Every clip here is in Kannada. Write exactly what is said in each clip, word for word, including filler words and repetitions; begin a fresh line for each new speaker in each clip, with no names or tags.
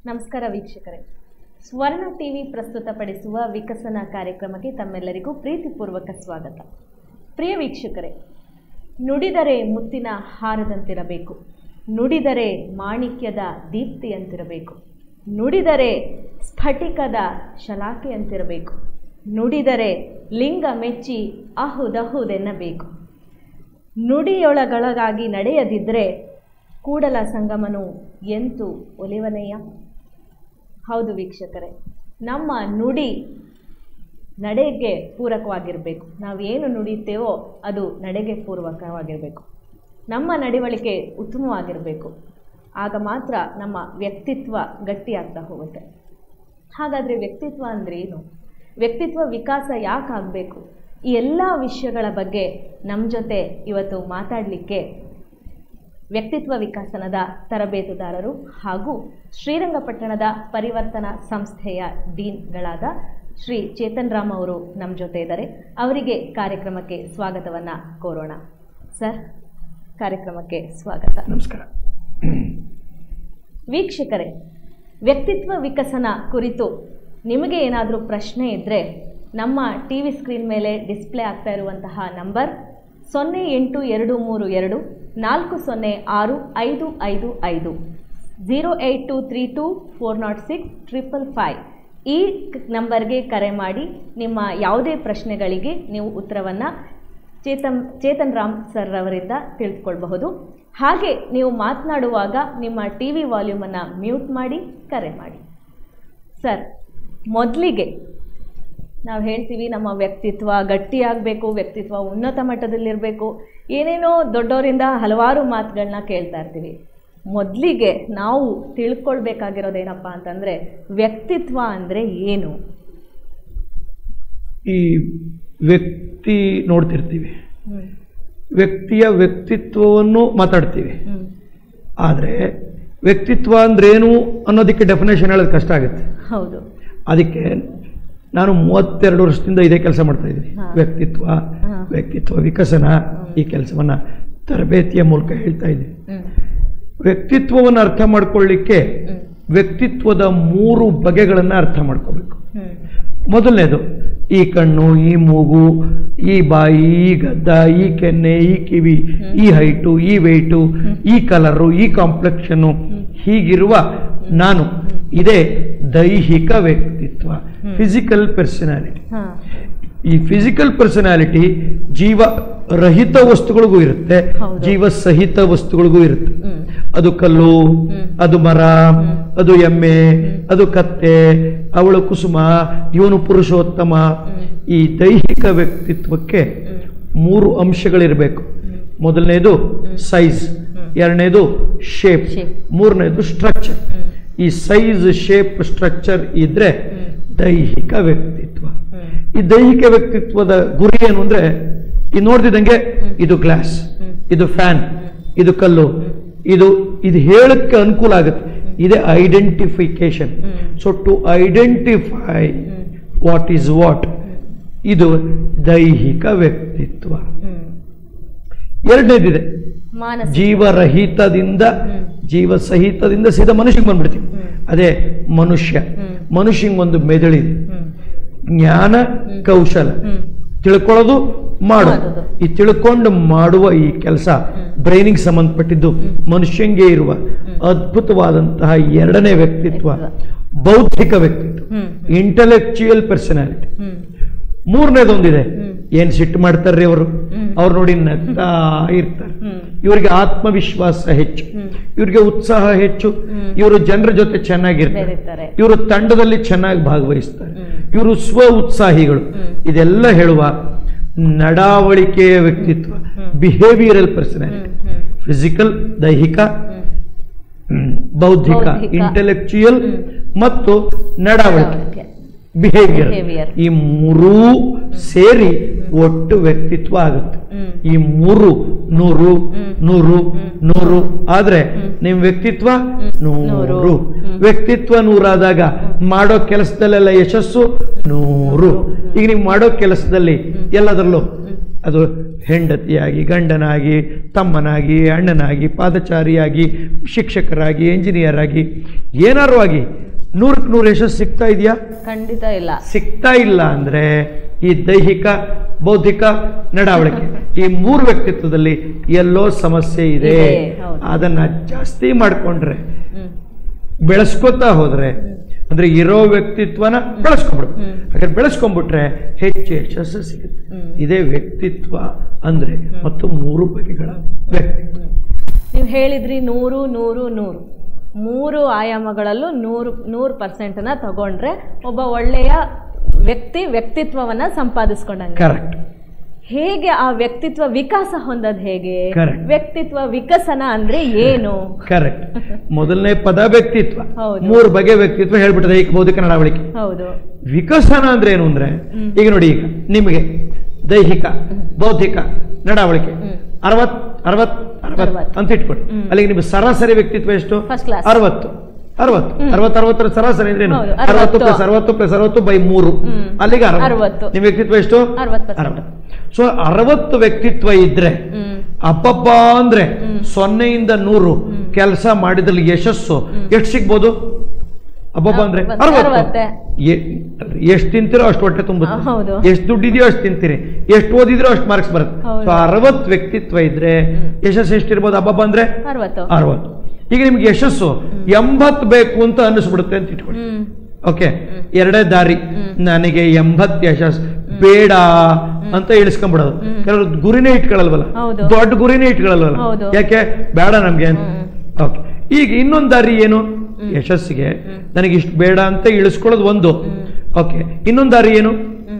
ನಮಸ್ಕಾರ ವೀಕ್ಷಕರೇ, ಸ್ವರ್ಣ ಟಿವಿ ಪ್ರಸ್ತುತಪಡಿಸುವ ವಿಕಸನ ಕಾರ್ಯಕ್ರಮಕ್ಕೆ ತಮ್ಮೆಲ್ಲರಿಗೂ ಪ್ರೀತಿಪೂರ್ವಕ ಸ್ವಾಗತ. ಪ್ರಿಯ ವೀಕ್ಷಕರೇ, ನುಡಿದರೆ ಮುತ್ತಿನ ಹಾರದಂತಿರಬೇಕು, ನುಡಿದರೆ ಮಾಣಿಕ್ಯದ ದೀಪ್ತಿಯಂತಿರಬೇಕು, ನುಡಿದರೆ ಸ್ಫಟಿಕದ ಶಲಾಕೆಯಂತಿರಬೇಕು, ನುಡಿದರೆ ಲಿಂಗ ಮೆಚ್ಚಿ ಅಹುದಹುದೆನ್ನಬೇಕು. ನುಡಿಯೊಳಗೊಳಗಾಗಿ ನಡೆಯದಿದ್ದರೆ ಕೂಡಲ ಸಂಗಮನು ಎಂತು ಒಲಿವನೆಯ. ಹೌದು ವೀಕ್ಷಕರೇ, ನಮ್ಮ ನುಡಿ ನಡೆಗೆ ಪೂರಕವಾಗಿರಬೇಕು. ನಾವೇನು ನುಡಿತೇವೋ ಅದು ನಡೆಗೆ ಪೂರ್ವಕವಾಗಿರಬೇಕು. ನಮ್ಮ ನಡವಳಿಕೆ ಉತ್ತಮವಾಗಿರಬೇಕು. ಆಗ ಮಾತ್ರ ನಮ್ಮ ವ್ಯಕ್ತಿತ್ವ ಗಟ್ಟಿಯಾಗ್ತಾ ಹೋಗುತ್ತೆ. ಹಾಗಾದರೆ ವ್ಯಕ್ತಿತ್ವ ಅಂದರೆ ಏನು? ವ್ಯಕ್ತಿತ್ವ ವಿಕಾಸ ಯಾಕೆ ಆಗಬೇಕು? ಈ ಎಲ್ಲ ವಿಷಯಗಳ ಬಗ್ಗೆ ನಮ್ಮ ಜೊತೆ ಇವತ್ತು ಮಾತಾಡಲಿಕ್ಕೆ ವ್ಯಕ್ತಿತ್ವ ವಿಕಾಸನದ ತರಬೇತುದಾರರು ಹಾಗೂ ಶ್ರೀರಂಗಪಟ್ಟಣದ ಪರಿವರ್ತನಾ ಸಂಸ್ಥೆಯ ಡೀನ್ಗಳಾದ ಶ್ರೀ ಚೇತನ್ ರಾಮ್ ಅವರು ನಮ್ಮ ಜೊತೆ ಇದ್ದಾರೆ. ಅವರಿಗೆ ಕಾರ್ಯಕ್ರಮಕ್ಕೆ ಸ್ವಾಗತವನ್ನು ಕೋರೋಣ. ಸರ್, ಕಾರ್ಯಕ್ರಮಕ್ಕೆ ಸ್ವಾಗತ.
ನಮಸ್ಕಾರ.
ವೀಕ್ಷಕರೇ, ವ್ಯಕ್ತಿತ್ವ ವಿಕಸನ ಕುರಿತು ನಿಮಗೆ ಏನಾದರೂ ಪ್ರಶ್ನೆ ಇದ್ದರೆ ನಮ್ಮ ಟಿ ವಿ ಸ್ಕ್ರೀನ್ ಮೇಲೆ ಡಿಸ್ಪ್ಲೇ ಆಗ್ತಾ ಇರುವಂತಹ ನಂಬರ್ ಸೊನ್ನೆ ಎಂಟು ಎರಡು ಮೂರು ಎರಡು ನಾಲ್ಕು ಸೊನ್ನೆ ಆರು ಐದು ಐದು ಐದು zero eight two three two four nought six triple five ಈ ನಂಬರ್ಗೆ ಕರೆ ಮಾಡಿ ನಿಮ್ಮ ಯಾವುದೇ ಪ್ರಶ್ನೆಗಳಿಗೆ ನೀವು ಉತ್ತರವನ್ನು ಚೇತನ್ ಚೇತನ್ ರಾಮ್ ಸರ್ ಅವರಿಂದ ತಿಳಿದುಕೊಳ್ಬಹುದು. ಹಾಗೆ ನೀವು ಮಾತನಾಡುವಾಗ ನಿಮ್ಮ ಟಿ ವಿ ವಾಲ್ಯೂಮನ್ನು ಮ್ಯೂಟ್ ಮಾಡಿ ಕರೆ ಮಾಡಿ. ಸರ್, ಮೊದಲಿಗೆ ನಾವು ಹೇಳ್ತೀವಿ ನಮ್ಮ ವ್ಯಕ್ತಿತ್ವ ಗಟ್ಟಿಯಾಗಬೇಕು, ವ್ಯಕ್ತಿತ್ವ ಉನ್ನತ ಮಟ್ಟದಲ್ಲಿರಬೇಕು, ಏನೇನೋ ದೊಡ್ಡವರಿಂದ ಹಲವಾರು ಮಾತುಗಳನ್ನ ಕೇಳ್ತಾ ಇರ್ತೀವಿ. ಮೊದಲಿಗೆ ನಾವು ತಿಳ್ಕೊಳ್ಬೇಕಾಗಿರೋದೇನಪ್ಪ ಅಂತಂದರೆ ವ್ಯಕ್ತಿತ್ವ ಅಂದರೆ ಏನು?
ಈ ವ್ಯಕ್ತಿ ನೋಡ್ತಿರ್ತೀವಿ, ವ್ಯಕ್ತಿಯ ವ್ಯಕ್ತಿತ್ವವನ್ನು ಮಾತಾಡ್ತೀವಿ. ಆದರೆ ವ್ಯಕ್ತಿತ್ವ ಅಂದ್ರೇನು ಅನ್ನೋದಕ್ಕೆ ಡೆಫಿನೇಷನ್ ಹೇಳೋದು ಕಷ್ಟ ಆಗುತ್ತೆ.
ಹೌದು.
ಅದಕ್ಕೆ ನಾನು ಮೂವತ್ತೆರಡು ವರ್ಷದಿಂದ ಇದೇ ಕೆಲಸ ಮಾಡ್ತಾ ಇದ್ದೀನಿ. ವ್ಯಕ್ತಿತ್ವ ವ್ಯಕ್ತಿತ್ವ ವಿಕಸನ ಈ ಕೆಲಸವನ್ನು ತರಬೇತಿಯ ಮೂಲಕ ಹೇಳ್ತಾ ಇದ್ದೀನಿ. ವ್ಯಕ್ತಿತ್ವವನ್ನು ಅರ್ಥ ಮಾಡ್ಕೊಳ್ಳಿಕ್ಕೆ ವ್ಯಕ್ತಿತ್ವದ ಮೂರು ಬಗೆಗಳನ್ನು ಅರ್ಥ ಮಾಡ್ಕೋಬೇಕು. ಮೊದಲನೇದು ಈ ಕಣ್ಣು, ಈ ಮೂಗು, ಈ ಬಾಯಿ, ಈ ಗದ್ದ, ಈ ಕೆನ್ನೆ, ಈ ಕಿವಿ, ಈ ಹೈಟು, ಈ ವೆಯ್ಟು, ಈ ಕಲರು, ಈ ಕಾಂಪ್ಲೆಕ್ಷನ್ನು, ಹೀಗಿರುವ ನಾನು, ಇದೇ ದೈಹಿಕ ವ್ಯಕ್ತಿತ್ವ, ಫಿಸಿಕಲ್ ಪರ್ಸನಾಲಿಟಿ. ಈ ಫಿಸಿಕಲ್ ಪರ್ಸನಾಲಿಟಿ ಜೀವ ರಹಿತ ವಸ್ತುಗಳಿಗೂ ಇರುತ್ತೆ, ಜೀವ ಸಹಿತ ವಸ್ತುಗಳಿಗೂ ಇರುತ್ತೆ. ಅದು ಕಲ್ಲು, ಅದು ಮರ, ಅದು ಎಮ್ಮೆ, ಅದು ಕತ್ತೆ, ಅವಳು ಕುಸುಮ, ಇವನು ಪುರುಷೋತ್ತಮ. ಈ ದೈಹಿಕ ವ್ಯಕ್ತಿತ್ವಕ್ಕೆ ಮೂರು ಅಂಶಗಳಿರಬೇಕು. ಮೊದಲನೇದು ಸೈಜ್, ಎರಡನೇದು ಶೇಪ್, ಮೂರನೇದು ಸ್ಟ್ರಕ್ಚರ್. ಈ ಸೈಜ್, ಶೇಪ್, ಸ್ಟ್ರಕ್ಚರ್ ಇದ್ರೆ ದೈಹಿಕ ವ್ಯಕ್ತಿತ್ವ. ಈ ದೈಹಿಕ ವ್ಯಕ್ತಿತ್ವದ ಗುರಿ ಏನು ಅಂದ್ರೆ, ಈ ನೋಡ್ತಿದ್ದಂಗೆ ಇದು ಗ್ಲಾಸ್, ಇದು ಫ್ಯಾನ್, ಇದು ಕಲ್ಲು, ಇದು ಇದು ಹೇಳಕ್ಕೆ ಅನುಕೂಲ ಆಗುತ್ತೆ. ಇದೇ identification. So to identify what is what, ಇದು ದೈಹಿಕ ವ್ಯಕ್ತಿತ್ವ. ಎರಡನೇದಿದೆ ಜೀವರಹಿತದಿಂದ ಜೀವ ಸಹಿತದಿಂದ ಸೀದಾ ಮನುಷ್ಯಗೆ ಬಂದ್ಬಿಡ್ತೀವಿ. ಅದೇ ಮನುಷ್ಯ. ಮನುಷ್ಯಂಗೆ ಒಂದು ಮೆದುಳಿದೆ, ಜ್ಞಾನ, ಕೌಶಲ, ತಿಳ್ಕೊಳ್ಳೋದು, ಮಾಡೋದು. ಈ ತಿಳ್ಕೊಂಡು ಮಾಡುವ ಈ ಕೆಲಸ ಬ್ರೈನಿಗೆ ಸಂಬಂಧಪಟ್ಟಿದ್ದು ಮನುಷ್ಯಂಗೆ ಇರುವ ಅದ್ಭುತವಾದಂತಹ ಎರಡನೇ ವ್ಯಕ್ತಿತ್ವ ಬೌದ್ಧಿಕ ವ್ಯಕ್ತಿತ್ವ, ಇಂಟೆಲೆಕ್ಚುಯಲ್ ಪರ್ಸನಾಲಿಟಿ. ಮೂರನೇದೊಂದಿದೆ, ಏನ್ ಸಿಟ್ಟು ಮಾಡ್ತಾರ್ರಿ ಅವರು, ಅವ್ರು ನೋಡಿ ನಗ್ತಾ ಇರ್ತಾರೆ. ಇವರಿಗೆ ಆತ್ಮವಿಶ್ವಾಸ ಹೆಚ್ಚು, ಇವರಿಗೆ ಉತ್ಸಾಹ ಹೆಚ್ಚು, ಇವರು ಜನರ ಜೊತೆ ಚೆನ್ನಾಗಿರ್ತಾರೆ, ಇವರು ತಂಡದಲ್ಲಿ ಚೆನ್ನಾಗಿ ಭಾಗವಹಿಸ್ತಾರೆ, ಇವರು ಸ್ವ ಉತ್ಸಾಹಿಗಳು. ಇದೆಲ್ಲ ಹೇಳುವ ನಡಾವಳಿಕೆಯ ವ್ಯಕ್ತಿತ್ವ, ಬಿಹೇವಿಯರಲ್ ಪರ್ಸನಾಲಿಟಿ. ಫಿಸಿಕಲ್ ದೈಹಿಕ, ಬೌದ್ಧಿಕ ಇಂಟೆಲೆಕ್ಚುಯಲ್ ಮತ್ತು ನಡಾವಳಿಕೆ ಬಿಹೇವಿಯರ್. ಈ ಮೂರೂ ಸೇರಿ ಒಟ್ಟು ವ್ಯಕ್ತಿತ್ವ ಆಗುತ್ತೆ. ಈ ಮೂರು ನೂರು ನೂರು ನೂರು ಆದ್ರೆ ನಿಮ್ ವ್ಯಕ್ತಿತ್ವ ನೂರು. ವ್ಯಕ್ತಿತ್ವ ನೂರಾದಾಗ ಮಾಡೋ ಕೆಲಸದಲ್ಲೆಲ್ಲ ಯಶಸ್ಸು ನೂರು. ಈಗ ನೀವು ಮಾಡೋ ಕೆಲಸದಲ್ಲಿ ಎಲ್ಲದರಲ್ಲೂ ಅದು ಹೆಂಡತಿಯಾಗಿ, ಗಂಡನಾಗಿ, ತಮ್ಮನಾಗಿ, ಅಣ್ಣನಾಗಿ, ಪಾದಚಾರಿಯಾಗಿ, ಶಿಕ್ಷಕರಾಗಿ, ಎಂಜಿನಿಯರ್ ಆಗಿ, ಏನಾರು ಆಗಿ ನೂರಕ್ಕೆ ನೂರು ಯಶಸ್ಸು ಸಿಗ್ತಾ ಇದೆಯಾ?
ಖಂಡಿತ ಇಲ್ಲ.
ಸಿಗ್ತಾ ಇಲ್ಲ ಅಂದರೆ ಈ ದೈಹಿಕ, ಬೌದ್ಧಿಕ, ನಡವಳಿಕೆ ಈ ಮೂರು ವ್ಯಕ್ತಿತ್ವದಲ್ಲಿ ಎಲ್ಲೋ ಸಮಸ್ಯೆ ಇದೆ. ಅದನ್ನು ಜಾಸ್ತಿ ಮಾಡಿಕೊಂಡ್ರೆ, ಬೆಳೆಸ್ಕೊತಾ ಹೋದರೆ, ಅಂದರೆ ಇರೋ ವ್ಯಕ್ತಿತ್ವನ ಬೆಳೆಸ್ಕೊಂಡ್ಬಿಡ್ಬೇಕು. ಯಾಕಂದ್ರೆ ಬೆಳೆಸ್ಕೊಂಡ್ಬಿಟ್ರೆ ಹೆಚ್ಚು ಯಶಸ್ಸು ಸಿಗುತ್ತೆ. ಇದೇ ವ್ಯಕ್ತಿತ್ವ ಅಂದರೆ. ಮತ್ತು ಮೂರು ಬಗೆಗಳ ವ್ಯಕ್ತಿತ್ವ
ನೀವು ಹೇಳಿದ್ರಿ. ನೂರು ನೂರು ನೂರು ಮೂರು ಆಯಾಮಗಳಲ್ಲೂ ನೂರು ನೂರು ಪರ್ಸೆಂಟನ್ನ ತಗೊಂಡ್ರೆ ಒಬ್ಬ ಒಳ್ಳೆಯ ವ್ಯಕ್ತಿ ವ್ಯಕ್ತಿತ್ವವನ್ನ ಸಂಪಾದಿಸ್ಕೊಂಡಂಗೆ.
ಕರೆಕ್ಟ್.
ಹೇಗೆ ಆ ವ್ಯಕ್ತಿತ್ವ ವಿಕಾಸ ಹೊಂದದ್ ಹೇಗೆ?
ಕರೆಕ್ಟ್.
ವ್ಯಕ್ತಿತ್ವ ವಿಕಸನ ಅಂದ್ರೆ ಏನು?
ಕರೆಕ್ಟ್. ಮೊದಲನೇ ಪದ ವ್ಯಕ್ತಿತ್ವ.
ಹೌದು.
ಮೂರು ಬಗೆಯ ವ್ಯಕ್ತಿತ್ವ ಹೇಳ್ಬಿಟ್ಟದೆ ಈಗ ಬೌದ್ಧಿಕ ನಡವಳಿಕೆ.
ಹೌದು.
ವಿಕಸನ ಅಂದ್ರೆ ಏನು ಅಂದ್ರೆ, ಈಗ ನೋಡಿ, ಈಗ ನಿಮಗೆ ದೈಹಿಕ, ಬೌದ್ಧಿಕ, ನಡವಳಿಕೆ ಅರವತ್ ಅರವತ್ ಅರವತ್ ಅಂತ ಇಟ್ಕೊಡಿ. ಅಲ್ಲಿಗೆ ನಿಮ್ಗೆ ಸರಾಸರಿ ವ್ಯಕ್ತಿತ್ವ ಎಷ್ಟು? ಅರವತ್ತು. ಅರವತ್ತು ಅರವತ್ತು ಅರವತ್ತರ ಸರಾಸರಿ ಅಂದ್ರೆ ಏನು? ಅರವತ್ತು ಪ್ಲಸ್ ಅರವತ್ತು ಪ್ಲಸ್ ಅರವತ್ತು ಬೈ ಮೂರು, ಅಲ್ಲಿಗೆ ಅರವತ್ತು. ನಿಮ್ ವ್ಯಕ್ತಿತ್ವ ಎಷ್ಟು? ಅರವತ್ತು. ಸೊ ಅರವತ್ತು ವ್ಯಕ್ತಿತ್ವ ಇದ್ರೆ ಅಬ್ಬಬ್ಬ ಅಂದ್ರೆ ಸೊನ್ನೆಯಿಂದ ನೂರು ಕೆಲಸ ಮಾಡಿದಲ್ಲಿ ಯಶಸ್ಸು ಎಷ್ಟು ಸಿಗ್ಬೋದು? ಅಬ್ಬಬ್ಬ ಅಂದ್ರೆ ಅರವತ್ತು. ಎಷ್ಟು ತಿಂತೀರೋ ಅಷ್ಟು ಹೊಟ್ಟೆ ತುಂಬುತ್ತೆ, ಎಷ್ಟು ದುಡ್ಡಿದೆಯೋ ಅಷ್ಟು ತಿಂತೀರಿ, ಎಷ್ಟು ಓದಿದ್ರೋ ಅಷ್ಟು ಮಾರ್ಕ್ಸ್ ಬರುತ್ತೆ. ಸೊ ಅರವತ್ತು ವ್ಯಕ್ತಿತ್ವ ಇದ್ರೆ ಯಶಸ್ಸು ಎಷ್ಟಿರ್ಬೋದು? ಅಬ್ಬಬ್ಬ ಅಂದ್ರೆ ಅರವತ್ತು. ಈಗ ನಿಮ್ಗೆ ಯಶಸ್ಸು ಎಂಬತ್ತು ಬೇಕು ಅಂತ ಅನ್ನಿಸ್ಬಿಡುತ್ತೆ ಅಂತ ಇಟ್ಕೊಳ್ಳಿ. ಓಕೆ, ಎರಡೇ ದಾರಿ, ನನಗೆ ಎಂಬತ್ತು ಯಶಸ್ಸು ಬೇಡ ಅಂತ ಇಳಿಸ್ಕೊಂಡ್ಬಿಡೋದು. ಕೆಲವರು ಗುರಿನೇ ಇಟ್ಕೊಳ್ಳಲ್ವಲ್ಲ, ದೊಡ್ಡ ಗುರಿನೇ ಇಟ್ಕೊಳ್ಳಲ್ವಲ್ಲ, ಯಾಕೆ ಬೇಡ ನಮ್ಗೆ ಅಂತ. ಓಕೆ, ಈಗ ಇನ್ನೊಂದು ದಾರಿ ಏನು? ಯಶಸ್ಸಿಗೆ ನನಗೆ ಇಷ್ಟು ಬೇಡ ಅಂತ ಇಳಿಸ್ಕೊಳ್ಳೋದು ಒಂದು. ಓಕೆ, ಇನ್ನೊಂದು ದಾರಿ ಏನು?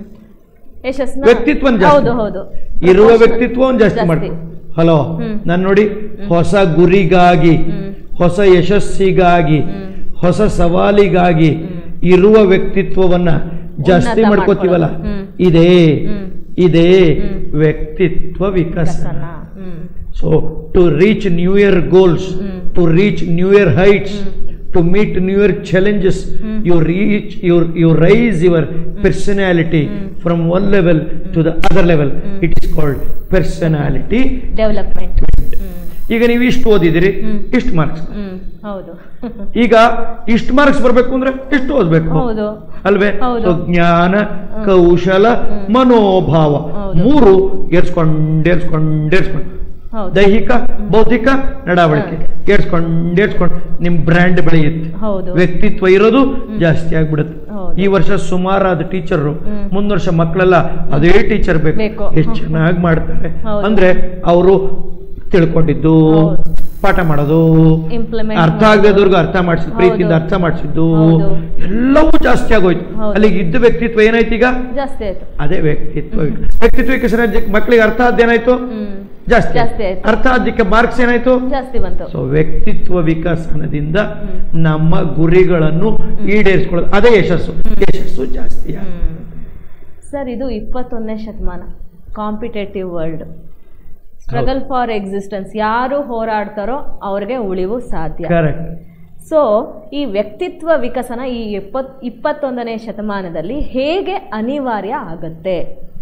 ವ್ಯಕ್ತಿತ್ವ ಜಾಸ್ತಿ, ಇರುವ ವ್ಯಕ್ತಿತ್ವವನ್ನು ಜಾಸ್ತಿ ಮಾಡ್ಕೊ. ಹಲೋ, ನಾನು ನೋಡಿ, ಹೊಸ ಗುರಿಗಾಗಿ, ಹೊಸ ಯಶಸ್ಸಿಗಾಗಿ, ಹೊಸ ಸವಾಲಿಗಾಗಿ ಇರುವ ವ್ಯಕ್ತಿತ್ವವನ್ನ ಜಾಸ್ತಿ ಮಾಡ್ಕೋತೀವಲ್ಲ, ಇದೇ ಇದೇ ವ್ಯಕ್ತಿತ್ವ ವಿಕಸನ. So to reach new year goals, to reach new year heights, to meet newer challenges, mm. you reach you you raise your personality mm. from one level to the other level. mm. It is called personality
development.
ಈಗ ನೀವು ಇಷ್ಟು ಓದಿದಿರಿ, ಇಷ್ಟು ಮಾರ್ಕ್ಸ್.
ಹೌದು.
ಈಗ ಇಷ್ಟು ಮಾರ್ಕ್ಸ್ ಬರಬೇಕು ಅಂದ್ರೆ ಎಷ್ಟು ಓದಬೇಕು?
ಹೌದು
ಅಲ್ವೇ? ಸೊ ಜ್ಞಾನ, ಕೌಶಲ, ಮನೋಭಾವ ಮೂರು ಏರ್ಸ್ಕೊಂಡು ಏರ್ಸ್ಕೊಂಡು ಏರ್ಸ್ಕೊಂಡು ದೈಹಿಕ, ಬೌದ್ಧಿಕ, ನಡವಳಿಕೆ ಏರ್ಸ್ಕೊಂಡು ಏರ್ಸ್ಕೊಂಡು ನಿಮ್ ಬ್ರ್ಯಾಂಡ್ ಬೆಳೆಯುತ್ತೆ, ವ್ಯಕ್ತಿತ್ವ ಇರೋದು ಜಾಸ್ತಿ ಆಗ್ಬಿಡುತ್ತೆ. ಈ ವರ್ಷ ಸುಮಾರಾದ ಟೀಚರ್, ಮುಂದ್ ವರ್ಷ ಮಕ್ಕಳೆಲ್ಲ ಅದೇ ಟೀಚರ್ ಬೇಕು, ಎಷ್ಟು ಚೆನ್ನಾಗಿ ಮಾಡ್ತಾರೆ ಅಂದ್ರೆ ಅವರು ತಿಳ್ಕೊಂಡಿದ್ದು, ಪಾಠ ಮಾಡೋದು, ಅರ್ಥ ಆಗದವ್ರಿಗೂ ಅರ್ಥ ಮಾಡಿಸಿದ್ದು, ಪ್ರೀತಿಯಿಂದ ಅರ್ಥ ಮಾಡಿಸಿದ್ದು ಎಲ್ಲವೂ ಜಾಸ್ತಿ ಆಗೋಯ್ತು. ಅಲ್ಲಿಗೆ ಇದ್ದ ವ್ಯಕ್ತಿತ್ವ ಏನಾಯ್ತು? ಈಗ ಜಾಸ್ತಿ ಆಯ್ತು. ಅದೇ ವ್ಯಕ್ತಿತ್ವ ವ್ಯಕ್ತಿತ್ವ ವಿಕಸನ. ಮಕ್ಕಳಿಗೆ ಅರ್ಥ ಆದ್ದೇನಾಯ್ತು? ಜಾಸ್ತಿ ಅರ್ಥ ಆದಕ್ಕೆ ಮಾರ್ಕ್ಸ್ ಏನಾಯ್ತು? ಜಾಸ್ತಿ ಬಂತು. ಸೊ ವ್ಯಕ್ತಿತ್ವ ವಿಕಸನದಿಂದ ನಮ್ಮ ಗುರಿಗಳನ್ನು ಈಡೇರಿಸಿಕೊಳ್ಳೋದು, ಅದೇ ಯಶಸ್ಸು. ಯಶಸ್ಸು ಜಾಸ್ತಿ.
ಸರ್, ಇದು ಇಪ್ಪತ್ತೊಂದನೇ ಶತಮಾನ, competitive world, struggle for existence. ಯಾರು ಹೋರಾಡ್ತಾರೋ ಅವ್ರಿಗೆ ಉಳಿವು ಸಾಧ್ಯ.
ಕರೆಕ್ಟ್.
ಸೊ ಈ ವ್ಯಕ್ತಿತ್ವ ವಿಕಸನ ಈ ಇಪ್ಪತ್ ಇಪ್ಪತ್ತೊಂದನೇ ಶತಮಾನದಲ್ಲಿ ಹೇಗೆ ಅನಿವಾರ್ಯ ಆಗತ್ತೆ?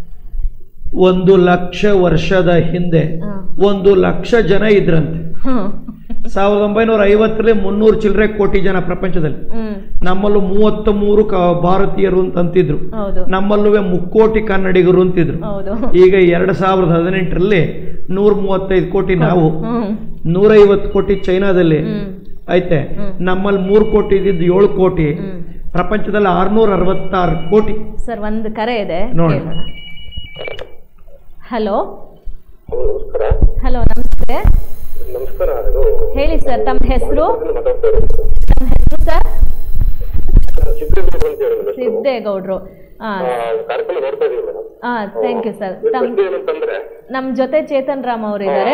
ಒಂದು ಲಕ್ಷ ವರ್ಷದ ಹಿಂದೆ ಒಂದು ಲಕ್ಷ ಜನ ಇದ್ರಂತೆ. ಸಾವಿರದ ಒಂಬೈನೂರ ಐವತ್ತರಲ್ಲಿ ಮುನ್ನೂರು ಚಿಲ್ಲರೆ ಕೋಟಿ ಜನ ಪ್ರಪಂಚದಲ್ಲಿ. ನಮ್ಮಲ್ಲೂ ಮೂವತ್ತ ಮೂರು ಭಾರತೀಯರು ಅಂತಿದ್ರು, ನಮ್ಮಲ್ಲೂ ಮುಕ್ಕೋಟಿ ಕನ್ನಡಿಗರು ಅಂತಿದ್ರು. ಈಗ ಎರಡ್ ಸಾವಿರದ ಹದಿನೆಂಟರಲ್ಲಿ ನೂರ ಮೂವತ್ತೈದು ಕೋಟಿ ನಾವು, ನೂರೈವತ್ತು ಕೋಟಿ ಚೈನಾದಲ್ಲಿ ಐತೆ. ನಮ್ಮಲ್ಲಿ ಮೂರು ಕೋಟಿ ಇದ್ದಿದ್ದು ಏಳು ಕೋಟಿ, ಪ್ರಪಂಚದಲ್ಲಿ ಆರ್ನೂರ ಅರವತ್ತಾರು ಕೋಟಿ.
ಸರ್, ಒಂದು ಕರೆ ಇದೆ
ನೋಡಿ.
ಹಲೋ ಹಲೋ ನಮಸ್ತೆ.
ನಮಸ್ಕಾರ.
ಹೇಳಿ ಸರ್, ತಮ್ಮ ಹೆಸರು? ತಮ್ಮ ಹೆಸರು ಸರ್? ಸಿದ್ದೇಗೌಡ್ರು. ಹಾ, ಥ್ಯಾಂಕ್ ಯು ಸರ್. ನಮ್ ಜೊತೆ ಚೇತನ್ ರಾಮ್ ಅವರು ಇದ್ದಾರೆ.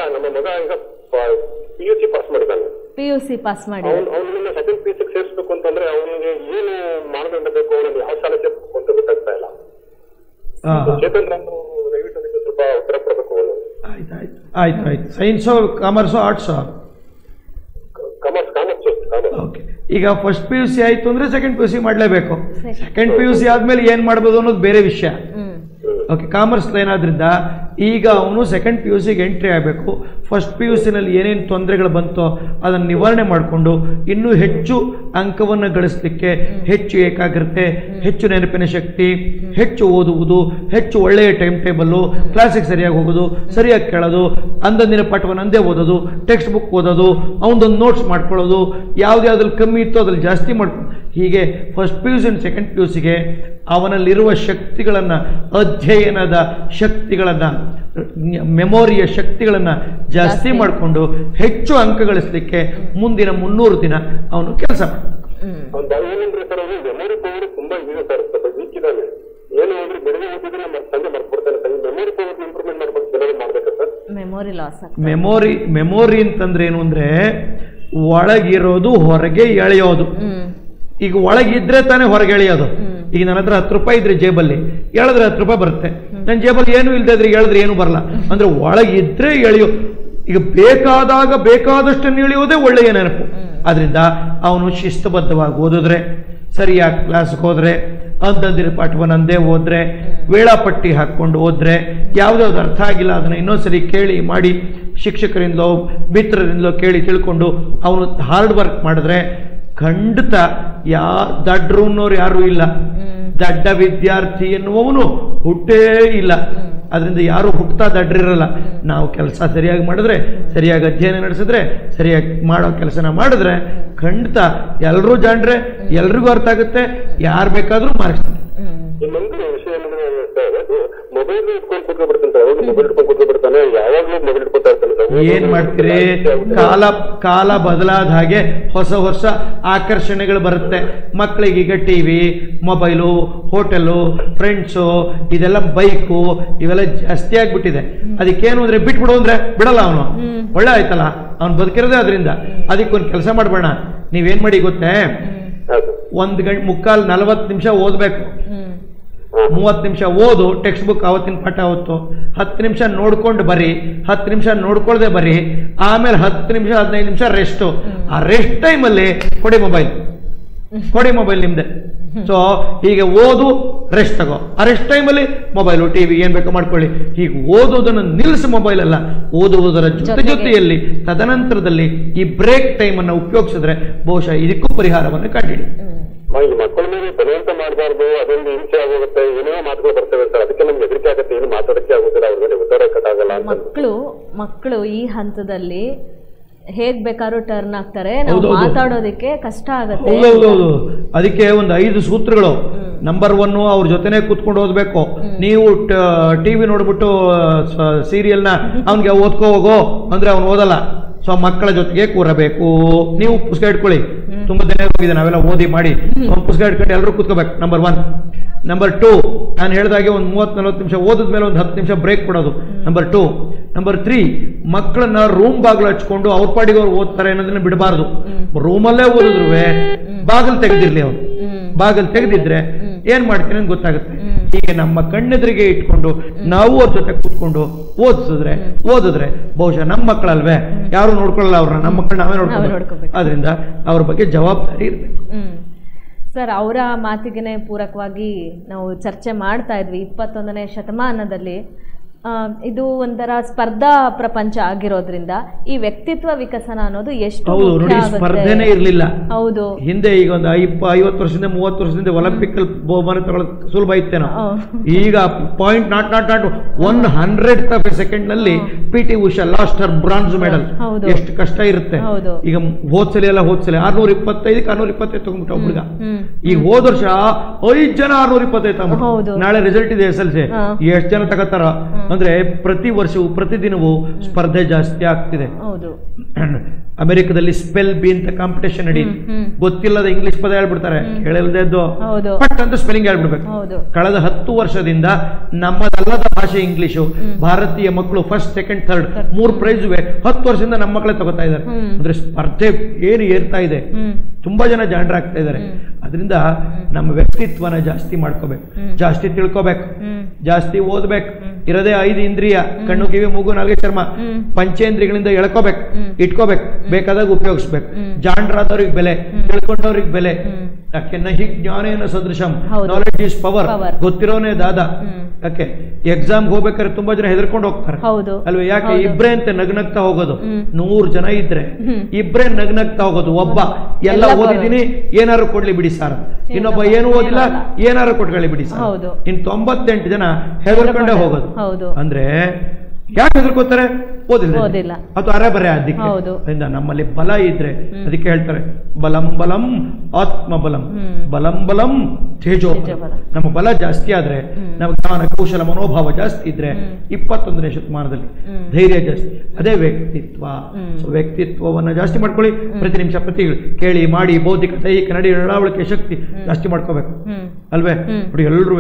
ಪಿ ಯು ಸಿ ಪಾಸ್ ಮಾಡಿದ್ದಾರೆ.
ಸೇರಿಸಬೇಕು ಅಂತಂದ್ರೆ ಅವನಿಗೆ ಏನು ಮಾನದಂಡ ಬೇಕು, ಅವನಿಗೆ ಯಾವ ಶಾಲೆ ಸೇರ್ಬೇಕು ಅಂತ ಗೊತ್ತಾಗ್ತಾ ಇಲ್ಲ. ಚೇತನ್ ರಾಮ್ ದಯವಿಟ್ಟು ನಿಮಗೆ ಸ್ವಲ್ಪ ಉತ್ತರ ಕೊಡಬೇಕು.
ಆಯ್ತಾಯ್ತು ಆಯ್ತು ಆಯ್ತು ಸೈನ್ಸೋ, ಕಾಮರ್ಸೋ, ಆರ್ಟ್ಸೋ?
ಕಾಮರ್ಸ್. ಕಾಮರ್ಸ್.
ಓಕೆ. ಈಗ ಫಸ್ಟ್ ಪಿ ಯು ಸಿ ಆಯ್ತು ಅಂದ್ರೆ ಸೆಕೆಂಡ್ ಪಿ ಯು ಸಿ ಮಾಡಲೇಬೇಕು. ಸೆಕೆಂಡ್ ಪಿ ಯು ಸಿ ಆದ್ಮೇಲೆ ಏನ್ ಮಾಡ್ಬೋದು ಅನ್ನೋದು ಬೇರೆ ವಿಷಯ. ಓಕೆ, ಕಾಮರ್ಸ್ ಲೈನ್ ಆದ್ರಿಂದ ಈಗ ಅವನು ಸೆಕೆಂಡ್ ಪಿ ಯು ಸಿಗೆ ಎಂಟ್ರಿ ಆಗಬೇಕು. ಫಸ್ಟ್ ಪಿ ಯು ಸಿನಲ್ಲಿ ಏನೇನು ತೊಂದರೆಗಳು ಬಂತೋ ಅದನ್ನು ನಿವಾರಣೆ ಮಾಡಿಕೊಂಡು ಇನ್ನೂ ಹೆಚ್ಚು ಅಂಕವನ್ನು ಗಳಿಸಲಿಕ್ಕೆ ಹೆಚ್ಚು ಏಕಾಗ್ರತೆ, ಹೆಚ್ಚು ನೆನಪಿನ ಶಕ್ತಿ, ಹೆಚ್ಚು ಓದುವುದು, ಹೆಚ್ಚು ಒಳ್ಳೆಯ ಟೈಮ್ ಟೇಬಲ್ಲು, ಕ್ಲಾಸಿಗೆ ಸರಿಯಾಗಿ ಹೋಗೋದು, ಸರಿಯಾಗಿ ಕೇಳೋದು, ಅಂದಂದಿನ ಪಾಠವನ್ನು ಅಂದೇ ಓದೋದು, ಟೆಕ್ಸ್ಟ್ ಬುಕ್ ಓದೋದು, ಅವನದೊಂದು ನೋಟ್ಸ್ ಮಾಡ್ಕೊಳ್ಳೋದು, ಯಾವುದ್ಯಾವ್ದ್ರಲ್ಲಿ ಕಮ್ಮಿ ಇತ್ತು ಅದ್ರಲ್ಲಿ ಜಾಸ್ತಿ ಮಾಡ್ಕೊಂಡು, ಹೀಗೆ first P U C second P U ಸಿಗೆ ಅವನಲ್ಲಿರುವ ಶಕ್ತಿಗಳನ್ನು, ಅಧ್ಯಯನದ ಶಕ್ತಿಗಳನ್ನು, ಮೆಮೊರಿಯ ಶಕ್ತಿಗಳನ್ನು ಜಾಸ್ತಿ ಮಾಡಿಕೊಂಡು ಹೆಚ್ಚು ಅಂಕ ಗಳಿಸಲಿಕ್ಕೆ ಮುಂದಿನ ಮುನ್ನೂರು ದಿನ ಅವನು ಕೆಲಸ ಮಾಡ್ತಾನೆ.
ಏನಂದ್ರೆ ಸರ್ ಅವನು ಮೆಮೊರಿ ಪವರ್ ತುಂಬಾ ಇದೆ ಸರ್, ಸ್ವಲ್ಪ ವೀಕ್ ಇದ್ದಾನೆ. ಏನು ಅಂದ್ರೆ ಬೆಳಗ್ಗೆ ಓದಿದ್ರೆ ಸಂಜೆ ಮರ್ಕೊಡ್ತಾನೆ. ಮೆಮೊರಿ ಪವರ್ ಇಂಪ್ರೂವ್ಮೆಂಟ್ ಮಾಡ್ಬೇಕು, ಏನಾದ್ರು ಮಾಡ್ಬೇಕಾ sir?
Memory loss.
Memory memory ಅಂತಂದ್ರೆ ಏನು ಅಂದ್ರೆ ಒಳಗಿರೋದು ಹೊರಗೆ ಎಳೆಯೋದು. ಈಗ ಒಳಗಿದ್ರೆ ತಾನೇ ಹೊರಗೆ ಎಳೆಯೋದು. ಈಗ ನನ್ನ ಹತ್ರ ಹತ್ತು ರೂಪಾಯಿ ಇದ್ರೆ ಜೇಬಲ್ಲಿ ಎಳೆದ್ರೆ ಹತ್ತು ರೂಪಾಯಿ ಬರುತ್ತೆ, ನನ್ನ ಜೇಬಲ್ಲಿ ಏನು ಇಲ್ಲದೆ ಇದ್ರೆ ಎಳೆದ್ರೆ ಏನು ಬರಲ್ಲ. ಅಂದ್ರೆ ಒಳಗಿದ್ರೆ ಎಳೆಯೋ, ಈಗ ಬೇಕಾದಾಗ ಬೇಕಾದಷ್ಟನ್ನು ಎಳೆಯೋದೇ ಒಳ್ಳೆಯ ನೆನಪು. ಆದ್ರಿಂದ ಅವನು ಶಿಸ್ತುಬದ್ಧವಾಗಿ ಓದಿದ್ರೆ, ಸರಿಯಾಗಿ ಕ್ಲಾಸ್ಗೆ ಹೋದ್ರೆ, ಅಂತಂದಿರ ಪಾಠವನ್ನು ಅಂದೇ ಓದ್ರೆ, ವೇಳಾಪಟ್ಟಿ ಹಾಕ್ಕೊಂಡು ಓದ್ರೆ, ಯಾವುದಾದ್ರು ಅರ್ಥ ಆಗಿಲ್ಲ ಅದನ್ನು ಇನ್ನೊಂದ್ಸರಿ ಕೇಳಿ ಮಾಡಿ, ಶಿಕ್ಷಕರಿಂದಲೋ ಮಿತ್ರರಿಂದಲೋ ಕೇಳಿ ತಿಳ್ಕೊಂಡು ಅವನು ಹಾರ್ಡ್ ವರ್ಕ್ ಮಾಡಿದ್ರೆ ಖಂಡಿತ ಯಾ ದಡ್ರು ಅನ್ನೋರು ಯಾರೂ ಇಲ್ಲ. ದಡ್ಡ ವಿದ್ಯಾರ್ಥಿ ಎನ್ನುವವನು ಹುಟ್ಟೇ ಇಲ್ಲ. ಅದರಿಂದ ಯಾರು ಹುಟ್ಟುತ್ತಾ ದಡ್ರಿರಲ್ಲ. ನಾವು ಕೆಲಸ ಸರಿಯಾಗಿ ಮಾಡಿದ್ರೆ, ಸರಿಯಾಗಿ ಅಧ್ಯಯನ ನಡೆಸಿದ್ರೆ, ಸರಿಯಾಗಿ ಮಾಡೋ ಕೆಲಸನ ಮಾಡಿದ್ರೆ ಖಂಡಿತ ಎಲ್ಲರೂ ಜಾಣ್ರೆ, ಎಲ್ರಿಗೂ ಅರ್ಥ ಆಗುತ್ತೆ, ಯಾರು ಬೇಕಾದ್ರೂ ಮಾರ್ಕ್ಸ್.
ಇನ್ನೊಂದು ವಿಷಯ ಏನಂದ್ರೆ ಮೊಬೈಲ್ ಇಟ್ಕೊಂಡು ಕೂತ್ಕೊಬಿಡ್ತಾನೆ, ಅವಾಗ ಮೊಬೈಲ್ ಇಟ್ಕೊಂಡು ಕೂತ್ಕೊಬಿಡ್ತಾನೆ, ಯಾವಾಗಲೂ ಮೊಬೈಲ್ ಇಟ್ಕೊತಾ ಇರ್ತಾನೆ.
ಏನ್ ಮಾಡ್ತೀರಿ, ಕಾಲ ಕಾಲ ಬದಲಾದ ಹಾಗೆ ಹೊಸ ಹೊಸ ಆಕರ್ಷಣೆಗಳು ಬರುತ್ತೆ. ಮಕ್ಕಳಿಗೀಗ ಟಿವಿ, ಮೊಬೈಲು, ಹೋಟೆಲು, ಫ್ರೆಂಡ್ಸು, ಇದೆಲ್ಲ ಬೈಕು, ಇವೆಲ್ಲ ಜಾಸ್ತಿ ಆಗ್ಬಿಟ್ಟಿದೆ. ಅದಕ್ಕೇನು ಅಂದ್ರೆ ಬಿಟ್ಬಿಡು ಅಂದ್ರೆ ಬಿಡಲ್ಲ ಅವನು. ಒಳ್ಳೆ ಆಯ್ತಲ್ಲ, ಅವ್ನು ಬದುಕಿರೋದೇ ಅದರಿಂದ. ಅದಕ್ಕೊಂದು ಕೆಲಸ ಮಾಡಬೇಡ, ನೀವೇನ್ ಮಾಡಿ ಗೊತ್ತೇ, ಒಂದ್ ಗಂಟೆ ಮುಕ್ಕಾಲ್ ನಲವತ್ತು ನಿಮಿಷ ಓದ್ಬೇಕು. ಮೂವತ್ತು ನಿಮಿಷ ಓದು, ಟೆಕ್ಸ್ಟ್ ಬುಕ್ ಅವತ್ತಿನ ಪಾಠ ಅವತ್ತು. ಹತ್ತು ನಿಮಿಷ ನೋಡ್ಕೊಂಡು ಬರಿ, ಹತ್ತು ನಿಮಿಷ ನೋಡ್ಕೊಳ್ದೆ ಬರಿ, ಆಮೇಲೆ ಹತ್ತು ನಿಮಿಷ ಹದಿನೈದು ನಿಮಿಷ ರೆಸ್ಟು. ಆ ರೆಸ್ಟ್ ಟೈಮಲ್ಲಿ ಕೊಡಿ ಮೊಬೈಲ್, ಕೊಡಿ ಮೊಬೈಲ್ ನಿಮ್ದೆ. ಸೊ ಹೀಗೆ ಓದು, ರೆಸ್ಟ್ ತಗೋ. ಆ ರೆಸ್ಟ್ ಟೈಮಲ್ಲಿ ಮೊಬೈಲು, ಟಿವಿ ಏನ್ ಬೇಕೋ ಮಾಡ್ಕೊಳ್ಳಿ. ಹೀಗೆ ಓದೋದನ್ನು ನಿಲ್ಲಿಸಿ ಮೊಬೈಲ್ ಅಲ್ಲ, ಓದುವುದರ ಜೊತೆ ಜೊತೆಯಲ್ಲಿ ತದನಂತರದಲ್ಲಿ ಈ ಬ್ರೇಕ್ ಟೈಮ್ ಅನ್ನು ಉಪಯೋಗಿಸಿದ್ರೆ ಬಹುಶಃ ಇದಕ್ಕೂ ಪರಿಹಾರವನ್ನು ಕಂಡಿಡಿ.
ಮಕ್ಕಳ ಮೇಲೆ ಬಲವಂತ ಮಾಡಬಾರ್ದು, ಅದೊಂದು ಹಿಂಸೆ ಆಗೋಗುತ್ತೆ, ಏನೇನೋ ಮಾತುಗಳು ಬರ್ತವೆ ಸರ್, ಅದಕ್ಕೆ ನಮ್ಗೆ ಹೆದರಿಕೆ ಆಗುತ್ತೆ, ಏನು ಮಾತಾಡಕ್ಕೆ ಆಗುದಿಲ್ಲ, ಅವ್ರ ಮೇಲೆ ಉತ್ತರಕ್ಕಾಗಲ್ಲ.
ಮಕ್ಕಳು ಮಕ್ಕಳು ಈ ಹಂತದಲ್ಲಿ ಹೇಗ್ ಬೇಕಾದ್ರೂ ಟರ್ನ್ ಆಗ್ತಾರೆ, ನಾವು ಮಾತಾಡೋದಕ್ಕೆ ಕಷ್ಟ ಆಗುತ್ತೆ.
ಅದಕ್ಕೆ ಒಂದು ಐದು ಸೂತ್ರಗಳು. ನಂಬರ್ ಒನ್, ಅವ್ರ ಜೊತೆನೆ ಕೂತ್ಕೊಂಡು ಓದ್ಬೇಕು. ನೀವು ಟಿವಿ ನೋಡ್ಬಿಟ್ಟು ಸೀರಿಯಲ್ನ ಅವನ್ಗೆ ಓದ್ಕೋ ಹೋಗೋ ಅಂದ್ರೆ ಅವ್ನು ಓದಲ್ಲ. ಸೊ ಮಕ್ಕಳ ಜೊತೆಗೆ ಕೂರಬೇಕು. ನೀವು ಪುಸ್ತಕ ಇಟ್ಕೊಳ್ಳಿ, ತುಂಬಾ ದಿನ ಹೋಗಿದೆ, ನಾವೆಲ್ಲ ಓದಿ ಮಾಡಿ ಒಂದು ಪುಸ್ತಕ ಇಟ್ಕೊಂಡು ಎಲ್ಲರೂ ಕೂತ್ಕೋಬೇಕು. Number one. ನಂಬರ್ ಟೂ, ನಾನು ಹೇಳಿದಾಗೆ ಒಂದು ಮೂವತ್ತು ನಲ್ವತ್ತು ನಿಮಿಷ ಓದಿದ್ಮೇಲೆ ಒಂದು ಹತ್ತು ನಿಮಿಷ ಬ್ರೇಕ್ ಕೊಡೋದು. Number two. ನಂಬರ್ ತ್ರೀ, ಮಕ್ಕಳನ್ನ ರೂಮ್ ಬಾಗಿಲು ಹಚ್ಕೊಂಡು ಅವ್ರ ಪಾಡಿಗೆ ಅವ್ರು ಓದ್ತಾರೆ ಅನ್ನೋದನ್ನ ಬಿಡಬಾರ್ದು. ರೂಮಲ್ಲೇ ಓದಿದ್ರು ಬಾಗಿಲು ತೆಗೆದಿರ್ಲಿ, ಅವ್ರು ಬಾಗಿಲು ತೆಗೆದಿದ್ರೆ ಏನ್ ಮಾಡ್ತೀನಿ ಅಂತ ಗೊತ್ತಾಗುತ್ತೆ. ಹೀಗೆ ನಮ್ಮ ಕಣ್ಣೆದುರಿಗೆ ಇಟ್ಕೊಂಡು ನಾವು ಅವ್ರ ಜೊತೆ ಕೂತ್ಕೊಂಡು ಓದಿಸಿದ್ರೆ ಓದಿದ್ರೆ ಬಹುಶಃ ನಮ್ಮ ಮಕ್ಕಳಲ್ವೇ, ಯಾರು ನೋಡ್ಕೊಳ್ಳಲ್ಲ ಅವ್ರನ್ನ, ನಮ್ಮ ಮಕ್ಕಳು ನಾವೇ ನೋಡ್ಕೊಳ್ಬೇಕು. ಅದರಿಂದ ಅವ್ರ ಬಗ್ಗೆ ಜವಾಬ್ದಾರಿ ಇರಬೇಕು.
ಸರ್, ಅವರ ಮಾತಿಗೆ ಪೂರಕವಾಗಿ ನಾವು ಚರ್ಚೆ ಮಾಡ್ತಾ ಇದ್ವಿ. ಇಪ್ಪತ್ತೊಂದನೇ ಶತಮಾನದಲ್ಲಿ ಇದು ಒಂಥರ ಸ್ಪರ್ಧಾ ಪ್ರಪಂಚ ಆಗಿರೋದ್ರಿಂದ ಈ ವ್ಯಕ್ತಿತ್ವ ವಿಕಸನ ಅನ್ನೋದು ಎಷ್ಟು
ಸ್ಪರ್ಧೆನೇ ಇರಲಿಲ್ಲ.
ಹೌದು,
ಹಿಂದೆ ಈಗ ಒಂದು ಐವತ್ತು ವರ್ಷದಿಂದ ಮೂವತ್ತು ವರ್ಷದಿಂದ ಒಲಿಂಪಿಕ್ ಬಹುಮಾನ ತಗೊಳ್ಳೋದು ಸುಲಭ ಇತ್ತೇನೋ. ಈಗ point nought nought nought one hundred of a second ನಲ್ಲಿ P T Usha lost her bronze medal. ಎಷ್ಟು ಕಷ್ಟ ಇರುತ್ತೆ. ಈಗ ಹೋದ್ಸಲಿ ಎಲ್ಲ ಹೋದ್ಸಲಿ ಆರ್ನೂರ ಇಪ್ಪತ್ತೈದಕ್ಕೆ ಆರ್ನೂರ ಇಪ್ಪತ್ತೈದು ತಗೊಂಡ್ಬಿಟ್ಟ ಹುಡುಗ. ಈಗ ಹೋದ ವರ್ಷ ಐದ್ ಜನ ಆರ್ನೂರ ಇಪ್ಪತ್ತೈದು ತಗೊಂಡ್ಬಿಟ್ಟು, ನಾಳೆ ರಿಸಲ್ಟ್ ಇದೆ ಎಸ್ ಎಲ್ ಸಿ, ಎಷ್ಟು ಜನ ತಗೋತಾರ ಅಂದ್ರೆ ಪ್ರತಿ ವರ್ಷವೂ ಪ್ರತಿದಿನವೂ ಸ್ಪರ್ಧೆ ಜಾಸ್ತಿ ಆಗ್ತಿದೆ. ಅಮೆರಿಕದಲ್ಲಿ ಸ್ಪೆಲ್ ಬಿ ಅಂತ ಕಾಂಪಿಟೇಷನ್ ನಡಿ, ಗೊತ್ತಿಲ್ಲದ ಇಂಗ್ಲಿಷ್ ಪದ ಹೇಳ್ಬಿಡ್ತಾರೆ, ಕೇಳಿಲ್ದೆದ್ದು ಪಟ್ ಅಂತ ಸ್ಪೆಲ್ಲಿಂಗ್ ಹೇಳ್ಬಿಡ್ಬೇಕು. ಕಳೆದ ಹತ್ತು ವರ್ಷದಿಂದ ನಮ್ಮದಲ್ಲದ ಭಾಷೆ ಇಂಗ್ಲಿಷು, ಭಾರತೀಯ ಮಕ್ಕಳು ಫಸ್ಟ್ ಸೆಕೆಂಡ್ ಥರ್ಡ್ ಮೂರು ಪ್ರೈಸ್ ಹತ್ತು ವರ್ಷದಿಂದ ನಮ್ಮ ಮಕ್ಕಳೇ ತಗೋತಾ ಇದ್ದಾರೆ. ಅಂದ್ರೆ ಸ್ಪರ್ಧೆ ಏನು ಏರ್ತಾ ಇದೆ, ತುಂಬಾ ಜನ ಜಾಣರಾಗ್ತಾ ಇದ್ದಾರೆ. ಅದರಿಂದ ನಮ್ಮ ವ್ಯಕ್ತಿತ್ವನ ಜಾಸ್ತಿ ಮಾಡ್ಕೋಬೇಕು, ಜಾಸ್ತಿ ತಿಳ್ಕೋಬೇಕು, ಜಾಸ್ತಿ ಓದ್ಬೇಕು. ಇರೋದೇ ಐದು ಇಂದ್ರಿಯ, ಕಣ್ಣು ಕಿವಿ ಮೂಗು ನಾಲ್ಗೆ ಚರ್ಮ, ಪಂಚೇಂದ್ರಿಯಗಳಿಂದ ಎಳ್ಕೋಬೇಕು, ಇಟ್ಕೋಬೇಕು, ಬೇಕಾದಾಗ ಉಪಯೋಗಿಸ್ಬೇಕು. ಜಾಣರಾದವ್ರಿಗೆ ಬೆಲೆ, ತಿಳ್ಕೊಂಡವ್ರಿಗೆ ಬೆಲೆ. ಯಾಕೆ ನಹಿ ಜ್ಞಾನೇನ ಸದೃಶಂ, ನಾಲೆಡ್ಜ್ ಇಸ್ ಪವರ್. ಗೊತ್ತಿರೋನೇ ದಾದ. ಯಾಕೆ ಎಕ್ಸಾಮ್ಗೆ ಹೋಗ್ಬೇಕಾದ್ರೆ ತುಂಬಾ ಜನ ಹೆದರ್ಕೊಂಡು ಹೋಗ್ತಾರೆ ಅಲ್ವಾ? ಯಾಕೆ? ಇಬ್ರೇ ಅಂತ ನಗ್ನಗ್ತಾ ಹೋಗೋದು. ನೂರು ಜನ ಇದ್ರೆ ಇಬ್ರೇ ನಗ್ನಗ್ತಾ ಹೋಗೋದು. ಒಬ್ಬ ಎಲ್ಲ ಓದಿದೀನಿ ಏನಾರು ಕೊಡ್ಲಿ ಬಿಡಿ ಸಾರ್, ಇನ್ನೊಬ್ಬ ಏನು ಓದಿಲ್ಲ ಏನಾರು ಕೊಟ್ಕೊಳ್ಳಿ ಬಿಡಿ ಸಾರ್. ಇನ್ ತೊಂಬತ್ತೆಂಟು ಜನ ಹೆದರ್ಕೊಂಡೇ ಹೋಗೋದು. ಅಂದ್ರೆ ಯಾಕೆ ಹೆದರ್ಕೋತಾರೆ? ಓದಿಲ್ಲ ಅದು ಅರೆ ಬರೆ. ಅದಕ್ಕೆ ನಮ್ಮಲ್ಲಿ ಬಲ ಇದ್ರೆ, ಅದಕ್ಕೆ ಹೇಳ್ತಾರೆ ಬಲಂ ಬಲಂ ಆತ್ಮ ಬಲಂ, ಬಲಂ ಬಲಂ ತೇಜೋ. ನಮ್ಮ ಬಲ ಜಾಸ್ತಿ ಆದ್ರೆ, ನಮ್ಮ ಜ್ಞಾನ ಕೌಶಲ ಮನೋಭಾವ ಜಾಸ್ತಿ ಇದ್ರೆ, ಇಪ್ಪತ್ತೊಂದನೇ ಶತಮಾನದಲ್ಲಿ ಧೈರ್ಯ ಜಾಸ್ತಿ. ಅದೇ ವ್ಯಕ್ತಿತ್ವ. ಸೊ ವ್ಯಕ್ತಿತ್ವವನ್ನ ಜಾಸ್ತಿ ಮಾಡ್ಕೊಳ್ಳಿ. ಪ್ರತಿ ನಿಮಿಷ ಪ್ರತಿ ಕೇಳಿ ಮಾಡಿ ಬೌದ್ಧಿಕ ದೈಹಿಕ ನಡಿ ನಡವಳಿಕೆ ಶಕ್ತಿ ಜಾಸ್ತಿ ಮಾಡ್ಕೋಬೇಕು ಅಲ್ವೇ? ನೋಡಿ ಎಲ್ಲರೂ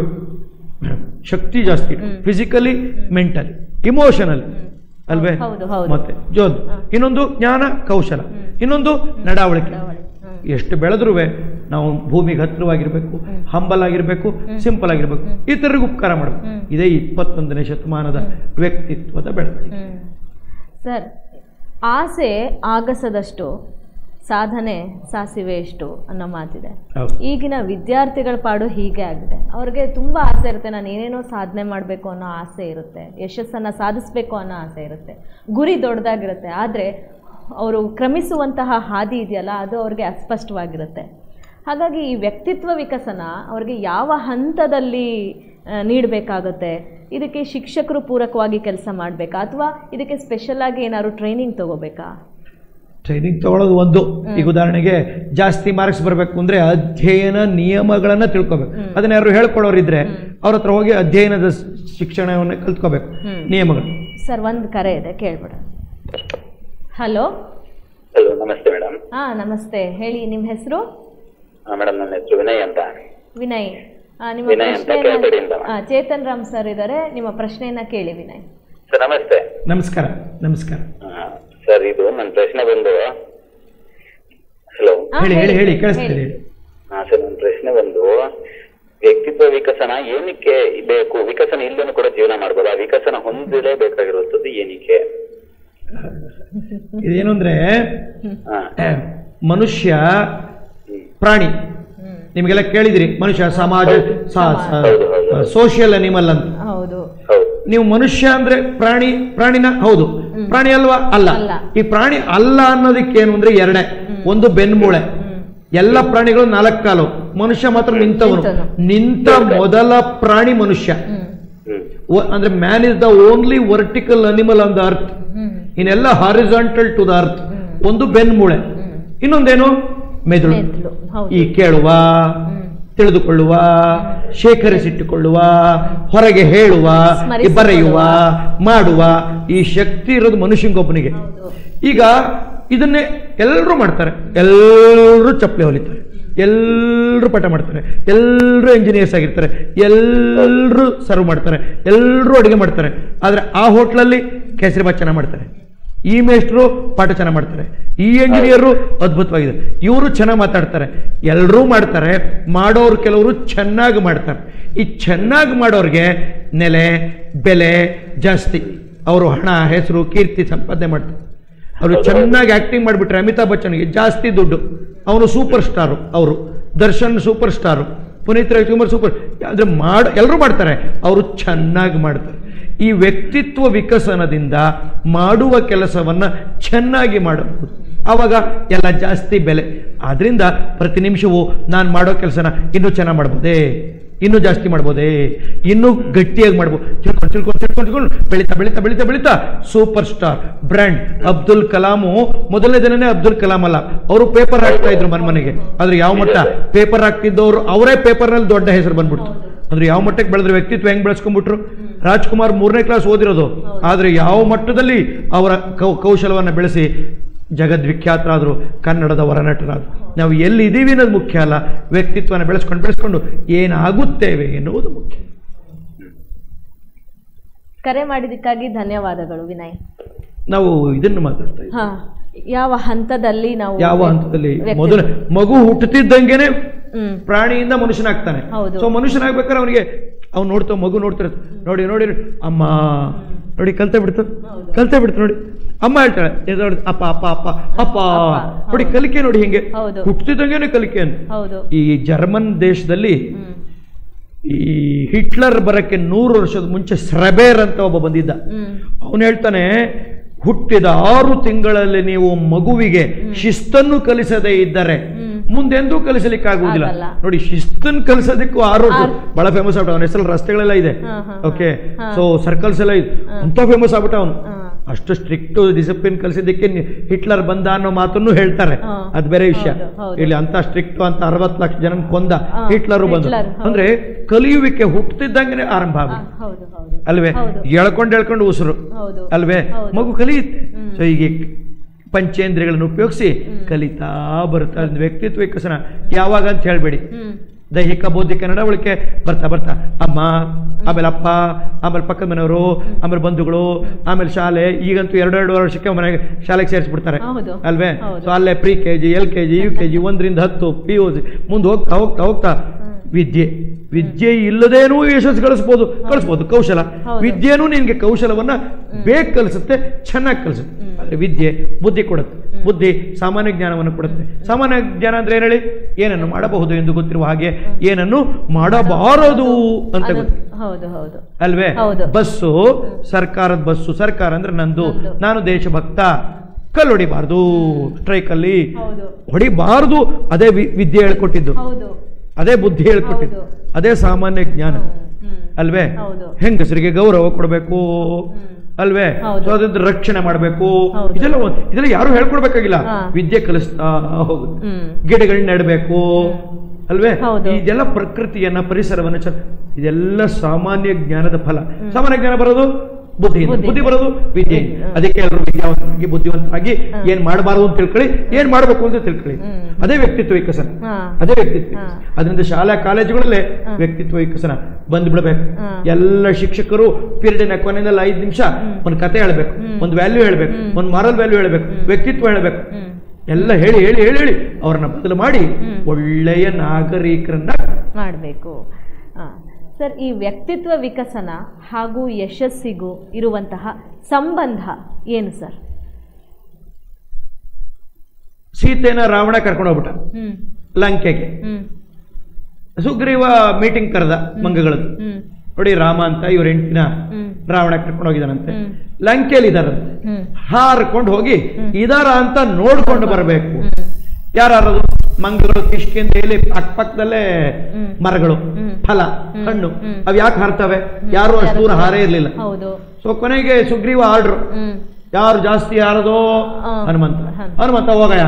ಶಕ್ತಿ ಜಾಸ್ತಿ, ಫಿಸಿಕಲಿ, ಮೆಂಟಲಿ, ಇಮೋಷನಲಿ ಅಲ್ವೇ? ಮತ್ತೆ ಜೋದ್ ಇನ್ನೊಂದು ಜ್ಞಾನ ಕೌಶಲ, ಇನ್ನೊಂದು ನಡವಳಿಕೆ. ಎಷ್ಟು ಬೆಳೆದ್ರೂ ನಾವು ಭೂಮಿಗೆ ಹತ್ತಿರವಾಗಿರ್ಬೇಕು, ಹಂಬಲ್ ಆಗಿರ್ಬೇಕು, ಸಿಂಪಲ್ ಆಗಿರ್ಬೇಕು, ಇತರರಿಗೆ ಉಪಕಾರ ಮಾಡಬೇಕು. ಇದೇ ಇಪ್ಪತ್ತೊಂದನೇ ಶತಮಾನದ ವ್ಯಕ್ತಿತ್ವದ ಬೆಳವಣಿಗೆ.
ಸರ್, ಆಸೆ ಆಗಸದಷ್ಟು ಸಾಧನೆ ಸಾಸಿವೆ ಎಷ್ಟು ಅನ್ನೋ ಮಾತಿದೆ. ಈಗಿನ ವಿದ್ಯಾರ್ಥಿಗಳ ಪಾಡು ಹೀಗೆ ಆಗಿದೆ. ಅವ್ರಿಗೆ ತುಂಬ ಆಸೆ ಇರುತ್ತೆ, ನಾನು ಏನೇನೋ ಸಾಧನೆ ಮಾಡಬೇಕು ಅನ್ನೋ ಆಸೆ ಇರುತ್ತೆ, ಯಶಸ್ಸನ್ನು ಸಾಧಿಸಬೇಕು ಅನ್ನೋ ಆಸೆ ಇರುತ್ತೆ, ಗುರಿ ದೊಡ್ಡದಾಗಿರುತ್ತೆ. ಆದರೆ ಅವರು ಕ್ರಮಿಸುವಂತಹ ಹಾದಿ ಇದೆಯಲ್ಲ, ಅದು ಅವ್ರಿಗೆ ಅಸ್ಪಷ್ಟವಾಗಿರುತ್ತೆ. ಹಾಗಾಗಿ ಈ ವ್ಯಕ್ತಿತ್ವ ವಿಕಸನ ಅವ್ರಿಗೆ ಯಾವ ಹಂತದಲ್ಲಿ ನೀಡಬೇಕಾಗುತ್ತೆ? ಇದಕ್ಕೆ ಶಿಕ್ಷಕರು ಪೂರಕವಾಗಿ ಕೆಲಸ ಮಾಡಬೇಕಾ, ಅಥವಾ ಇದಕ್ಕೆ ಸ್ಪೆಷಲಾಗಿ ಏನಾದ್ರು ಟ್ರೈನಿಂಗ್ ತಗೋಬೇಕಾ?
ಟ್ರೈನಿಂಗ್ ತಗೊಳ್ಳೋದು ಒಂದು. ಈಗ ಉದಾಹರಣೆಗೆ ಜಾಸ್ತಿ ಮಾರ್ಕ್ಸ್ ಬರಬೇಕು ಅಂದ್ರೆ ಅಧ್ಯಯನ ನಿಯಮಗಳನ್ನ ತಿಳ್ಕೊಬೇಕು. ಅದನ್ನ ಯಾರು ಹೇಳ್ಕೊಡೋರಿದ್ರೆ ಅವ್ರ ಹತ್ರ ಹೋಗಿ ಅಧ್ಯಯನದ ಶಿಕ್ಷಣವನ್ನ ಕಲ್ತ್ಕೋಬೇಕು, ನಿಯಮಗಳು.
ಸರ್, ಒಂದು ಕರೆ ಇದೆ, ಕೇಳ್ಬಿಡ. ಹಲೋ
ಹಲೋ, ನಮಸ್ತೆ ಮೇಡಮ್.
ಹಾ ನಮಸ್ತೆ, ಹೇಳಿ, ನಿಮ್ಮ ಹೆಸರು?
ಮೇಡಮ್, ನನ್ನ ಹೆಸರು ವಿನಯ್ ಅಂತ.
ವಿನಯ್, ನಿಮ್ಮ ಪ್ರಶ್ನೆ. ಚೇತನ್ ರಾಮ್ ಸರ್ ಇದ್ದಾರೆ, ನಿಮ್ಮ ಪ್ರಶ್ನೆಯನ್ನ ಕೇಳಿ ವಿನಯ್.
ಸರ್ ನಮಸ್ತೆ.
ನಮಸ್ಕಾರ. ನಮಸ್ಕಾರ
ಸರ್, ಇದು ನನ್ನ ಪ್ರಶ್ನೆ ಬಂದು, ಹಲೋ
ಹೇಳಿ ಹೇಳಿ ಹೇಳಿ ಕೇಳಿಸ್ತೀರಿ?
ಹಾ ಸರ್, ನನ್ನ ಪ್ರಶ್ನೆ ಬಂದು, ವ್ಯಕ್ತಿತ್ವ ವಿಕಸನ ಏನಕ್ಕೆ ಬೇಕು? ವಿಕಸನ ಇಲ್ಲೂ ಕೂಡ ಜೀವನ ಮಾಡ್ಬೋದು, ಆ ವಿಕಸನ ಹೊಂದಲೇಬೇಕಾಗಿರುತ್ತದೆ ಏನಕ್ಕೆ?
ಇದೇನು ಅಂದ್ರೆ, ಮನುಷ್ಯ ಪ್ರಾಣಿ, ನಿಮಗೆಲ್ಲ ಕೇಳಿದಿರಿ, ಮನುಷ್ಯ ಸಮಾಜ ಸೋಷಿಯಲ್ ಅನಿಮಲ್ ಅಂತ. ನೀವು ಮನುಷ್ಯ ಅಂದ್ರೆ ಪ್ರಾಣಿ, ಪ್ರಾಣಿನ ಹೌದು, ಪ್ರಾಣಿ ಅಲ್ವಾ? ಅಲ್ಲ. ಈ ಪ್ರಾಣಿ ಅಲ್ಲ ಅನ್ನೋದಕ್ಕೇನು ಅಂದ್ರೆ ಎರಡೇ. ಒಂದು ಬೆನ್ಮೂಳೆ, ಎಲ್ಲ ಪ್ರಾಣಿಗಳು ನಾಲ್ಕು ಕಾಲು, ಮನುಷ್ಯ ಮಾತ್ರ ನಿಂತವನು. ನಿಂತ ಮೊದಲ ಪ್ರಾಣಿ ಮನುಷ್ಯ. ಅಂದ್ರೆ man is the only vertical animal on the earth, ಇನ್ನೆಲ್ಲ ಹಾರಿಜಾಂಟಲ್ ಟು ದ ಅರ್ತ್. ಒಂದು ಬೆನ್ಮೂಳೆ, ಇನ್ನೊಂದೇನು ಮೆದುಳು. ಈ ಕೇಳುವ, ತಿಳಿದುಕೊಳ್ಳುವ, ಶೇಖರಿಸಿಟ್ಟುಕೊಳ್ಳುವ, ಹೊರಗೆ ಹೇಳುವ, ಬರೆಯುವ, ಮಾಡುವ ಈ ಶಕ್ತಿ ಇರೋದು ಮನುಷ್ಯನಿಗೊಬ್ಬನಿಗೆ. ಈಗ ಇದನ್ನೇ ಎಲ್ಲರೂ ಮಾಡ್ತಾರೆ, ಎಲ್ಲರೂ ಚಪ್ಪಲಿ ಹೊಲಿತಾರೆ, ಎಲ್ಲರೂ ಪಾಠ ಮಾಡ್ತಾರೆ, ಎಲ್ಲರೂ ಇಂಜಿನಿಯರ್ಸ್ ಆಗಿರ್ತಾರೆ, ಎಲ್ಲರೂ ಸರ್ವ್ ಮಾಡ್ತಾರೆ, ಎಲ್ಲರೂ ಅಡುಗೆ ಮಾಡ್ತಾರೆ. ಆದರೆ ಆ ಹೋಟ್ಲಲ್ಲಿ ಕೇಸರಿ ಭಾತ್ ಚೆನ್ನಾಗಿ ಮಾಡ್ತಾರೆ, ಈ ಮೇಸ್ಟ್ರು ಪಾಠ ಚೆನ್ನಾಗಿ ಮಾಡ್ತಾರೆ, ಈ ಇಂಜಿನಿಯರು ಅದ್ಭುತವಾಗಿದೆ, ಇವರು ಚೆನ್ನಾಗಿ ಮಾತಾಡ್ತಾರೆ, ಎಲ್ಲರೂ ಮಾಡ್ತಾರೆ. ಮಾಡೋರು ಕೆಲವರು ಚೆನ್ನಾಗಿ ಮಾಡ್ತಾರೆ. ಈ ಚೆನ್ನಾಗಿ ಮಾಡೋರಿಗೆ ನೆಲೆ ಬೆಲೆ ಜಾಸ್ತಿ. ಅವರು ಹಣ, ಹೆಸರು, ಕೀರ್ತಿ ಸಂಪಾದನೆ ಮಾಡ್ತಾರೆ. ಅವರು ಚೆನ್ನಾಗಿ ಆಕ್ಟಿಂಗ್ ಮಾಡಿಬಿಟ್ರೆ ಅಮಿತಾಬ್ ಬಚ್ಚನ್ಗೆ ಜಾಸ್ತಿ ದುಡ್ಡು, ಅವನು ಸೂಪರ್ ಸ್ಟಾರು, ಅವರು Darshan super star, Puneeth Rajkumar super. ಅಂದರೆ ಮಾಡ ಎಲ್ಲರೂ ಮಾಡ್ತಾರೆ, ಅವರು ಚೆನ್ನಾಗಿ ಮಾಡ್ತಾರೆ. ಈ ವ್ಯಕ್ತಿತ್ವ ವಿಕಸನದಿಂದ ಮಾಡುವ ಕೆಲಸವನ್ನ ಚೆನ್ನಾಗಿ ಮಾಡಬಹುದು, ಆವಾಗ ಎಲ್ಲ ಜಾಸ್ತಿ ಬೆಲೆ. ಆದ್ರಿಂದ ಪ್ರತಿ ನಿಮಿಷವೂ ನಾನು ಮಾಡೋ ಕೆಲಸನ ಇನ್ನೂ ಚೆನ್ನಾಗಿ ಮಾಡ್ಬೋದೇ, ಇನ್ನೂ ಜಾಸ್ತಿ ಮಾಡ್ಬೋದೇ, ಇನ್ನೂ ಗಟ್ಟಿಯಾಗಿ ಮಾಡ್ಬೋದು. ತಿಳ್ಕೊಂಡು ತಿಳ್ಕೊಂಡು ತಿಳ್ಕೊಂಡು ತಿಳ್ಕೊಂಡು ಬೆಳೀತಾ ಬೆಳೀತಾ ಬೆಳೀತಾ ಬೆಳೀತಾ super star brand. Abdul Kalam ಮೊದಲನೇ ದಿನನೇ ಅಬ್ದುಲ್ ಕಲಾಂ ಅಲ್ಲ, ಅವರು ಪೇಪರ್ ಹಾಕ್ತಾ ಇದ್ರು ಮನ್ ಮನೆಗೆ. ಆದ್ರೆ ಯಾವ ಮಟ್ಟ ಪೇಪರ್ ಹಾಕ್ತಿದ್ದವರು ಅವರೇ ಪೇಪರ್ನಲ್ಲಿ ದೊಡ್ಡ ಹೆಸರು ಬಂದ್ಬಿಡ್ತು. ಅಂದ್ರೆ ಯಾವ ಮಟ್ಟಕ್ಕೆ ಬೆಳೆದ್ರೆ ವ್ಯಕ್ತಿತ್ವ ಹೆಂಗ್ ಬೆಳೆಸ್ಕೊಂಡ್ಬಿಟ್ರು. ರಾಜ್ಕುಮಾರ್ ಮೂರನೇ ಕ್ಲಾಸ್ ಓದಿರೋದು, ಆದ್ರೆ ಯಾವ ಮಟ್ಟದಲ್ಲಿ ಅವರ ಕೌಶಲವನ್ನು ಬೆಳೆಸಿ ಜಗದ್ವಿಖ್ಯಾತರಾದ್ರು, ಕನ್ನಡದ ಹೊರನಟರಾದ್ರು. ನಾವು ಎಲ್ಲಿ ಇದ್ದೀವಿ ಅನ್ನೋದು ಮುಖ್ಯ ಅಲ್ಲ, ವ್ಯಕ್ತಿತ್ವನ ಬೆಳೆಸ್ಕೊಂಡು ಬೆಳೆಸ್ಕೊಂಡು ಏನಾಗುತ್ತೇವೆ ಎನ್ನುವುದು ಮುಖ್ಯ.
ಕರೆ ಮಾಡಿದ್ದಕ್ಕಾಗಿ ಧನ್ಯವಾದಗಳು ವಿನಯ್.
ನಾವು ಇದನ್ನು ಮಾತಾಡ್ತಾ ಇದ್ದೀವಿ,
ಯಾವ ಹಂತದಲ್ಲಿ ನಾವು
ಯಾವ ಹಂತದಲ್ಲಿ ಮೊದಲು ಮಗು ಹುಟ್ಟುತ್ತಿದ್ದಂಗೆನೆ ಪ್ರಾಣಿಯಿಂದ ಮನುಷ್ಯನಾಗ್ತಾನೆ. ಸೊ ಮನುಷ್ಯನಾಗ್ಬೇಕಾದ್ರೆ ಅವನಿಗೆ ಅವ್ನು ನೋಡ್ತಾವ, ಮಗು ನೋಡ್ತಿರತ್ತೆ, ನೋಡಿ ನೋಡಿ ಅಮ್ಮ ನೋಡಿ ಕಲ್ತೆ ಬಿಡ್ತು ಕಲ್ತೆ ಬಿಡ್ತು ನೋಡಿ, ಅಮ್ಮ ಹೇಳ್ತಾಳೆ ನೋಡಿ ಅಪ್ಪ ಅಪ್ಪ ಅಪ್ಪ ಅಪ್ಪ ನೋಡಿ, ಕಲಿಕೆ ನೋಡಿ ಹಿಂಗೆ ಹುಟ್ಟಿದಂಗೆನೆ ಕಲಿಕೆ ಅಂತ. ಈ ಜರ್ಮನ್ ದೇಶದಲ್ಲಿ ಈ ಹಿಟ್ಲರ್ ಬರಕ್ಕೆ ನೂರು ವರ್ಷದ ಮುಂಚೆ ಸ್ರಬೇರ್ ಅಂತ ಒಬ್ಬ ಬಂದಿದ್ದ. ಅವನು ಹೇಳ್ತಾನೆ, ಹುಟ್ಟಿದ ಆರು ತಿಂಗಳಲ್ಲಿ ನೀವು ಮಗುವಿಗೆ ಶಿಸ್ತನ್ನು ಕಲಿಸದೇ ಇದ್ದರೆ ಮುಂದೆಂದೂ ಕಲಿಸಲಿಕ್ಕಾಗುವುದಿಲ್ಲ. ನೋಡಿ, ಶಿಸ್ತನ್ನು ಕಲಿಸೋದಕ್ಕೂ ಆರು ಬಹಳ ಫೇಮಸ್ ಆಗ್ಬಿಟ್ಟ. ಅವನ ಹೆಸರು ರಸ್ತೆಗಳೆಲ್ಲ ಇದೆ, ಓಕೆ, ಸೊ ಸರ್ಕಲ್ಸ್ ಎಲ್ಲ ಇದೆ, ಅಂತ ಫೇಮಸ್ ಆಗ್ಬಿಟ್ಟ ಅವನು. ಅಷ್ಟು ಸ್ಟ್ರಿಕ್ಟ್ ಡಿಸಿಪ್ಲಿನ್ ಕಲಿಸಿದ್ದಕ್ಕೆ ಹಿಟ್ಲರ್ ಬಂದ ಅನ್ನೋ ಮಾತನ್ನು ಹೇಳ್ತಾರೆ, ಅದು ಬೇರೆ ವಿಷಯ. ಇಲ್ಲಿ ಅಂತ ಸ್ಟ್ರಿಕ್ಟ್ ಅಂತ ಅರವತ್ತು ಲಕ್ಷ ಜನ ಕೊಂದ ಹಿಟ್ಲರು ಬಂದ. ಅಂದ್ರೆ ಕಲಿಯುವಿಕೆ ಹುಟ್ಟುತ್ತಿದ್ದಂಗೆ ಆರಂಭ ಆಗುತ್ತೆ ಅಲ್ವೇ, ಎಳ್ಕೊಂಡು ಎಳ್ಕೊಂಡು ಉಸಿರು ಅಲ್ವೇ, ಮಗು ಕಲಿಯುತ್ತೆ. ಸೊ ಈಗ ಪಂಚೇಂದ್ರಿಯಗಳನ್ನು ಉಪಯೋಗಿಸಿ ಕಲಿತಾ ಬರ್ತಾ ವ್ಯಕ್ತಿತ್ವ ವಿಕಸನ. ಯಾವಾಗ ಅಂತ ಹೇಳ್ಬೇಡಿ, ದೈಹಿಕ ಬೌದ್ಧಿಕ ನಡವಳಿಕೆ ಬರ್ತಾ ಬರ್ತಾ ಅಮ್ಮ, ಆಮೇಲೆ ಅಪ್ಪ, ಆಮೇಲೆ ಪಕ್ಕದ ಮನೆಯವರು, ಆಮೇಲೆ ಬಂಧುಗಳು, ಆಮೇಲೆ ಶಾಲೆ. ಈಗಂತೂ ಎರಡೆರಡು ವರ್ಷಕ್ಕೆ ಮನೆಗೆ ಶಾಲೆಗೆ ಸೇರಿಸ್ಬಿಡ್ತಾರೆ ಅಲ್ವೇ. ಸೊ ಅಲ್ಲೇ pre K G, L K G, U K G, ಒಂದರಿಂದ ಹತ್ತು, ಪಿ ಯು ಸಿ, ಮುಂದೆ ಹೋಗ್ತಾ ಹೋಗ್ತಾ ಹೋಗ್ತಾ ವಿದ್ಯೆ. ವಿದ್ಯೆ ಇಲ್ಲದೇನೂ ಯಶಸ್ಸು ಗಳಿಸ್ಬೋದು, ಕಳಿಸ್ಬೋದು. ಕೌಶಲ, ವಿದ್ಯೆನೂ ನಿನ್ಗೆ ಕೌಶಲವನ್ನ ಬೇಗ ಕಲಿಸುತ್ತೆ, ಚೆನ್ನಾಗಿ ಕಲಿಸುತ್ತೆ. ಆದ್ರೆ ವಿದ್ಯೆ ಬುದ್ಧಿ ಕೊಡುತ್ತೆ, ಬುದ್ಧಿ ಸಾಮಾನ್ಯ ಜ್ಞಾನವನ್ನು ಕೊಡುತ್ತೆ. ಸಾಮಾನ್ಯ ಜ್ಞಾನ ಅಂದ್ರೆ ಏನ್ ಹೇಳಿ, ಏನನ್ನು ಮಾಡಬಹುದು ಎಂದು ಗೊತ್ತಿರುವ ಹಾಗೆ ಏನನ್ನು ಮಾಡಬಾರದು ಅಂತ ಗೊತ್ತು ಅಲ್ವೇ. ಬಸ್ಸು ಸರ್ಕಾರದ ಬಸ್ಸು, ಸರ್ಕಾರ ಅಂದ್ರೆ ನಂದು, ನಾನು ದೇಶಭಕ್ತ, ಕಲ್ಲು ಹೊಡಿಬಾರ್ದು, ಸ್ಟ್ರೈಕಲ್ಲಿ ಹೊಡಿಬಾರ್ದು. ಅದೇ ವಿದ್ಯೆ ಹೇಳ್ಕೊಟ್ಟಿದ್ದು, ಅದೇ ಬುದ್ಧಿ ಹೇಳ್ಕೊಟ್ಟಿದ್ದು, ಅದೇ ಸಾಮಾನ್ಯ ಜ್ಞಾನ ಅಲ್ವೇ. ಹೆಂಗಸರಿಗೆ ಗೌರವ ಕೊಡಬೇಕು ಅಲ್ವೇ, ಅದರಿಂದ ರಕ್ಷಣೆ ಮಾಡಬೇಕು. ಇದೆಲ್ಲ ಇದೆಲ್ಲ ಯಾರು ಹೇಳ್ಕೊಡ್ಬೇಕಾಗಿಲ್ಲ, ವಿದ್ಯೆ ಕಲಿಸ್ತಾ ಹೋಗುತ್ತೆ. ಗಿಡಗಳನ್ನ ನೆಡಬೇಕು ಅಲ್ವೇ. ಇದೆಲ್ಲ ಪ್ರಕೃತಿಯನ್ನ, ಪರಿಸರವನ್ನ, ಇದೆಲ್ಲ ಸಾಮಾನ್ಯ ಜ್ಞಾನದ ಫಲ. ಸಾಮಾನ್ಯ ಜ್ಞಾನ ಬರೋದು ಬುದ್ಧಿಯಿಂದ, ಬುದ್ಧಿ ಬರೋದು ವಿದ್ಯೆ. ಅದಕ್ಕೆ ಎಲ್ಲರೂ ವಿದ್ಯಾವಂತರಾಗಿ ಬುದ್ಧಿವಂತರಾಗಿ ಏನ್ ಮಾಡಬಾರದು ಅಂತ ತಿಳ್ಕೊಳ್ಳಿ, ಏನ್ ಮಾಡ್ಬೇಕು ಅಂತ ತಿಳ್ಕೊಳ್ಳಿ. ಅದೇ ವ್ಯಕ್ತಿತ್ವ ವಿಕಸನ, ಅದೇ ವ್ಯಕ್ತಿತ್ವ. ಅದರಿಂದ ಶಾಲಾ ಕಾಲೇಜುಗಳಲ್ಲೇ ವ್ಯಕ್ತಿತ್ವ ವಿಕಸನ ಬಂದ್ಬಿಡ್ಬೇಕು. ಎಲ್ಲ ಶಿಕ್ಷಕರು ಪೀರಿಯಡಿನ ಕೊನೆಯಲ್ಲಿ ಐದು ನಿಮಿಷ ಒಂದು ಕತೆ ಹೇಳ್ಬೇಕು, ಒಂದು ವ್ಯಾಲ್ಯೂ ಹೇಳ್ಬೇಕು, ಒಂದು ಮಾರಲ್ ವ್ಯಾಲ್ಯೂ ಹೇಳ್ಬೇಕು, ವ್ಯಕ್ತಿತ್ವ ಹೇಳ್ಬೇಕು. ಎಲ್ಲ ಹೇಳಿ ಹೇಳಿ ಹೇಳಿ ಹೇಳಿ ಅವ್ರನ್ನ ಬದಲು ಮಾಡಿ ಒಳ್ಳೆಯ ನಾಗರಿಕರನ್ನ ಮಾಡಬೇಕು.
ಸರ್, ಈ ವ್ಯಕ್ತಿತ್ವ ವಿಕಸನ ಹಾಗೂ ಯಶಸ್ಸಿಗೂ ಇರುವಂತಹ ಸಂಬಂಧ ಏನು ಸರ್?
ಸೀತೆನ ರಾವಣ ಕರ್ಕೊಂಡು ಹೋಗ್ಬಿಟ್ಟ ಲಂಕೆಗೆ. ಸುಗ್ರೀವ ಮೀಟಿಂಗ್ ಕರೆದ ಮಂಗಗಳದ್ದು. ನೋಡಿ, ರಾಮ ಅಂತ ಇವ್ರ ಹೆಂಡತಿನ ರಾವಣ ಕರ್ಕೊಂಡು ಹೋಗಿದಾನಂತೆ. ಲಂಕೆಯಲ್ಲಿ ಇದಾರಂತೆ. ಹಾರ್ಕೊಂಡು ಹೋಗಿ ಇದಾರ ಅಂತ ನೋಡ್ಕೊಂಡು ಬರಬೇಕು. ಯಾರದು? ಮಂಗಗಳು, ಕಿಷ್ಕಿಂಧೆಯಲ್ಲಿ ಅಕ್ಕಪಕ್ಕದಲ್ಲೇ ಮರಗಳು, ಫಲ, ಹಣ್ಣು. ಅವ್ ಯಾಕೆ ಹಾರ್ತವೆ? ಯಾರು ಅಷ್ಟು ದೂರ ಹಾರೇ ಇರ್ಲಿಲ್ಲ. ಸೊ ಕೊನೆಗೆ ಸುಗ್ರೀವ ಆರ್ಡ್ರು, ಯಾರು ಜಾಸ್ತಿ ಯಾರದೋ ಹನುಮಂತ. ಹನುಮಂತ ಹೋಗಯ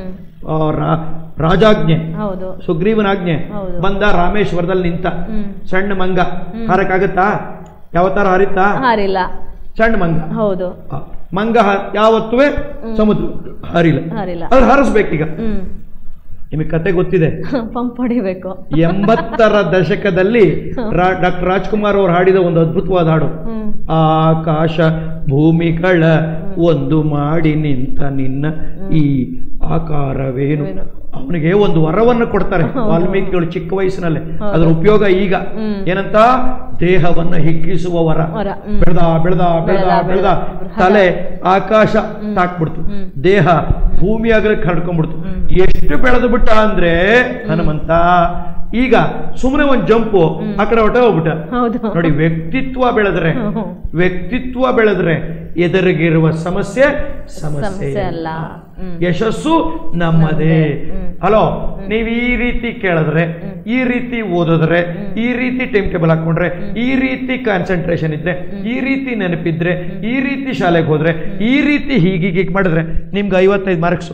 ರಾಜಾಜ್ಞೆ, ಸುಗ್ರೀವನಾಜ್ಞೆ. ಬಂದ ರಾಮೇಶ್ವರದಲ್ಲಿ ನಿಂತ. ಸಣ್ಣ ಮಂಗ ಹಾರಕ್ಕಾಗತ್ತಾ? ಯಾವತ್ತಾರ ಹಾರಿತ್ತಾ?
ಹಾರಿಲ್ಲ.
ಸಣ್ಣ ಮಂಗ.
ಹೌದು,
ಮಂಗ ಯಾವತ್ತುವೆ ಸಮುದ್ರ ಹಾರಿಲ್ಲ. ಅದು ಹಾರಿಸ್ಬೇಕೀಗ. ನಿಮಗೆ ಕತೆ ಗೊತ್ತಿದೆ,
ಪಂಪ್ ಹೊಡಿಬೇಕು.
ಎಂಬತ್ತರ ದಶಕದಲ್ಲಿ ಡಾಕ್ಟರ್ ರಾಜ್ಕುಮಾರ್ ಅವರು ಹಾಡಿದ ಒಂದು ಅದ್ಭುತವಾದ ಹಾಡು, ಆಕಾಶ ಭೂಮಿಗಳ ಒಂದು ಮಾಡಿ ನಿಂತ ನಿನ್ನ ಈ ಆಕಾರವೇನು. ಅವನಿಗೆ ಒಂದು ವರವನ್ನು ಕೊಡ್ತಾರೆ ವಾಲ್ಮೀಕಿಗಳು ಚಿಕ್ಕ ವಯಸ್ಸಿನಲ್ಲೇ. ಅದರ ಉಪಯೋಗ ಈಗ ಏನಂತ? ದೇಹವನ್ನ ಹಿಗ್ಗಿಸುವ ವರ. ಬೆಳೆದ ಬೆಳೆದ ಬೆಳೆದ ಬೆಳೆದ ತಲೆ ಆಕಾಶ ತಾಕ್ಬಿಡ್ತು, ದೇಹ ಭೂಮಿಯಾಗಲಿಕ್ಕೆ ಹರಡ್ಕೊಂಡ್ಬಿಡ್ತು. ಎಷ್ಟು ಬೆಳೆದು ಬಿಟ್ಟ ಅಂದ್ರೆ ಹನುಮಂತ ಈಗ ಸುಮ್ಮನೆ ಒಂದು ಜಂಪು ಆ ಕಡೆ ಹೊಟ್ಟೆ ಹೋಗ್ಬಿಟ್ಟ. ನೋಡಿ, ವ್ಯಕ್ತಿತ್ವ ಬೆಳೆದ್ರೆ ವ್ಯಕ್ತಿತ್ವ ಬೆಳೆದ್ರೆ ಎದುರಿಗಿರುವ ಸಮಸ್ಯೆ ಸಮಸ್ಯೆ ಅಲ್ಲ, ಯಶಸ್ಸು ನಮ್ಮದೇ. ಹಲೋ, ನೀವು ಈ ರೀತಿ ಕೇಳಿದ್ರೆ, ಈ ರೀತಿ ಓದಿದ್ರೆ, ಈ ರೀತಿ ಟೈಮ್ ಟೇಬಲ್ ಹಾಕೊಂಡ್ರೆ, ಈ ರೀತಿ ಕಾನ್ಸಂಟ್ರೇಷನ್ ಇದ್ರೆ, ಈ ರೀತಿ ನೆನಪಿದ್ರೆ, ಈ ರೀತಿ ಶಾಲೆಗೆ ಹೋದ್ರೆ, ಈ ರೀತಿ ಹೀಗೀಗ ಮಾಡಿದ್ರೆ ನಿಮ್ಗೆ ಐವತ್ತೈದು ಮಾರ್ಕ್ಸು.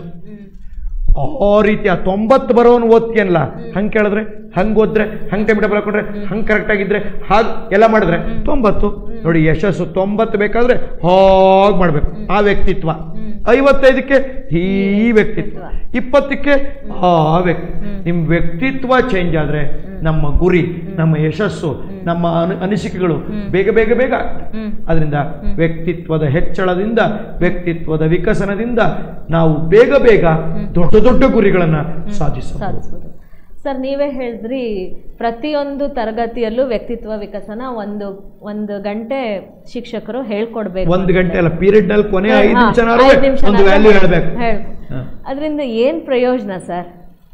ಆ ರೀತಿ ಆ ತೊಂಬತ್ತು ಬರೋನು ಓದ್ತೀಯಲ್ಲ, ಹಂಗೆ ಕೇಳಿದ್ರೆ, ಹಂಗೆ ಓದ್ರೆ, ಹಂಗೆ ಟೈಮ್ ಟೇಬಲ್ ಹಾಕೊಂಡ್ರೆ, ಹಂಗೆ ಕರೆಕ್ಟ್ ಆಗಿದ್ರೆ, ಹಾಗೆ ಎಲ್ಲ ಮಾಡಿದ್ರೆ ತೊಂಬತ್ತು. ನೋಡಿ, ಯಶಸ್ಸು ತೊಂಬತ್ತು ಬೇಕಾದ್ರೆ ಹಾಗೆ ಮಾಡ್ಬೇಕು, ಆ ವ್ಯಕ್ತಿತ್ವ. ಐವತ್ತೈದಕ್ಕೆ ಈ ವ್ಯಕ್ತಿತ್ವ, ಇಪ್ಪತ್ತಕ್ಕೆ ಆ ವ್ಯಕ್ತಿ. ನಿಮ್ಮ ವ್ಯಕ್ತಿತ್ವ ಚೇಂಜ್ ಆದ್ರೆ ನಮ್ಮ ಗುರಿ, ನಮ್ಮ ಯಶಸ್ಸು, ನಮ್ಮ ಅನಿಸಿಕೆಗಳು ಬೇಗ ಬೇಗ ಬೇಗ ಆಗ್ತದೆ. ಅದರಿಂದ ವ್ಯಕ್ತಿತ್ವದ ಹೆಚ್ಚಳದಿಂದ, ವ್ಯಕ್ತಿತ್ವದ ವಿಕಸನದಿಂದ ನಾವು ಬೇಗ ಬೇಗ ದೊಡ್ಡ ದೊಡ್ಡ ಗುರಿಗಳನ್ನ ಸಾಧಿಸಬಹುದು.
ಸರ್ ನೀವೇ ಹೇಳಿದ್ರಿ ಪ್ರತಿಯೊಂದು ತರಗತಿಯಲ್ಲೂ ವ್ಯಕ್ತಿತ್ವ ವಿಕಸನ ಒಂದು ಒಂದು ಗಂಟೆ ಶಿಕ್ಷಕರು ಹೇಳ್ಕೊಡ್ಬೇಕು.
ಒಂದು ಗಂಟೆ ಅಲ್ಲ, ಪೀರಿಯಡ್ ನಲ್ಲಿ ಕೊನೆ ಐದು ನಿಮಿಷ ಒಂದು ವ್ಯಾಲ್ಯೂ ಹೇಳಬೇಕು.
ಅದರಿಂದ ಏನ್ ಪ್ರಯೋಜನ ಸರ್?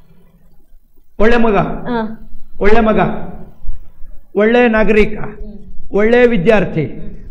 ಒಳ್ಳೆ ಮಗ, ಒಳ್ಳೆ ಮಗ, ಒಳ್ಳೆ ನಾಗರಿಕ, ಒಳ್ಳೆ ವಿದ್ಯಾರ್ಥಿ,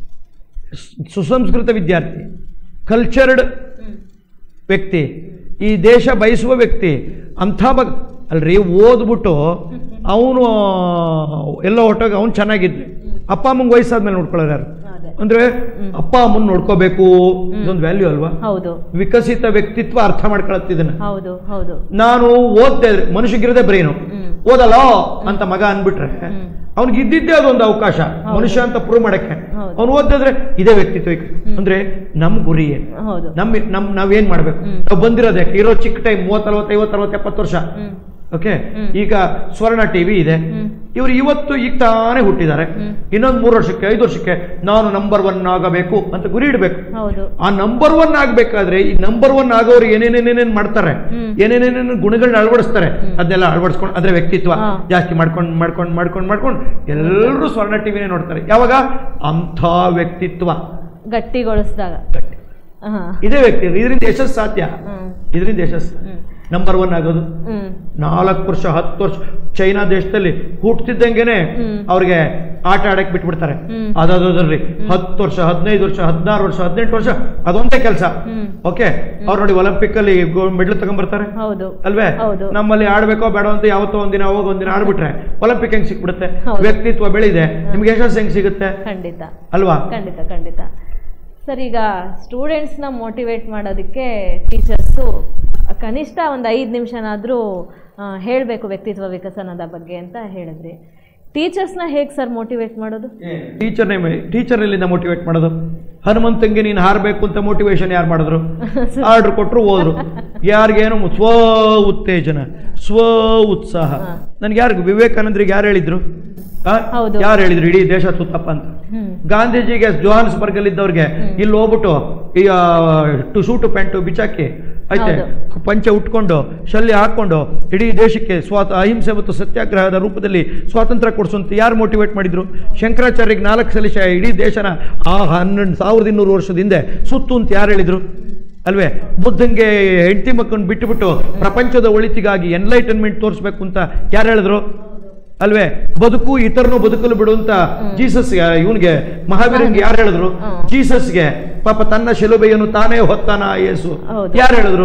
ಸುಸಂಸ್ಕೃತ ವಿದ್ಯಾರ್ಥಿ, ಕಲ್ಚರ್ಡ್ ವ್ಯಕ್ತಿ, ಈ ದೇಶ ಬಯಸುವ ವ್ಯಕ್ತಿ ಅಂಥ ಮಗ ಅಲ್ರಿ. ಓದ್ಬಿಟ್ಟು ಅವನು ಎಲ್ಲ ಹೊಟ್ಟೋಗಿ ಅವ್ನು ಚೆನ್ನಾಗಿದ್ದೆ, ಅಪ್ಪ ಅಮ್ಮಂಗೆ ವಯಸ್ಸಾದ್ಮೇಲೆ ನೋಡ್ಕೊಳ್ಳೋರು ಯಾರು ಅಂದ್ರೆ ಅಪ್ಪ ಅಮ್ಮನ್ ನೋಡ್ಕೋಬೇಕು, ಇದೊಂದು ವ್ಯಾಲ್ಯೂ ಅಲ್ವಾ?
ಹೌದು.
ವಿಕಸಿತ ವ್ಯಕ್ತಿತ್ವ ಅರ್ಥ ಮಾಡ್ಕೊಳತ್ತಿದ್ದನ್ನ.
ಹೌದು ಹೌದು.
ನಾನು ಓದ್ದೆ, ಮನುಷ್ಯಗಿರದೆ ಬ್ರೈನು, ಓದಲ್ಲ ಅಂತ ಮಗ ಅನ್ಬಿಟ್ರೆ ಅವ್ನಿಗೆ ಇದ್ದಿದ್ದೇ ಅದೊಂದು ಅವಕಾಶ ಮನುಷ್ಯ ಅಂತ ಪ್ರೂವ್ ಮಾಡಕ್ಕೆ. ಅವ್ನು ಓದಿದ್ರೆ ಇದೇ ವ್ಯಕ್ತಿತ್ವ. ಅಂದ್ರೆ ನಮ್ ಗುರಿ ಏನು, ನಮ್ ನಮ್ ನಾವೇನ್ ಮಾಡ್ಬೇಕು, ನಾವು ಬಂದಿರೋದೇ ಇರೋ ಚಿಕ್ಕ ಟೈಮ್ ಮೂವತ್ ನಲ್ವತ್ತು ಐವತ್ತು ಅರವತ್ತು ಎಪ್ಪತ್ತು ವರ್ಷ. ಓಕೆ, ಈಗ ಸ್ವರ್ಣ ಟಿವಿ ಇದೆ, ಇವರು ಇವತ್ತು ಈಗ ತಾನೇ ಹುಟ್ಟಿದ್ದಾರೆ, ಇನ್ನೊಂದು ಮೂರು ವರ್ಷಕ್ಕೆ ಐದು ವರ್ಷಕ್ಕೆ ನಾನು ನಂಬರ್ ಒನ್ ಆಗಬೇಕು ಅಂತ ಗುರಿ ಇಡಬೇಕು. ಆ ನಂಬರ್ ಒನ್ ಆಗ್ಬೇಕಾದ್ರೆ ಈ ನಂಬರ್ ಒನ್ ಆಗೋರು ಏನೇನೇನೇನೇನ್ ಮಾಡ್ತಾರೆ, ಏನೇನೇನೇನು ಗುಣಗಳನ್ನ ಅಳವಡಿಸ್ತಾರೆ, ಅದನ್ನೆಲ್ಲ ಅಳವಡಿಸ್ಕೊಂಡು ಅದ್ರ ವ್ಯಕ್ತಿತ್ವ ಜಾಸ್ತಿ ಮಾಡ್ಕೊಂಡು ಮಾಡ್ಕೊಂಡು ಮಾಡ್ಕೊಂಡು ಮಾಡ್ಕೊಂಡು ಎಲ್ಲರೂ ಸ್ವರ್ಣ ಟಿವಿನೇ ನೋಡ್ತಾರೆ. ಯಾವಾಗ ಅಂಥ ವ್ಯಕ್ತಿತ್ವ
ಗಟ್ಟಿಗೊಳಿಸಿದಾಗ
ಇದೇ ವ್ಯಕ್ತಿ, ಇದರಿಂದ ಯಶಸ್ಸು ಸಾಧ್ಯ. ಇದರಿಂದ ಯಶಸ್ಸು ನಂಬರ್ ಒನ್ ಆಗೋದು. ನಾಲ್ಕು ವರ್ಷ ಹತ್ತು ವರ್ಷ ಚೈನಾ ದೇಶದಲ್ಲಿ ಹುಟ್ಟಿದ್ದಂಗೆನೆ ಅವ್ರಿಗೆ ಆಟ ಆಡಕ್ ಬಿಟ್ಬಿಡ್ತಾರೆ. ಅದಾದ್ರಿ ಹತ್ತು ವರ್ಷ ಹದಿನೈದು ವರ್ಷ ಹದಿನಾರು ವರ್ಷ ಹದಿನೆಂಟು ವರ್ಷ ಅದೊಂದೇ ಕೆಲಸ. ಓಕೆ, ಅವ್ರು ನೋಡಿ ಒಲಿಂಪಿಕ್ ಅಲ್ಲಿ ಮೆಡಲ್ ತಗೊಂಡ್ಬರ್ತಾರೆ ಅಲ್ವೇ? ನಮ್ಮಲ್ಲಿ ಆಡ್ಬೇಕೋ ಬೇಡ ಅಂತ ಯಾವತ್ತೋ ಒಂದಿನ ಹೋಗಿ ಒಂದಿನ ಆಡ್ಬಿಟ್ರೆ ಒಲಿಂಪಿಕ್ ಹೆಂಗ್ ಸಿಕ್ಬಿಡುತ್ತೆ? ವ್ಯಕ್ತಿತ್ವ ಬೆಳಿದೆ, ನಿಮ್ಗೆ ಯಶಸ್ಸು ಹೆಂಗ್ ಸಿಗುತ್ತೆ?
ಖಂಡಿತ
ಅಲ್ವಾ?
ಖಂಡಿತ ಖಂಡಿತ. ಸರ್, ಈಗ ಸ್ಟೂಡೆಂಟ್ಸ್ನ ಮೋಟಿವೇಟ್ ಮಾಡೋದಕ್ಕೆ ಟೀಚರ್ಸು ಕನಿಷ್ಠ ಒಂದು ಐದು ನಿಮಿಷನಾದರೂ ಹೇಳಬೇಕು ವ್ಯಕ್ತಿತ್ವ ವಿಕಸನದ ಬಗ್ಗೆ ಅಂತ ಹೇಳಿದ್ರಿ. ಟೀಚರ್ಸ್ನ ಹೇಗೆ ಸರ್ ಮೋಟಿವೇಟ್ ಮಾಡೋದು?
ಟೀಚರ್ನೇ ಟೀಚರ್ ಎಲ್ಲಿಂದ ಮೋಟಿವೇಟ್ ಮಾಡೋದು? ಹನುಮಂತಂಗೆ ನೀನು ಹಾರಬೇಕು ಅಂತ ಮೋಟಿವೇಶನ್ ಯಾರು ಮಾಡಿದ್ರು? ಆರ್ಡರ್ ಕೊಟ್ಟರು, ಹೋದ್ರು. ಯಾರಿಗೇನು ಸ್ವ ಉತ್ತೇಜನ, ಸ್ವ ಉತ್ಸಾಹ. ನನ್ಗೆ ಯಾರಿಗೂ ವಿವೇಕಾನಂದರಿಗೆ ಯಾರು ಹೇಳಿದ್ರು? ಯಾರು ಹೇಳಿದ್ರು ಇಡೀ ದೇಶ ಸುತ್ತಪ್ಪ ಅಂತ? ಗಾಂಧೀಜಿಗೆ ಜೋಹಾನ್ಸ್ಬರ್ಗ್ ಅಲ್ಲಿ ಇದ್ದವ್ರಿಗೆ ಇಲ್ಲಿ ಹೋಗ್ಬಿಟ್ಟು ಈ ಟು ಸೂಟು ಪ್ಯಾಂಟು ಬಿಚಾಕಿ ಆಯ್ತೆ ಪಂಚೆ ಉಟ್ಕೊಂಡು ಶಲ್ಯ ಹಾಕೊಂಡು ಇಡೀ ದೇಶಕ್ಕೆ ಸ್ವಾತ ಅಹಿಂಸೆ ಮತ್ತು ಸತ್ಯಾಗ್ರಹದ ರೂಪದಲ್ಲಿ ಸ್ವಾತಂತ್ರ್ಯ ಕೊಡಿಸುವಂತ ಯಾರು ಮೋಟಿವೇಟ್ ಮಾಡಿದ್ರು? ಶಂಕರಾಚಾರ್ಯಗೆ ನಾಲ್ಕು ಸಲ ಇಡೀ ದೇಶನ ಆ ಹನ್ನೊಂದು ಸಾವಿರದ ಇನ್ನೂರು ವರ್ಷದ ಹಿಂದೆ ಸುತ್ತು ಅಂತ ಯಾರು ಹೇಳಿದ್ರು? ಅಲ್ವೇ? ಬುದ್ಧಂಗೆ ಹೆಂಡತಿ ಮಕ್ಕಳನ್ನು ಬಿಟ್ಟುಬಿಟ್ಟು ಪ್ರಪಂಚದ ಒಳಿತಿಗಾಗಿ ಎನ್ಲೈಟನ್ಮೆಂಟ್ ತೋರಿಸ್ಬೇಕು ಅಂತ ಯಾರು ಹೇಳಿದ್ರು? ಅಲ್ವೇ? ಬದುಕು ಇತರನು ಬದುಕಲು ಬಿಡುವಂತ ಜೀಸಸ್ ಇವನ್ಗೆ ಮಹಾವೀರನ್ಗೆ ಯಾರು ಹೇಳಿದ್ರು? ಜೀಸಸ್ಗೆ ಪಾಪ ತನ್ನ ಶಿಲುಬೆಯನ್ನು ತಾನೇ ಹೊತ್ತಾನ ಯೇಸು ಯಾರು ಹೇಳಿದ್ರು?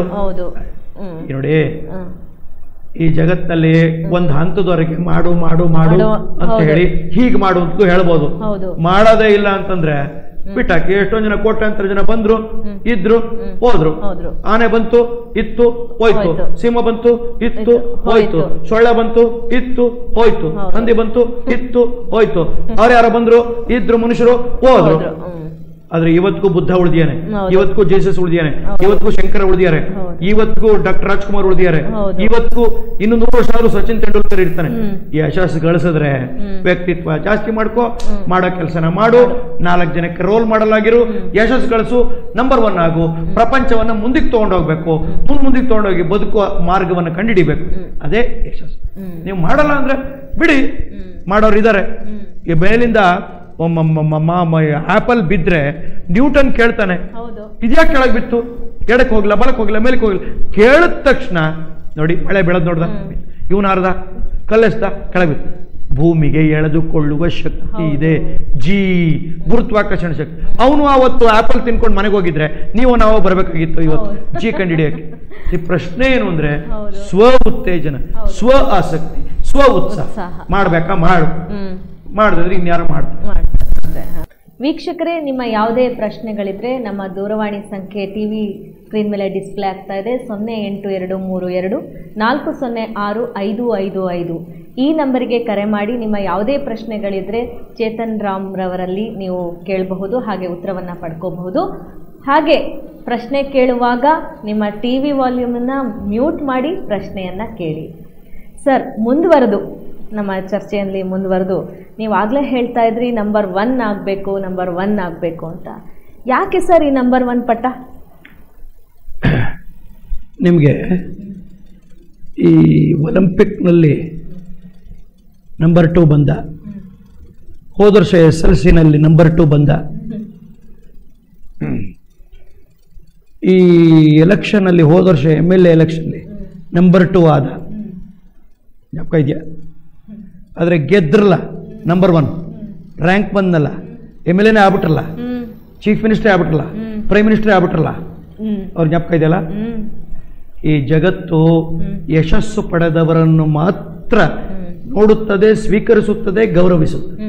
ನೋಡಿ, ಈ ಜಗತ್ತಿನಲ್ಲಿ ಒಂದು ಹಂತದವರೆಗೆ ಮಾಡು ಮಾಡು ಮಾಡು ಅಂತ ಹೇಳಿ ಹೀಗೆ ಮಾಡು ಅಂತ ಹೇಳ್ಬೋದು. ಮಾಡೋದೇ ಇಲ್ಲ ಅಂತಂದ್ರೆ ಬಿಟ್ಟಾಕಿ. ಎಷ್ಟೊಂದ್ ಜನ ಕೋಟ್ಯಾಂತರ ಜನ ಬಂದ್ರು, ಇದ್ರು, ಹೋದ್ರು. ಆನೆ ಬಂತು, ಇತ್ತು, ಹೋಯ್ತು. ಸಿಂಹ ಬಂತು, ಇತ್ತು, ಹೋಯ್ತು. ಸೊಳ್ಳೆ ಬಂತು, ಇತ್ತು, ಹೋಯ್ತು. ಹಂದಿ ಬಂತು, ಇತ್ತು, ಹೋಯ್ತು. ಅವ್ರು ಯಾರೋ ಬಂದ್ರು, ಇದ್ರು, ಮನುಷ್ಯರು ಹೋದ್ರು. ಆದ್ರೆ ಇವತ್ತಿಗೂ ಬುದ್ಧ ಉಳಿದಿಯಾನೆ, ಇವತ್ತಿಗೂ ಜೇಸಸ್ ಉಳಿದಿಯಾನೆ, ಇವತ್ತಿಗೂ ಶಂಕರ ಉಳಿದಿದ್ದಾರೆ, ಇವತ್ತಿಗೂ ಡಾಕ್ಟರ್ ರಾಜ್ಕುಮಾರ್ ಉಳಿದಿದ್ದಾರೆ, ಇವತ್ತಿಗೂ ಇನ್ನು ನೂರು ವರ್ಷ ಆದ್ರೂ ಸಚಿನ್ ತೆಂಡೂಲ್ಕರ್ ಇರ್ತಾನೆ. ಯಶಸ್ಸು ಗಳಿಸಿದ್ರೆ ವ್ಯಕ್ತಿತ್ವ ಜಾಸ್ತಿ ಮಾಡ್ಕೋ, ಮಾಡೋ ಕೆಲಸನ ಮಾಡು, ನಾಲ್ಕು ಜನಕ್ಕೆ ರೋಲ್ ಮಾಡಲ್ ಆಗಿರು, ಯಶಸ್ಸು ಗಳಿಸು, ನಂಬರ್ ಒನ್ ಆಗು, ಪ್ರಪಂಚವನ್ನ ಮುಂದಕ್ಕೆ ತಗೊಂಡೋಗ್ಬೇಕು, ಮುಂದ್ ಮುಂದಕ್ಕೆ ತಗೊಂಡೋಗಿ ಬದುಕುವ ಮಾರ್ಗವನ್ನು ಕಂಡುಹಿಡಿಬೇಕು. ಅದೇ ಯಶಸ್ಸು. ನೀವು ಮಾಡಲ್ಲ ಅಂದ್ರೆ ಬಿಡಿ, ಮಾಡೋರು ಇದ್ದಾರೆ. ಈ ಮೇಲಿಂದ ಆಪಲ್ ಬಿದ್ರೆ ನ್ಯೂಟನ್ ಕೇಳ್ತಾನೆ, ಇದ್ಯಾಕೆ ಕೆಳಗೆ ಬಿತ್ತು? ಎಡಕ್ಕೆ ಹೋಗ್ಲ, ಬಲಕ್ಕೆ ಹೋಗ್ಲ, ಮೇಲಕ್ಕೆ ಹೋಗ್ಲ. ಕೇಳಿದ ತಕ್ಷಣ ನೋಡಿ ಮಳೆ ಬೆಳೆದ್ ನೋಡ್ದ, ಇವನ್ ಅರ್ಧ ಕಲ್ಲೆಸ್ದ, ಕೆಳಗೆ ಬಿತ್ತು. ಭೂಮಿಗೆ ಎಳೆದುಕೊಳ್ಳುವ ಶಕ್ತಿ ಇದೆ, ಜಿ ಗುರುತ್ವಾಕರ್ಷಣ ಶಕ್ತಿ. ಅವನು ಅವತ್ತು ಆಪಲ್ ತಿನ್ಕೊಂಡು ಮನೆಗೆ ಹೋಗಿದ್ರೆ ನೀವು ನಾವು ಬರ್ಬೇಕಾಗಿತ್ತು ಇವತ್ತು ಜಿ ಕಂಡಿಡಿಯಕ್ಕೆ. ಈ ಪ್ರಶ್ನೆ ಏನು ಅಂದ್ರೆ ಸ್ವ ಉತ್ತೇಜನ, ಸ್ವ ಆಸಕ್ತಿ, ಸ್ವ ಉತ್ಸಾಹ. ಮಾಡ್ಬೇಕಾ ಮಾಡು, ಮಾಡಿದ್ರೆ ಇನ್ಯಾರು ಮಾಡ್ತಾರೆ.
ವೀಕ್ಷಕರೇ, ನಿಮ್ಮ ಯಾವುದೇ ಪ್ರಶ್ನೆಗಳಿದ್ರೆ ನಮ್ಮ ದೂರವಾಣಿ ಸಂಖ್ಯೆ ಟಿವಿ ಸ್ಕ್ರೀನ್ ಮೇಲೆ ಡಿಸ್ಪ್ಲೇ ಆಗ್ತಾ ಇದೆ. ಸೊನ್ನೆ ಎಂಟು ಎರಡು ಮೂರು ಎರಡು ನಾಲ್ಕು ಸೊನ್ನೆ ಆರು ಐದು ಐದು ಐದು ಈ ನಂಬರಿಗೆ ಕರೆ ಮಾಡಿ ನಿಮ್ಮ ಯಾವುದೇ ಪ್ರಶ್ನೆಗಳಿದ್ರೆ ಚೇತನ್ ರಾಮ್ ರವರಲ್ಲಿ ನೀವು ಕೇಳಬಹುದು, ಹಾಗೆ ಉತ್ತರವನ್ನು ಪಡ್ಕೋಬಹುದು. ಹಾಗೆ ಪ್ರಶ್ನೆ ಕೇಳುವಾಗ ನಿಮ್ಮ ಟಿ ವಿ ವಾಲ್ಯೂಮನ್ನು ಮ್ಯೂಟ್ ಮಾಡಿ ಪ್ರಶ್ನೆಯನ್ನು ಕೇಳಿ. ಸರ್, ಮುಂದುವರೆದು ನಮ್ಮ ಚರ್ಚೆಯಲ್ಲಿ ಮುಂದುವರೆದು ನೀವು ಆಗಲೇ ಹೇಳ್ತಾ ಇದ್ರಿ ನಂಬರ್ ಒನ್ ಆಗಬೇಕು, ನಂಬರ್ ಒನ್ ಆಗಬೇಕು ಅಂತ. ಯಾಕೆ ಸರ್ ಈ ನಂಬರ್ ಒನ್ ಪಟ್ಟ?
ನಿಮಗೆ ಈ ಒಲಿಂಪಿಕ್ನಲ್ಲಿ ನಂಬರ್ ಟೂ ಬಂದ, ಹೋದ ವರ್ಷ ಎಸ್ ಎಲ್ ಸಿನಲ್ಲಿ ನಂಬರ್ ಟೂ ಬಂದ. ಈ ಎಲೆಕ್ಷನಲ್ಲಿ ಹೋದ ವರ್ಷ ಎಮ್ ಎಲ್ ಎ ಎಲೆಕ್ಷನ್ಲಿ ನಂಬರ್ ಟೂ ಆದ, ಜ್ಞಾಪಕ ಇದೆಯಾ? ಆದರೆ ಗೆದ್ರಲ್ಲ, ನಂಬರ್ ಒನ್ ರ್ಯಾಂಕ್ ಬಂದಲ್ಲ, ಎಮ್ ಎಲ್ ಎನೇ ಆಗ್ಬಿಟ್ರಲ್ಲ, ಚೀಫ್ ಮಿನಿಸ್ಟರ್ ಆಗ್ಬಿಟ್ರಲ್ಲ, ಪ್ರೈಮ್ ಮಿನಿಸ್ಟರ್ ಆಗ್ಬಿಟ್ರಲ್ಲ, ಅವ್ರ ಜ್ಞಾಪಕ ಇದೆಯಲ್ಲ? ಈ ಜಗತ್ತು ಯಶಸ್ಸು ಪಡೆದವರನ್ನು ಮಾತ್ರ ನೋಡುತ್ತದೆ, ಸ್ವೀಕರಿಸುತ್ತದೆ, ಗೌರವಿಸುತ್ತದೆ.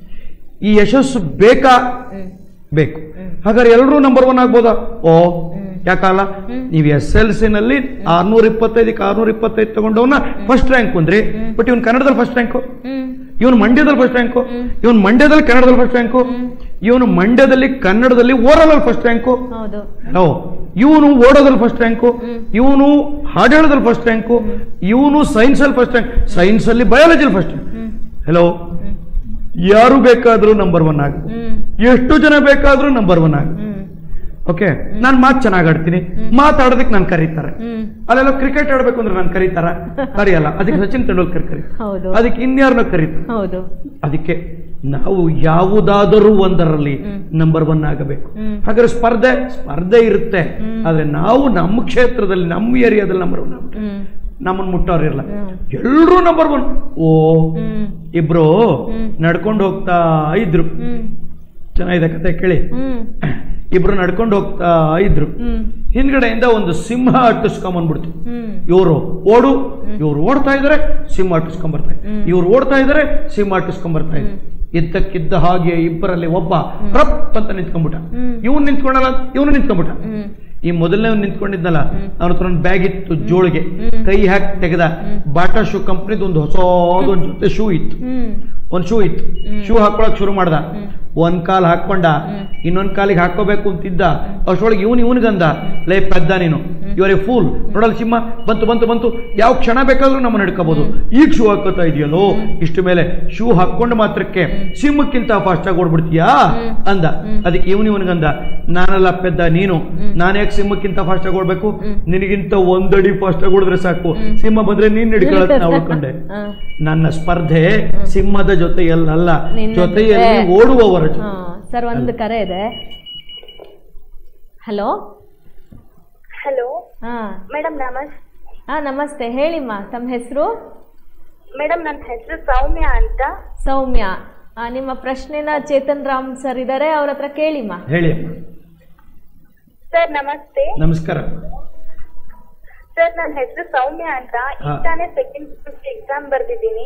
ಈ ಯಶಸ್ಸು ಬೇಕಾ? ಬೇಕು. ಹಾಗಾದ್ರೆ ಎಲ್ಲರೂ ನಂಬರ್ ಒನ್ ಆಗ್ಬೋದಾ? ಓ, ಯಾಕಲ್ಲ? ನೀವು ಎಸ್ ಎಲ್ ಸಿ ನಲ್ಲಿ ಆರ್ನೂರ ಇಪ್ಪತ್ತೈದಕ್ಕೆ ಆರ್ನೂರ ಇಪ್ಪತ್ತೈದು ತಗೊಂಡವನ್ನ ಫಸ್ಟ್ ರ್ಯಾಂಕ್ ಅಂದ್ರಿ, ಬಟ್ ಇವನ್ ಕನ್ನಡದಲ್ಲಿ ಫಸ್ಟ್ ರ್ಯಾಂಕು, ಇವನು ಮಂಡ್ಯದಲ್ಲಿ ಫಸ್ಟ್ ರ್ಯಾಂಕು, ಇವನು ಮಂಡ್ಯದಲ್ಲಿ ಕನ್ನಡದಲ್ಲಿ ಫಸ್ಟ್ ರ್ಯಾಂಕು, ಇವನು ಮಂಡ್ಯದಲ್ಲಿ ಕನ್ನಡದಲ್ಲಿ ಓರಲ್ ಅಲ್ಲಿ ಫಸ್ಟ್ ರ್ಯಾಂಕು, ಹಲೋ, ಇವನು ಓಡೋದಲ್ಲಿ ಫಸ್ಟ್ ರ್ಯಾಂಕು, ಇವನು ಹಾಡೇಳದಲ್ಲಿ ಫಸ್ಟ್ ರ್ಯಾಂಕು, ಇವನು ಸೈನ್ಸ್ ಅಲ್ಲಿ ಫಸ್ಟ್ ರ್ಯಾಂಕ್, ಸೈನ್ಸ್ ಅಲ್ಲಿ ಬಯಾಲಜಿಲಿ ಫಸ್ಟ್ ರ್ಯಾಂಕ್. ಹಲೋ, ಯಾರು ಬೇಕಾದ್ರೂ ನಂಬರ್ ಒನ್ ಆಗ, ಎಷ್ಟು ಜನ ಬೇಕಾದ್ರೂ ನಂಬರ್ ಒನ್ ಆಗ. ಓಕೆ, ನಾನು ಮಾತು ಚೆನ್ನಾಗಿ ಆಡ್ತೀನಿ, ಮಾತಾಡೋದಕ್ಕೆ ನಾನು ಕರೀತಾರೆ. ಅಲ್ಲೆಲ್ಲ ಕ್ರಿಕೆಟ್ ಆಡ್ಬೇಕು ಅಂದ್ರೆ ನಾನು ಕರೀತಾರ? ಕರಿಯಲ್ಲ. ಅದಕ್ಕೆ ಸಚಿನ್ ತೆಂಡೂಲ್ಕರ್ ಕರೀತಾರೆ, ಅದಕ್ಕೆ ಇನ್ಯಾರನ್ನ ಕರೀತಾರೆ. ಅದಕ್ಕೆ ನಾವು ಯಾವುದಾದರೂ ಒಂದರಲ್ಲಿ ನಂಬರ್ ಒನ್ ಆಗಬೇಕು. ಹಾಗಾದ್ರೆ ಸ್ಪರ್ಧೆ ಸ್ಪರ್ಧೆ ಇರುತ್ತೆ, ಆದ್ರೆ ನಾವು ನಮ್ಮ ಕ್ಷೇತ್ರದಲ್ಲಿ, ನಮ್ಮ ಏರಿಯಾದಲ್ಲಿ ನಂಬರ್ ಒನ್ ಆಗ್ಬೇಕು. ನಮ್ಮನ್ನು ಮುಟ್ಟೋರಿರಲ್ಲ, ಎಲ್ಲರೂ ನಂಬರ್ ಒನ್. ಓ, ಇಬ್ರು ನಡ್ಕೊಂಡು ಹೋಗ್ತಾ ಇದ್ರು, ಚೆನ್ನಾಗಿದೆ ಕತೆ ಕೇಳಿ. ಇಬ್ರು ನಡ್ಕೊಂಡು ಹೋಗ್ತಾ ಇದ್ರು, ಹಿಂದ್ಗಡೆಯಿಂದ ಒಂದು ಸಿಂಹ ಅಟ್ಟಿಸ್ಕೊಂಬಂದ್ಬಿಡ್ತು. ಇವರು ಓಡು, ಇವ್ರು ಓಡ್ತಾ ಇದಾರೆ, ಸಿಂಹ ಅಟ್ಟಿಸ್ಕೊಂಡ್ಬರ್ತಾ ಇದ್ದಾರೆ, ಇವ್ರು ಓಡ್ತಾ ಇದಾರೆ, ಸಿಂಹ ಅಟ್ಟಿಸ್ಕೊಂಡ್ಬರ್ತಾ ಇದ್ದಾರೆ. ಇದ್ದಕ್ಕಿದ್ದ ಹಾಗೆ ಇಬ್ಬರಲ್ಲಿ ಒಬ್ಬ ರಪ್ ಅಂತ ನಿಂತ್ಕೊಂಡ್ಬಿಟ್ಟ. ಇವನು ನಿಂತ್ಕೊಂಡಲ್ಲ, ಇವನು ನಿಂತ್ಕೊಂಡ್ಬಿಟ್ಟ. ಈ ಮೊದಲನೇ ನಿಂತ್ಕೊಂಡಿದ್ನಲ್ಲ, ಅವನ ಹತ್ರ ಒಂದು ಬ್ಯಾಗ್ ಇತ್ತು, ಜೋಳಿಗೆ ಕೈ ಹಾಕಿ ತೆಗೆದ. ಬಾಟಾ ಶೂ ಕಂಪ್ನಿದ್ ಒಂದು ಹೊಸದೊಂದು ಜೊತೆ ಶೂ ಇತ್ತು, ಒಂದ್ ಶೂ ಇತ್ತು. ಶೂ ಹಾಕೊಳಕ್ ಶುರು ಮಾಡ್ದ. ಒಂದ್ ಕಾಲ್ ಹಾಕೊಂಡ, ಇನ್ನೊಂದ್ ಕಾಲಿಗೆ ಹಾಕೋಬೇಕು ಅಂತಿದ್ದ. ಅಷ್ಟೊಳಗೆ ಇವನು ಇವನಿಗಂದ, ಲೈ ಪೆದ್ದ ನೀನು, ಇವರೇ ಫೂಲ್, ನೋಡಲ್ ಸಿಂಹ ಬಂತು ಬಂತು ಬಂತು, ಯಾವ ಕ್ಷಣ ಬೇಕಾದ್ರೂ ನಮ್ಮನ್ನ ಹಿಡ್ಕೋಬಹುದು, ಈಗ ಶೂ ಹಾಕೋತಾ ಇದೆಯಲ್ಲೋ, ಇಷ್ಟು ಮೇಲೆ ಶೂ ಹಾಕೊಂಡ ಮಾತ್ರಕ್ಕೆ ಸಿಂಹಕ್ಕಿಂತ ಫಾಸ್ಟ್ ಆಗಿ ಓಡ್ಬಿಡ್ತೀಯಾ ಅಂದ. ಅದಕ್ಕೆ ಇವನು ಇವನಿಗಂದ, ನಾನೆಲ್ಲ ಪೆದ್ದ ನೀನು, ನಾನೇ ಸಿಂಹಕ್ಕಿಂತ ಫಾಸ್ಟ್ ಆಗಿ ಓಡ್ಬೇಕು, ನಿನಗಿಂತ ಒಂದಡಿ ಫಾಸ್ಟ್ ಆಗಿ ಓಡಿದ್ರೆ ಸಾಕು, ಸಿಂಹ ಬಂದ್ರೆ ನೀನ್ ಹಿಡ್ಕೊಳ್ಳೋದು ನಾ ಉಳ್ಕೊಂಡೆ. ನನ್ನ ಸ್ಪರ್ಧೆ ಸಿಂಹದ ಜೊತೆಯಲ್ಲ, ಜೊತೆಯಲ್ಲಿ ಓಡುವವರ ಜೊತೆ.
ಸರ್, ಒಂದು ಕರೆ ಇದೆ. ಹಲೋ
ಹಲೋ
ಹಾ
ಮೇಡಮ್, ನಮಸ್ತೆ.
ಹಾ ನಮಸ್ತೆ, ಹೇಳಿಮ್ಮ, ತಮ್ಮ ಹೆಸರು?
ಮೇಡಮ್, ನನ್ನ ಹೆಸರು ಸೌಮ್ಯ ಅಂತ.
ಸೌಮ್ಯ, ನಿಮ್ಮ ಪ್ರಶ್ನೆನ ಚೇತನ್ ರಾಮ್ ಸರ್ ಇದ್ದಾರೆ, ಅವ್ರ ಹತ್ರ ಕೇಳಿಮ್ಮ.
ಹೇಳಿ
ಸರ್. ನಮಸ್ತೆ.
ನಮಸ್ಕಾರ
ಸರ್, ನನ್ನ ಹೆಸರು ಸೌಮ್ಯ ಅಂತ. ಈಗಾನೇ ಸೆಕೆಂಡ್ ಎಕ್ಸಾಮ್ ಬರ್ದಿದ್ದೀನಿ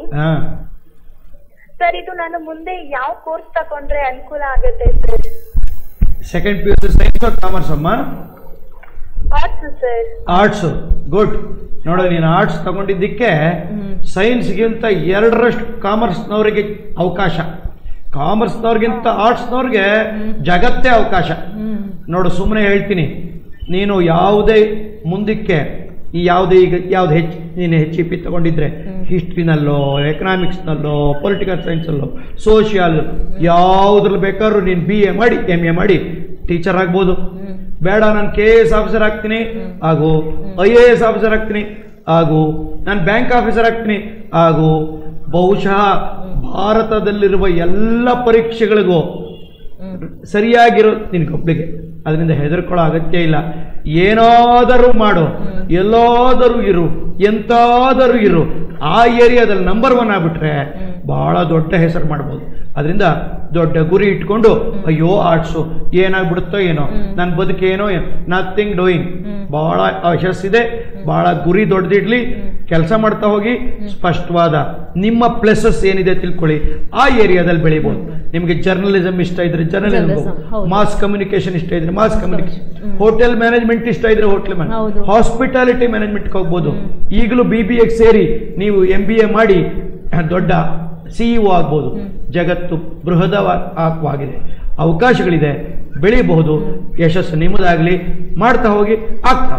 ಸರ್. ಇದು ನಾನು ಮುಂದೆ ಯಾವ ಕೋರ್ಸ್ ತಗೊಂಡ್ರೆ ಅನುಕೂಲ ಆಗುತ್ತೆ sir?
Second P U C science or commerce ಅಮ್ಮ?
Arts sir. Arts,
good. ನೋಡೋ, ನೀನು ಆರ್ಟ್ಸ್ ತಗೊಂಡಿದ್ದಕ್ಕೆ ಸೈನ್ಸ್ಗಿಂತ ಎರಡರಷ್ಟು ಕಾಮರ್ಸ್ನವರಿಗೆ ಅವಕಾಶ, ಕಾಮರ್ಸ್ನವ್ರಿಗಿಂತ ಆರ್ಟ್ಸ್ನವ್ರಿಗೆ ಜಗತ್ತೇ ಅವಕಾಶ. ನೋಡು, ಸುಮ್ಮನೆ ಹೇಳ್ತೀನಿ, ನೀನು ಯಾವುದೇ ಮುಂದಕ್ಕೆ ಈ ಯಾವುದೇ ಈಗ ಯಾವ್ದು ಹೆಚ್ಚು ನೀನು ಹೆಚ್ ಇ ಪಿ ತಗೊಂಡಿದ್ರೆ, ಹಿಸ್ಟ್ರಿನಲ್ಲೋ, ಎಕನಾಮಿಕ್ಸ್ನಲ್ಲೋ, ಪೊಲಿಟಿಕಲ್ ಸೈನ್ಸಲ್ಲೋ, ಸೋಷಿಯಲ್, ಯಾವುದ್ರಲ್ಲಿ ಬೇಕಾದ್ರೂ ನೀನು ಬಿ ಎ ಮಾಡಿ, ಎಮ್ ಎ ಮಾಡಿ ಟೀಚರ್ ಆಗ್ಬೋದು. ಬೇಡ, ನಾನು ಕೆ ಎ ಎಸ್ ಆಫೀಸರ್ ಆಗ್ತೀನಿ ಹಾಗೂ ಐ ಎ ಎಸ್ ಆಫೀಸರ್ ಆಗ್ತೀನಿ ಹಾಗೂ ನಾನು ಬ್ಯಾಂಕ್ ಆಫೀಸರ್ ಆಗ್ತೀನಿ ಹಾಗೂ ಬಹುಶಃ ಭಾರತದಲ್ಲಿರುವ ಎಲ್ಲ ಪರೀಕ್ಷೆಗಳಿಗೂ ಸರಿಯಾಗಿರೋ ನಿನಗೊಬ್ಳಿಗೆ. ಅದರಿಂದ ಹೆದರ್ಕೊಳ್ಳೋ ಅಗತ್ಯ ಇಲ್ಲ. ಏನಾದರೂ ಮಾಡು, ಎಲ್ಲಾದರೂ ಇರು, ಎಂತಾದರೂ ಇರು, ಆ ಏರಿಯಾದಲ್ಲಿ ನಂಬರ್ ಒನ್ ಆಗ್ಬಿಟ್ರೆ ಬಹಳ ದೊಡ್ಡ ಹೆಸರು ಮಾಡ್ಬೋದು. ಅದರಿಂದ ದೊಡ್ಡ ಗುರಿ ಇಟ್ಕೊಂಡು, ಅಯ್ಯೋ ಆರ್ಟ್ಸು ಏನಾಗ್ಬಿಡುತ್ತೋ ಏನೋ, ನನ್ನ ಬದುಕೇನೋ ಏನೋ, ನಥಿಂಗ್ ಡೂಯಿಂಗ್. ಬಹಳ ಯಶಸ್ಸಿದೆ, ಬಹಳ ಗುರಿ ದೊಡ್ಡದಿಡ್ಲಿ, ಕೆಲಸ ಮಾಡ್ತಾ ಹೋಗಿ, ಸ್ಪಷ್ಟವಾದ ನಿಮ್ಮ ಪ್ಲಸಸ್ ಏನಿದೆ ತಿಳ್ಕೊಳ್ಳಿ, ಆ ಏರಿಯಾದಲ್ಲಿ ಬೆಳಿಬಹುದು. ನಿಮಗೆ ಜರ್ನಲಿಸಮ್ ಇಷ್ಟ ಇದ್ರೆ ಜರ್ನಲಿಸಮ್, ಮಾಸ್ ಕಮ್ಯುನಿಕೇಶನ್ ಇಷ್ಟ ಇದ್ರೆ ಮಾಸ್ ಕಮ್ಯುನಿಕೇಶನ್, ಹೋಟೆಲ್ ಮ್ಯಾನೇಜ್ಮೆಂಟ್ ಇಷ್ಟ ಇದ್ರೆ ಹೋಟೆಲ್ ಮ್ಯಾನೇಜ್ಮೆಂಟ್, ಹಾಸ್ಪಿಟಾಲಿಟಿ ಮ್ಯಾನೇಜ್ಮೆಂಟ್ಗೆ ಹೋಗ್ಬೋದು. ಈಗಲೂ ಬಿ ಬಿ ಎಗೆ ಸೇರಿ ನೀವು ಎಂ ಬಿ ಎ ಮಾಡಿ ದೊಡ್ಡ ಸಿಇಒ ಆಗ್ಬೋದು. ಜಗತ್ತು ಬೃಹದವಾಗಿದೆ, ಅವಕಾಶಗಳಿದೆ, ಬೆಳಿಬಹುದು. ಯಶಸ್ಸು ನಿಮ್ಮದಾಗ್ಲಿ, ಮಾಡ್ತಾ ಹೋಗಿ, ಆಗ್ತಾ.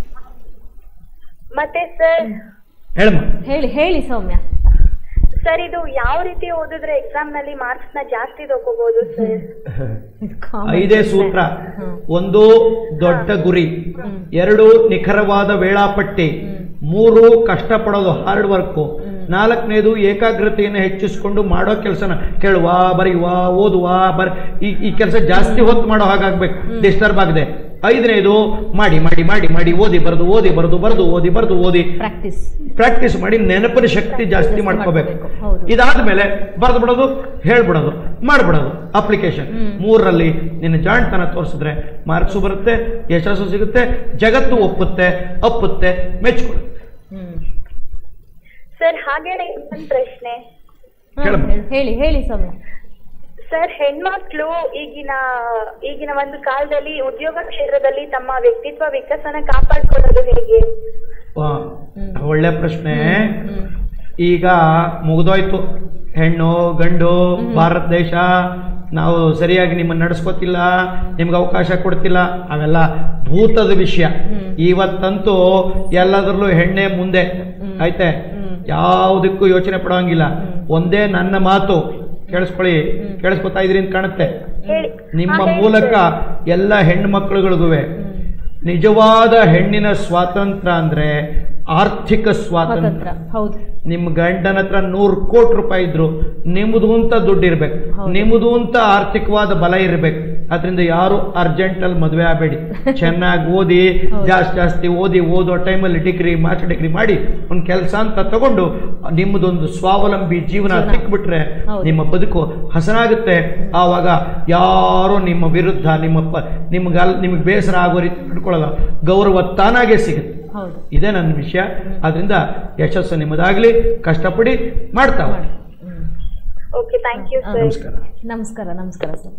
ಮತ್ತೆ ಸರ್,
ಹೇಳಮ್ಮ.
ಹೇಳಿ ಹೇಳಿ ಸೌಮ್ಯ.
ಸರ್, ಇದು ಯಾವ ರೀತಿ ಓದಿದ್ರೆ ಎಕ್ಸಾಮ್ ನಲ್ಲಿ ಮಾರ್ಕ್ಸ್ ನ ಜಾಸ್ತಿ ತಗೋಬಹುದು ಸರ್?
ಐದೇ ಸೂತ್ರ. ಒಂದು ದೊಡ್ಡ ಗುರಿ, ಎರಡು ನಿಖರವಾದ ವೇಳಾಪಟ್ಟಿ, ಮೂರು ಕಷ್ಟಪಡೋದು ಹಾರ್ಡ್ ವರ್ಕು, ನಾಲ್ಕನೇದು ಏಕಾಗ್ರತೆಯನ್ನು ಹೆಚ್ಚಿಸ್ಕೊಂಡು ಮಾಡೋ ಕೆಲಸನ ಕೇಳುವ ಬರೆಯುವ ಓದುವ ಬರ ಈ ಈ ಕೆಲಸ ಜಾಸ್ತಿ ಹೊತ್ತು ಮಾಡೋ ಹಾಗಾಗ್ಬೇಕು, ಡಿಸ್ಟರ್ಬ್ ಆಗದೆ. ಐದನೇದು ಮಾಡಿ ಮಾಡಿ ಮಾಡಿ ಮಾಡಿ ಓದಿ ಬರೆದು ಓದಿ ಬರೆದು ಬರೆದು ಓದಿ ಬರೆದು ಓದಿ
ಪ್ರಾಕ್ಟೀಸ್
ಪ್ರಾಕ್ಟೀಸ್ ಮಾಡಿ ನೆನಪಿನ ಶಕ್ತಿ ಜಾಸ್ತಿ ಮಾಡ್ಕೋಬೇಕು. ಇದಾದ್ಮೇಲೆ ಬರೆದು ಬಿಡೋದು, ಹೇಳ್ಬಿಡೋದು, ಮಾಡ್ಬಿಡೋದು ಅಪ್ಲಿಕೇಶನ್. ಮೂರರಲ್ಲಿ ನಿನ್ನ ಜಾಣ್ತನ ತೋರಿಸಿದ್ರೆ ಮಾರ್ಕ್ಸು ಬರುತ್ತೆ, ಯಶಸ್ಸು ಸಿಗುತ್ತೆ, ಜಗತ್ತು ಒಪ್ಪುತ್ತೆ, ಅಪ್ಪುತ್ತೆ, ಮೆಚ್ಕೊಡುತ್ತೆ.
ಸರ್ ಹಾಗೇನೆ ಒಂದು ಪ್ರಶ್ನೆ
ಹೇಳಿ ಹೇಳಿ ಸೌಮ್ಯ.
ಸರ್, ಹೆಣ್ಮಕ್ಳು ಈಗಿನ ಈಗಿನ ಒಂದು ಕಾಲದಲ್ಲಿ ಉದ್ಯೋಗ ಕ್ಷೇತ್ರದಲ್ಲಿ ತಮ್ಮ ವ್ಯಕ್ತಿತ್ವ ವಿಕಸನ ಕಾಪಾಡ್ಕೊಳ್ಳೋದು ಹೇಗೆ?
ಒಳ್ಳೆ ಪ್ರಶ್ನೆ. ಈಗ ಮುಗಿದೋಯ್ತು, ಹೆಣ್ಣು ಗಂಡು ಭಾರತ ದೇಶ, ನಾವು ಸರಿಯಾಗಿ ನಿಮ್ಮನ್ನು ನಡೆಸ್ಕೋತಿಲ್ಲ, ನಿಮ್ಗೆ ಅವಕಾಶ ಕೊಡ್ತಿಲ್ಲ, ಅವೆಲ್ಲ ಭೂತದ ವಿಷಯ. ಇವತ್ತಂತೂ ಎಲ್ಲದರಲ್ಲೂ ಹೆಣ್ಣೆ ಮುಂದೆ ಐತೆ, ಯಾವುದಕ್ಕೂ ಯೋಚನೆ ಪಡೋಂಗಿಲ್ಲ. ಒಂದೇ ನನ್ನ ಮಾತು ಕೇಳಿಸ್ಕೊಳ್ಳಿ, ಕೇಳಿಸ್ಕೊತಾ ಇದ್ರಿ ಅಂತ ಕಾಣುತ್ತೆ. ನಿಮ್ಮ ಮೂಲಕ ಎಲ್ಲ ಹೆಣ್ಣು ಮಕ್ಕಳುಗಳಿಗೂ ನಿಜವಾದ ಹೆಣ್ಣಿನ ಸ್ವಾತಂತ್ರ್ಯ ಅಂದ್ರೆ ಆರ್ಥಿಕ ಸ್ವಾತಂತ್ರ್ಯ. ನಿಮ್ಮ ಗಂಡನ ಹತ್ರ ನೂರು ಕೋಟಿ ರೂಪಾಯಿ ಇದ್ರು ನಿಮ್ಮದು ಅಂತ ದುಡ್ಡು ಇರ್ಬೇಕು, ನಿಮ್ಮದು ಅಂತ ಆರ್ಥಿಕವಾದ ಬಲ ಇರ್ಬೇಕು. ಅದರಿಂದ ಯಾರು ಅರ್ಜೆಂಟ್ ಅಲ್ಲಿ ಮದುವೆ ಆಗಬೇಡಿ. ಚೆನ್ನಾಗಿ ಓದಿ, ಜಾಸ್ತಿ ಜಾಸ್ತಿ ಓದಿ, ಓದೋ ಟೈಮಲ್ಲಿ ಡಿಗ್ರಿ ಮಾಸ್ಟರ್ ಡಿಗ್ರಿ ಮಾಡಿ ಒಂದು ಕೆಲಸ ಅಂತ ತಗೊಂಡು ನಿಮ್ಮದೊಂದು ಸ್ವಾವಲಂಬಿ ಜೀವನ ಸಿಕ್ಬಿಟ್ರೆ ನಿಮ್ಮ ಬದುಕು ಹಸನಾಗುತ್ತೆ. ಆವಾಗ ಯಾರು ನಿಮ್ಮ ವಿರುದ್ಧ ನಿಮ್ಮ ನಿಮ್ಗೆ ನಿಮ್ಗೆ ಬೇಸರ ಆಗೋ ರೀತಿ ಇಟ್ಕೊಳ್ಳಲ್ಲ, ಗೌರವ ತಾನಾಗೆ ಸಿಗುತ್ತೆ. ಇದೇ ನನ್ನ ವಿಷಯ. ಆದ್ರಿಂದ ಯಶಸ್ಸು ನಿಮ್ಮದಾಗ್ಲಿ, ಕಷ್ಟಪಡಿ, ಮಾಡ್ತಾ ಮಾಡಿ.
ನಮಸ್ಕಾರ ನಮಸ್ಕಾರ ನಮಸ್ಕಾರ ಸರ್.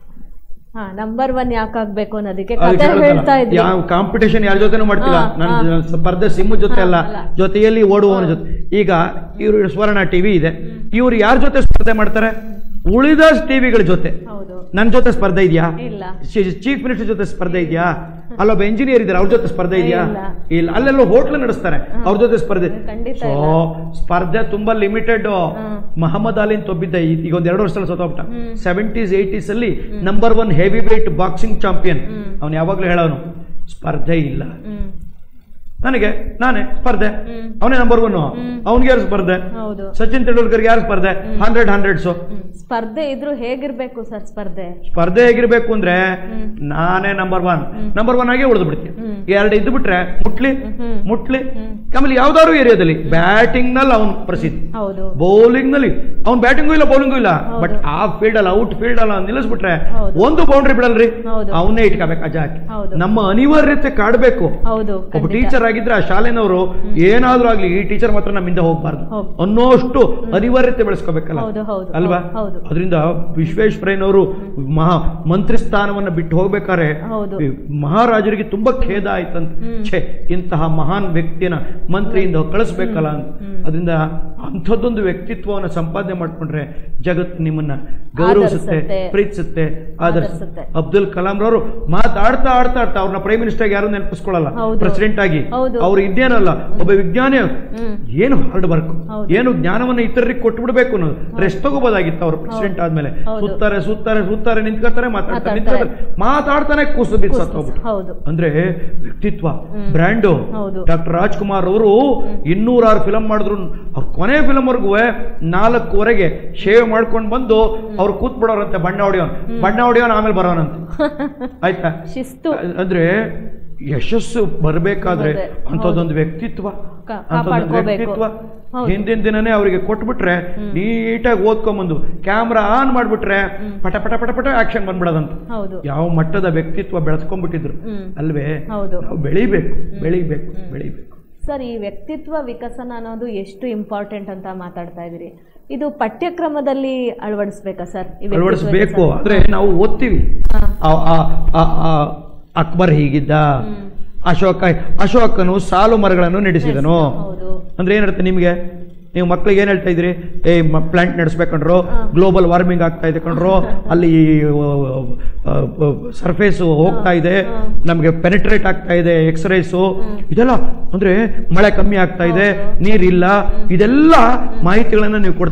ಹಾ, ನಂಬರ್ ಒನ್ ಯಾಕಾಗ್ಬೇಕು ಅನ್ನೋದಕ್ಕೆ ಕಥೆ ಹೇಳ್ತಾ ಇದ್ವಿ.
ಕಾಂಪಿಟೇಷನ್ ಯಾರ ಜೊತೆನೂ ಮಾಡ್ತಿಲ್ಲ, ನನ್ನ ಸ್ಪರ್ಧೆ ಸಿಂಹ ಜೊತೆ ಅಲ್ಲ, ಜೊತೆಯಲ್ಲಿ ಓಡುವವನ ಜೊತೆ. ಈಗ ಇವರು ಸ್ವರ್ಣ ಟಿವಿ ಇದೆ, ಇವ್ರು ಯಾರ ಜೊತೆ ಸ್ಪರ್ಧೆ ಮಾಡ್ತಾರೆ? ಉಳಿದ ಟಿವಿಗಳ ಜೊತೆ. ನನ್ನ ಜೊತೆ ಸ್ಪರ್ಧೆ ಇದೆಯಾ? ಚೀಫ್ ಮಿನಿಸ್ಟರ್ ಜೊತೆ ಸ್ಪರ್ಧೆ ಇದೆಯಾ? ಅಲ್ಲೊಬ್ಬ ಇಂಜಿನಿಯರ್ ಇದ್ದಾರೆ, ಅವ್ರ ಜೊತೆ ಸ್ಪರ್ಧೆ ಇದೆಯಾ? ಇಲ್ಲ. ಅಲ್ಲೆಲ್ಲ ಹೋಟ್ಲ್ ನಡೆಸ್ತಾರೆ, ಅವ್ರ ಜೊತೆ ಸ್ಪರ್ಧೆ. ಸೊ ಸ್ಪರ್ಧೆ ತುಂಬಾ ಲಿಮಿಟೆಡ್. ಮಹಮ್ಮದ್ ಅಲಿ ಅಂತ ಒಬ್ಬಿದ್ದ, ಈಗ ಒಂದ್ ಎರಡು ವರ್ಷದಲ್ಲಿ ಸೋತೋಗ್ಬಿಟ್ಟ. ಸೆವೆಂಟೀಸ್ ಏಟೀಸ್ ಅಲ್ಲಿ number one heavy weight boxing champion. ಅವ್ನು ಯಾವಾಗ್ಲೂ ಹೇಳೋನು ಸ್ಪರ್ಧೆ ಇಲ್ಲ ನನಗೆ, ನಾನೇ ಸ್ಪರ್ಧೆ, ಅವನೇ ನಂಬರ್ ಒನ್. ಅವನಿಗೆ ಯಾರು ಸ್ಪರ್ಧೆ? ಸಚಿನ್ ತೆಂಡೂಲ್ಕರ್ ಯಾರು ಸ್ಪರ್ಧೆ? Hundred hundreds.
ಸ್ಪರ್ಧೆ ಇದ್ರು ಹೇಗಿರ್ಬೇಕು ಸರ್? ಸ್ಪರ್ಧೆ
ಸ್ಪರ್ಧೆ ಹೇಗಿರ್ಬೇಕು ಅಂದ್ರೆ ನಾನೇ ನಂಬರ್ ಒನ್ ನಂಬರ್ ಒನ್ ಆಗಿ ಉಳಿದು ಬಿಡ್ತೀನಿ. ಎರಡು ಇದ್ದು ಬಿಟ್ರೆ ಮುಟ್ಲಿ ಮುಟ್ಲಿ ಆಮೇಲೆ ಯಾವ್ದಾದ್ರು ಏರಿಯಾದಲ್ಲಿ ಬ್ಯಾಟಿಂಗ್ ನಲ್ಲಿ ಅವನು ಪ್ರಸಿದ್ಧ, ಬೌಲಿಂಗ್ ನಲ್ಲಿ ಅವ್ನು ಬ್ಯಾಟಿಂಗು ಇಲ್ಲ ಬೌಲಿಂಗು ಇಲ್ಲ, ಬಟ್ ಆ ಫೀಲ್ಡ್ ಅಲ್ಲ ಔಟ್ ಫೀಲ್ಡ್ ಅಲ್ಲ ನಿಲ್ಲಿಸ್ಬಿಟ್ರೆ ಒಂದು ಬೌಂಡ್ರಿ ಬಿಡಲ್ರಿ, ಅವನ್ನೇ ಇಟ್ಕೋಬೇಕು ಅಜಾಕಿ. ನಮ್ಮ ಅನಿವಾರ್ಯತೆ ಕಾಡ್ಬೇಕು. ಒಬ್ಬ ಟೀಚರ್ ಆಗಿದ್ರೆ ಆ ಶಾಲೆನವರು ಏನಾದ್ರೂ ಆಗ್ಲಿ ಈ ಟೀಚರ್ ಮಾತ್ರ ನಮ್ಮಿಂದ ಹೋಗ್ಬಾರ್ದು ಅನ್ನೋಷ್ಟು ಅನಿವಾರ್ಯತೆ ಬೆಳೆಸ್ಕೋಬೇಕಲ್ಲ ಅಲ್ವಾ? ಅದರಿಂದ ವಿಶ್ವೇಶ್ವರಯ್ಯನವರು ಮಹಾ ಮಂತ್ರಿ ಸ್ಥಾನವನ್ನ ಬಿಟ್ಟು ಹೋಗ್ಬೇಕಾದ್ರೆ ಮಹಾರಾಜರಿಗೆ ತುಂಬಾ ಖೇದ ಆಯ್ತಂತ. ಛೇ, ಇಂತಹ ಮಹಾನ್ ವ್ಯಕ್ತಿಯನ್ನ ಮಂತ್ರಿಯಿಂದ ಕಳಿಸ್ಬೇಕಲ್ಲ ಅಂತ. ಅದರಿಂದ ಅಂಥದ್ದೊಂದು ವ್ಯಕ್ತಿತ್ವವನ್ನು ಸಂಪಾದನೆ ಮಾಡ್ಕೊಂಡ್ರೆ ಜಗತ್ತು ನಿಮ್ಮನ್ನ ಗೌರವಿಸುತ್ತೆ, ಪ್ರೀತಿಸುತ್ತೆ, ಆದರಿಸುತ್ತೆ. ಅಬ್ದುಲ್ ಕಲಾಂ ರವರು ಮಾತಾಡ್ತಾ ಆಡ್ತಾ ಆಡ್ತಾ ಅವ್ರನ್ನ ಪ್ರೈಮ್ ಮಿನಿಸ್ಟರ್ ಯಾರು ನೆನಪಿಸ್ಕೊಳ್ಳಲ್ಲ, ಪ್ರೆಸಿಡೆಂಟ್ ಆಗಿ. ಅವ್ರು ಇದೇನಲ್ಲ, ಒಬ್ಬ ವಿಜ್ಞಾನಿ. ಏನು ಹಾರ್ಡ್ ವರ್ಕ್, ಏನು ಜ್ಞಾನವನ್ನ ಇತರರಿಗೆ ಕೊಟ್ಬಿಡ್ಬೇಕು ಅನ್ನೋದು. ರೆಸ್ಟ್ ತಗೋಬೋದಾಗಿತ್ತು ಅವ್ರು ಪ್ರೆಸಿಡೆಂಟ್ ಆದ್ಮೇಲೆ. ಸುತ್ತಾರೆ ಸುತ್ತಾರೆ ಸುತ್ತಾರೆ ನಿಂತ್ಕೊತಾರೆ, ಮಾತಾಡ್ತಾರೆ ನಿಂತ್ಕೊತಾರೆ, ಮಾತಾಡ್ತಾನೆ ಕೂಸು ಬಿದ್ದು ಸತ್ತೋಗ್ಬಿಟ್ಟು. ಅಂದ್ರೆ ವ್ಯಕ್ತಿತ್ವ, ಬ್ರ್ಯಾಂಡು. ಡಾಕ್ಟರ್ ರಾಜ್ಕುಮಾರ್ ಅವರು ಇನ್ನೂರಾರು ಫಿಲಂ ಮಾಡಿದ್ರು, ಅವ್ರ ಕೊನೆ ಫಿಲಂ ವರ್ಗೂ ನಾಲ್ಕುವರೆಗೆ ಶೇವ್ ಮಾಡ್ಕೊಂಡು ಬಂದು ಅವ್ರು ಕೂತ್ ಬಿಡೋರಂತೆ. ಬಣ್ಣ ಹೊಡಿಯೋನ್ ಬಣ್ಣ ಹೊಡಿಯೋನ್ ಆಮೇಲೆ ಬರೋನಂತೆ. ಆಯ್ತಾ? ಅಂದ್ರೆ ಯಶಸ್ಸು ಬರ್ಬೇಕಾದ್ರೆ ಅಂಥದ್ದೊಂದು ವ್ಯಕ್ತಿತ್ವ ವ್ಯಕ್ತಿತ್ವ ಹಿಂದಿನ ದಿನನೇ ಅವರಿಗೆ ಕೊಟ್ಬಿಟ್ರೆ ನೀಟಾಗಿ ಓದ್ಕೊಂಬಂದು ಕ್ಯಾಮ್ರಾ ಆನ್ ಮಾಡ್ಬಿಟ್ರೆ ಪಟ ಪಟ ಪಟ ಪಟ ಆಕ್ಷನ್ ಬಂದ್ಬಿಡೋದಂತ. ಯಾವ ಮಟ್ಟದ ವ್ಯಕ್ತಿತ್ವ ಬೆಳೆಸ್ಕೊಂಡ್ಬಿಟ್ಟಿದ್ರು ಅಲ್ವೇ? ನಾವು ಬೆಳಿಬೇಕು ಬೆಳಿಬೇಕು ಬೆಳಿಬೇಕು.
ಸರ್, ಈ ವ್ಯಕ್ತಿತ್ವ ವಿಕಸನ ಅನ್ನೋದು ಎಷ್ಟು ಇಂಪಾರ್ಟೆಂಟ್ ಅಂತ ಮಾತಾಡ್ತಾ ಇದ್ದೀರಿ. ಇದು ಪಠ್ಯಕ್ರಮದಲ್ಲಿ ಅಳವಡಿಸ್ಬೇಕಾ ಸರ್?
ಅಳವಡಿಸ್ಬೇಕು. ಅಂದ್ರೆ ನಾವು ಓದ್ತೀವಿ, ಅಕ್ಬರ್ ಹೀಗಿದ್ದ, ಅಶೋಕ ಅಶೋಕನು ಸಾಲು ಮರಗಳನ್ನು ನಡೆಸಿದನು ಅಂದ್ರೆ ಏನರ್ಥ ನಿಮ್ಗೆ? ನೀವು ಮಕ್ಳಿಗೆ ಏನ್ ಹೇಳ್ತಾ ಇದ್ರಿ? ಏ ಪ್ಲಾಂಟ್ ನಡೆಸ್ಬೇಕಂಡ್ರು, ಗ್ಲೋಬಲ್ ವಾರ್ಮಿಂಗ್ ಆಗ್ತಾ ಇದೆ ಕಣ್ರು, ಅಲ್ಲಿ ಸರ್ಫೇಸು ಹೋಗ್ತಾ ಇದೆ, ನಮಗೆ ಪೆನಿಟ್ರೇಟ್ ಆಗ್ತಾ ಇದೆ ಎಕ್ಸ್ರೇಸು, ಇದೆಲ್ಲ ಅಂದ್ರೆ ಮಳೆ ಕಮ್ಮಿ ಆಗ್ತಾ ಇದೆ, ನೀರಿಲ್ಲ, ಇದೆಲ್ಲ ಮಾಹಿತಿಗಳನ್ನ ನೀವು ಕೊಡ್ತಾ ಹೋಗ್ತೀವಿ.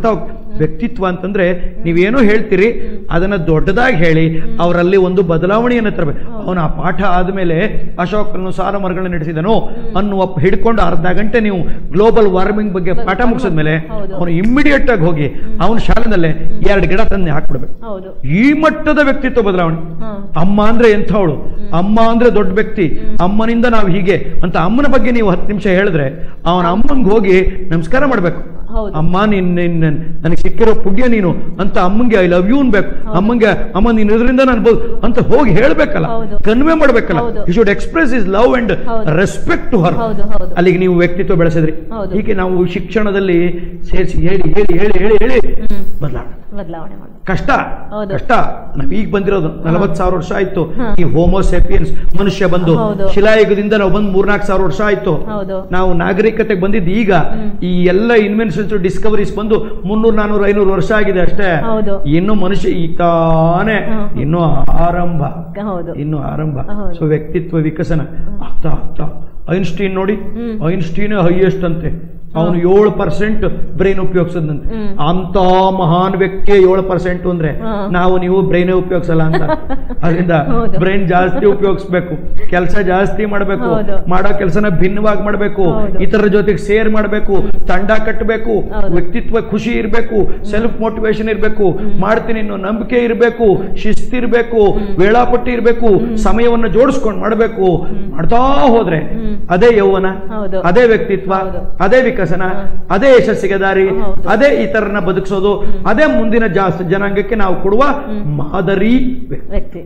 ವ್ಯಕ್ತಿತ್ವ ಅಂತಂದ್ರೆ ನೀವೇನೋ ಹೇಳ್ತೀರಿ ಅದನ್ನ ದೊಡ್ಡದಾಗಿ ಹೇಳಿ ಅವರಲ್ಲಿ ಒಂದು ಬದಲಾವಣೆಯನ್ನು ತರಬೇಕು. ಅವನ ಆ ಪಾಠ ಆದ್ಮೇಲೆ ಅಶೋಕನು ಸಾರ ಮರಗಳನ್ನು ನಡೆಸಿದನು ಅನ್ನುವ ಹಿಡ್ಕೊಂಡು ಅರ್ಧ ಗಂಟೆ ನೀವು ಗ್ಲೋಬಲ್ ವಾರ್ಮಿಂಗ್ ಬಗ್ಗೆ ಪಾಠ ಮುಗಿಸಿದ್ಮೇಲೆ ಅವನು ಇಮ್ಮಿಡಿಯೇಟ್ ಆಗಿ ಹೋಗಿ ಅವನ ಶಾಲೆನಲ್ಲೇ ಎರಡು ಗಿಡ ತಂದು ಹಾಕ್ಬಿಡ್ಬೇಕು. ಈ ಮಟ್ಟದ ವ್ಯಕ್ತಿತ್ವ ಬದಲಾವಣೆ. ಅಮ್ಮ ಅಂದ್ರೆ ಎಂಥವಳು, ಅಮ್ಮ ಅಂದ್ರೆ ದೊಡ್ಡ ವ್ಯಕ್ತಿ, ಅಮ್ಮನಿಂದ ನಾವು ಹೀಗೆ ಅಂತ ಅಮ್ಮನ ಬಗ್ಗೆ ನೀವು ಹತ್ತು ನಿಮಿಷ ಹೇಳಿದ್ರೆ ಅವನ ಅಮ್ಮಂಗೆ ಹೋಗಿ ನಮಸ್ಕಾರ ಮಾಡ್ಬೇಕು. ಅಮ್ಮ ನಿನ್ ನನಗೆ ಸಿಕ್ಕಿರೋ ಪುಣ್ಯ ನೀನು ಅಂತ ಅಮ್ಮಂಗೆ ಐ ಲವ್ ಯು ಅನ್ಬೇಕು. ಅಮ್ಮಂಗೆ ಅಮ್ಮ ನೀನ್ ಇದರಿಂದ ನಾನು ಅಂತ ಹೋಗಿ ಹೇಳ್ಬೇಕಲ್ಲ, ಕನ್ವೆ ಮಾಡ್ಬೇಕಲ್ಲ. You should express is love and respect to her. ಅಲ್ಲಿಗೆ ನೀವು ವ್ಯಕ್ತಿತ್ವ ಬೆಳೆಸಿದ್ರಿ. ಹೀಗೆ ನಾವು ಶಿಕ್ಷಣದಲ್ಲಿ ಸೇರಿಸಿ ಹೇಳಿ ಹೇಳಿ ಹೇಳಿ ಹೇಳಿ ಹೇಳಿ ಬದಲಾವಣೆ
ಬದಲಾವಣೆ
ಕಷ್ಟ ಕಷ್ಟ. ನಾವ್ ಈಗ ಬಂದಿರೋದು ನಲವತ್ತು ಸಾವಿರ ವರ್ಷ ಆಯ್ತು. ಈ ಹೋಮೋಸೆಪಿಯನ್ಸ್ ಮನುಷ್ಯ ಬಂದು ಶಿಲಾಯುಗದಿಂದ ನಾವು ಬಂದು ಮೂರ್ನಾಲ್ಕು ಸಾವಿರ ವರ್ಷ ಆಯ್ತು. ನಾವು ನಾಗರಿಕತೆಗೆ ಬಂದಿದ್ದು ಈಗ. ಈ ಎಲ್ಲ ಇನ್ವೆನ್ಷನ್ಸ್ ಡಿಸ್ಕವರೀಸ್ ಬಂದು ಮುನ್ನೂರ್ ನಾನೂರು ಐನೂರು ವರ್ಷ ಆಗಿದೆ ಅಷ್ಟೇ. ಇನ್ನು ಮನುಷ್ಯ ಈ ತಾನೇ ಇನ್ನು ಆರಂಭ ಇನ್ನು ಆರಂಭ. ಸೊ ವ್ಯಕ್ತಿತ್ವ ವಿಕಸನ ಆಗ್ತಾ ಆಗ್ತಾ ಐನ್ಸ್ಟೀನ್ ನೋಡಿ, ಐನ್ಸ್ಟೀನ್ ಹೈಯೆಸ್ಟ್ ಅಂತೆ. ಅವನು ಏಳು ಪರ್ಸೆಂಟ್ ಬ್ರೈನ್ ಉಪಯೋಗಿಸದಂತೆ. ಅಂತ ಮಹಾನ್ ವ್ಯಕ್ತಿ ಏಳು ಪರ್ಸೆಂಟ್ ಅಂದ್ರೆ ನಾವು ನೀವು ಬ್ರೈನ್ ಉಪಯೋಗಿಸಲ್ಲ ಅಂತ. ಅದರಿಂದ ಬ್ರೈನ್ ಜಾಸ್ತಿ ಉಪಯೋಗಿಸ್ಬೇಕು, ಕೆಲಸ ಜಾಸ್ತಿ ಮಾಡಬೇಕು, ಮಾಡೋ ಕೆಲಸನ ಭಿನ್ನವಾಗಿ ಮಾಡಬೇಕು, ಇತರರ ಜೊತೆಗೆ ಸೇರ್ ಮಾಡಬೇಕು, ತಂಡ ಕಟ್ಟಬೇಕು, ವ್ಯಕ್ತಿತ್ವ ಖುಷಿ ಇರಬೇಕು, ಸೆಲ್ಫ್ ಮೋಟಿವೇಶನ್ ಇರಬೇಕು, ಮಾಡ್ತೀನಿ ಅನ್ನೋ ನಂಬಿಕೆ ಇರಬೇಕು, ಶಿಸ್ತಿರ್ಬೇಕು, ವೇಳಾಪಟ್ಟಿ ಇರಬೇಕು, ಸಮಯವನ್ನು ಜೋಡಿಸ್ಕೊಂಡು ಮಾಡಬೇಕು. ಮಾಡ್ತಾ ಹೋದ್ರೆ ಅದೇ ಯೌವನ, ಅದೇ ವ್ಯಕ್ತಿತ್ವ, ಅದೇ ವಿಕಸನ, ಅದೇ ಯಶಸ್ಸಿಗೆ ದಾರಿ, ಅದೇ ಇತರನ ಬದುಕಿಸೋದು, ಅದೇ ಮುಂದಿನ ಜಾಸ್ತಿ ಜನಾಂಗಕ್ಕೆ ನಾವು ಕೊಡುವ ಮಾದರಿ ವ್ಯಕ್ತಿ.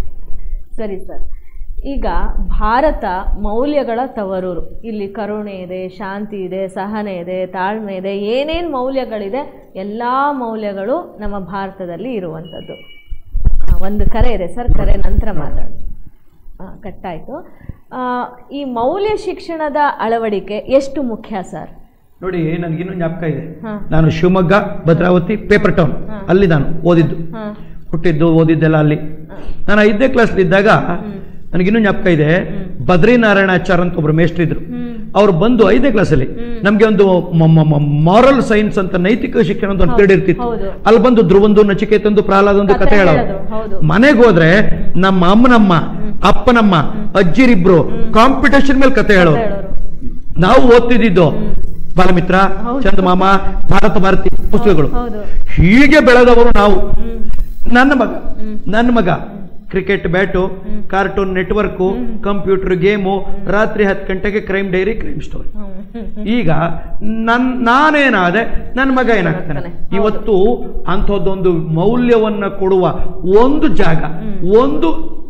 ಸರಿ ಸರ್, ಈಗ ಭಾರತ ಮೌಲ್ಯಗಳ ತವರೂರು. ಇಲ್ಲಿ ಕರುಣೆ ಇದೆ, ಶಾಂತಿ ಇದೆ, ಸಹನೆ ಇದೆ, ತಾಳ್ಮೆ ಇದೆ, ಏನೇನು ಮೌಲ್ಯಗಳಿದೆ ಎಲ್ಲ ಮೌಲ್ಯಗಳು ನಮ್ಮ ಭಾರತದಲ್ಲಿ ಇರುವಂಥದ್ದು. ಒಂದು ಕರೆ ಇದೆ ಸರ್, ಕರೆ ನಂತರ ಮಾತಾಡಿ. ಕಟ್ಟಾಯಿತು. ಈ ಮೌಲ್ಯ ಶಿಕ್ಷಣದ ಅಳವಡಿಕೆ ಎಷ್ಟು ಮುಖ್ಯ ಸರ್?
ನೋಡಿ, ನನಗಿನ್ನೂ ಜ್ಞಾಪಕ ಇದೆ. ನಾನು ಶಿವಮೊಗ್ಗ ಭದ್ರಾವತಿ ಪೇಪರ್ ಟೌನ್ ಅಲ್ಲಿ ನಾನು ಓದಿದ್ದು, ಹುಟ್ಟಿದ್ದು ಓದಿದ್ದೆಲ್ಲ ಅಲ್ಲಿ. ನಾನು ಐದನೇ ಕ್ಲಾಸ್ ಇದ್ದಾಗ ನನಗಿನ್ನೂ ಜ್ಞಾಪಕ ಇದೆ, ಬದ್ರಿನಾರಾಯಣಾಚಾರ್ ಅಂತ ಒಬ್ರು ಮೇಷ್ಟ್ರಿದ್ರು. ಅವ್ರು ಬಂದು ಐದನೇ ಕ್ಲಾಸಲ್ಲಿ ನಮ್ಗೆ ಒಂದು ಮಾರಲ್ ಸೈನ್ಸ್ ಅಂತ ನೈತಿಕ ಶಿಕ್ಷಣ ಅಂತ ಒಂದು ಪೀರಿಯಡ್ ಇರ್ತಿತ್ತು. ಅಲ್ಲಿ ಬಂದು ಧ್ರುವಂದು, ನಚಿಕೇತಂದು, ಪ್ರಹ್ಲಾದೊಂದು ಕತೆ ಹೇಳೋದು. ಮನೆಗೆ ಹೋದ್ರೆ ನಮ್ಮ ಅಮ್ಮನಮ್ಮ ಅಪ್ಪನಮ್ಮ ಅಜ್ಜಿರಿಬ್ರು ಕಾಂಪಿಟೇಷನ್ ಮೇಲೆ ಕತೆ ಹೇಳೋರು. ನಾವು ಓದ್ತಿದ್ದು ಬಾಲಮಿತ್ರ, ಚಂದಮಾಮ, ಭಾರತ ಭಾರತಿ ಪುಸ್ತಕಗಳು. ಹೀಗೆ ಬೆಳೆದವರು ನಾವು. ನನ್ನ ಮಗ ನನ್ನ ಮಗ cricket bat, cartoon network, computer game, ರಾತ್ರಿ ಹತ್ತು ಗಂಟೆಗೆ ಕ್ರೈಮ್ ಡೈರಿ, ಕ್ರೈಮ್ ಸ್ಟೋರಿ. ಈಗ ನನ್ ನಾನೇನಾದೆ, ನನ್ನ ಮಗ ಏನಾಗ್ತಾನೆ. ಇವತ್ತು ಅಂಥದ್ದೊಂದು ಮೌಲ್ಯವನ್ನ ಕೊಡುವ ಒಂದು ಜಾಗ, ಒಂದು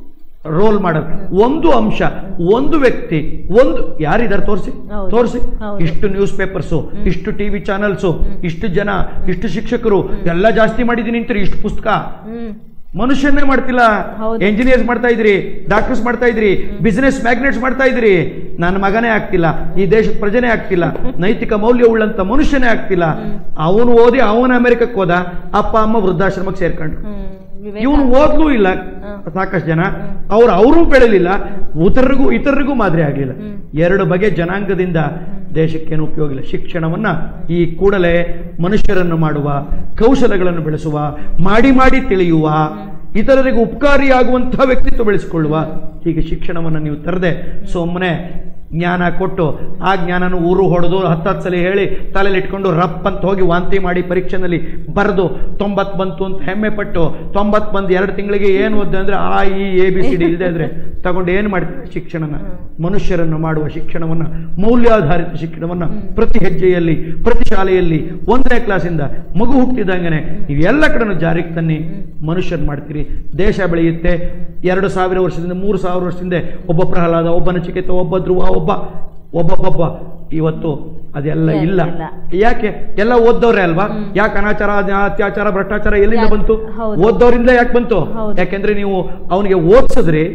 ರೋಲ್ ಮಾಡೋದು, ಒಂದು ಅಂಶ, ಒಂದು ವ್ಯಕ್ತಿ, ಒಂದು ಯಾರಿದ್ದಾರೆ ತೋರಿಸಿ ತೋರಿಸಿ. ಇಷ್ಟು ನ್ಯೂಸ್ ಪೇಪರ್ಸು, ಇಷ್ಟು ಟಿವಿ ಚಾನೆಲ್ಸು, ಇಷ್ಟು ಜನ, ಇಷ್ಟು ಶಿಕ್ಷಕರು ಎಲ್ಲ ಜಾಸ್ತಿ ಮಾಡಿದೀನಿ ಅಂತೀರಿ. ಇಷ್ಟು ಪುಸ್ತಕ ಮನುಷ್ಯನ್ನೇ ಮಾಡ್ತಿಲ್ಲ. ಎಂಜಿನಿಯರ್ಸ್ ಮಾಡ್ತಾ ಇದ್ರಿ, ಡಾಕ್ಟರ್ಸ್ ಮಾಡ್ತಾ ಇದ್ರಿ, ಬಿಸಿನೆಸ್ ಮ್ಯಾಗ್ನೆಟ್ಸ್ ಮಾಡ್ತಾ ಇದ್ರಿ. ನನ್ನ ಮಗನೇ ಆಗ್ತಿಲ್ಲ, ಈ ದೇಶದ ಪ್ರಜೆನೇ ಆಗ್ತಿಲ್ಲ, ನೈತಿಕ ಮೌಲ್ಯ ಉಳ್ಳಂತ ಮನುಷ್ಯನೇ ಆಗ್ತಿಲ್ಲ. ಅವನು ಓದಿ ಅವನ ಅಮೆರಿಕಕ್ಕೆ ಹೋದ, ಅಪ್ಪ ಅಮ್ಮ ವೃದ್ಧಾಶ್ರಮಕ್ಕೆ ಸೇರ್ಕೊಂಡ್ರು. ಇವನು ಓದ್ಲೂ ಇಲ್ಲ ಸಾಕಷ್ಟು ಜನ, ಅವ್ರು ಅವರು ಬೆಳೆಯಲಿಲ್ಲ, ಇತರರಿಗೂ ಇತರರಿಗೂ ಮಾದರಿ ಆಗಲಿಲ್ಲ. ಎರಡು ಬಗೆ ಜನಾಂಗದಿಂದ ದೇಶಕ್ಕೇನು ಉಪಯೋಗ ಇಲ್ಲ. ಶಿಕ್ಷಣವನ್ನ ಈ ಕೂಡಲೇ ಮನುಷ್ಯರನ್ನು ಮಾಡುವ, ಕೌಶಲಗಳನ್ನು ಬೆಳೆಸುವ, ಮಾಡಿ ಮಾಡಿ ತಿಳಿಯುವ, ಇತರರಿಗೆ ಉಪಕಾರಿಯಾಗುವಂತಹ ವ್ಯಕ್ತಿತ್ವ ಬೆಳೆಸಿಕೊಳ್ಳುವ, ಹೀಗೆ ಶಿಕ್ಷಣವನ್ನು ನೀವು ತರದೆ ಸುಮ್ಮನೆ ಜ್ಞಾನ ಕೊಟ್ಟು ಆ ಜ್ಞಾನನ ಊರು ಹೊಡೆದು ಹತ್ತತ್ತು ಸಲ ಹೇಳಿ ತಲೆಯಲ್ಲಿ ಇಟ್ಕೊಂಡು ರಪ್ ಅಂತ ಹೋಗಿ ವಾಂತಿ ಮಾಡಿ ಪರೀಕ್ಷೆನಲ್ಲಿ ಬರೆದು ತೊಂಬತ್ತು ಬಂತು ಅಂತ ಹೆಮ್ಮೆ ಪಟ್ಟು ತೊಂಬತ್ತು ಬಂದು ಎರಡು ತಿಂಗಳಿಗೆ ಏನು ಓದ್ದೆ ಅಂದ್ರೆ ಆ ಈ ಎ ಬಿ ಸಿ ಡಿ ಇಲ್ಲದೆ ಇದ್ರೆ ತಗೊಂಡು ಏನು ಮಾಡ್ತಾರೆ ಶಿಕ್ಷಣನ? ಮನುಷ್ಯರನ್ನು ಮಾಡುವ ಶಿಕ್ಷಣವನ್ನ, ಮೌಲ್ಯಾಧಾರಿತ ಶಿಕ್ಷಣವನ್ನ ಪ್ರತಿ ಹೆಜ್ಜೆಯಲ್ಲಿ, ಪ್ರತಿ ಶಾಲೆಯಲ್ಲಿ, ಒಂದನೇ ಕ್ಲಾಸಿಂದ ಮಗು ಹುಟ್ಟಿದಂಗೆ ನೀವು ಎಲ್ಲ ಕಡೆನೂ ಜಾರಿಗೆ ತನ್ನಿ. ಮನುಷ್ಯರು ಮಾಡ್ತೀರಿ, ದೇಶ ಬೆಳೆಯುತ್ತೆ. ಎರಡು ಸಾವಿರ ವರ್ಷದಿಂದ ಮೂರು ಸಾವಿರ ವರ್ಷದಿಂದ ಒಬ್ಬ ಪ್ರಹ್ಲಾದ, ಒಬ್ಬ ನಚಿಕೇತ, ಒಬ್ಬ ಧ್ರುವ, ಒಬ್ಬ ಒಬ್ಬೊಬ್ಬ ಇವತ್ತು ಅದೆಲ್ಲ ಇಲ್ಲ. ಯಾಕೆ? ಎಲ್ಲ ಓದ್ದವ್ರೆ ಅಲ್ವಾ? ಯಾಕೆ ಅನಾಚಾರ, ಅತ್ಯಾಚಾರ, ಭ್ರಷ್ಟಾಚಾರ ಎಲ್ಲಿಂದ ಬಂತು? ಓದ್ದವರಿಂದ ಯಾಕೆ ಬಂತು? ಯಾಕೆಂದ್ರೆ ನೀವು ಅವನಿಗೆ ಓದಿಸಿದ್ರಿ,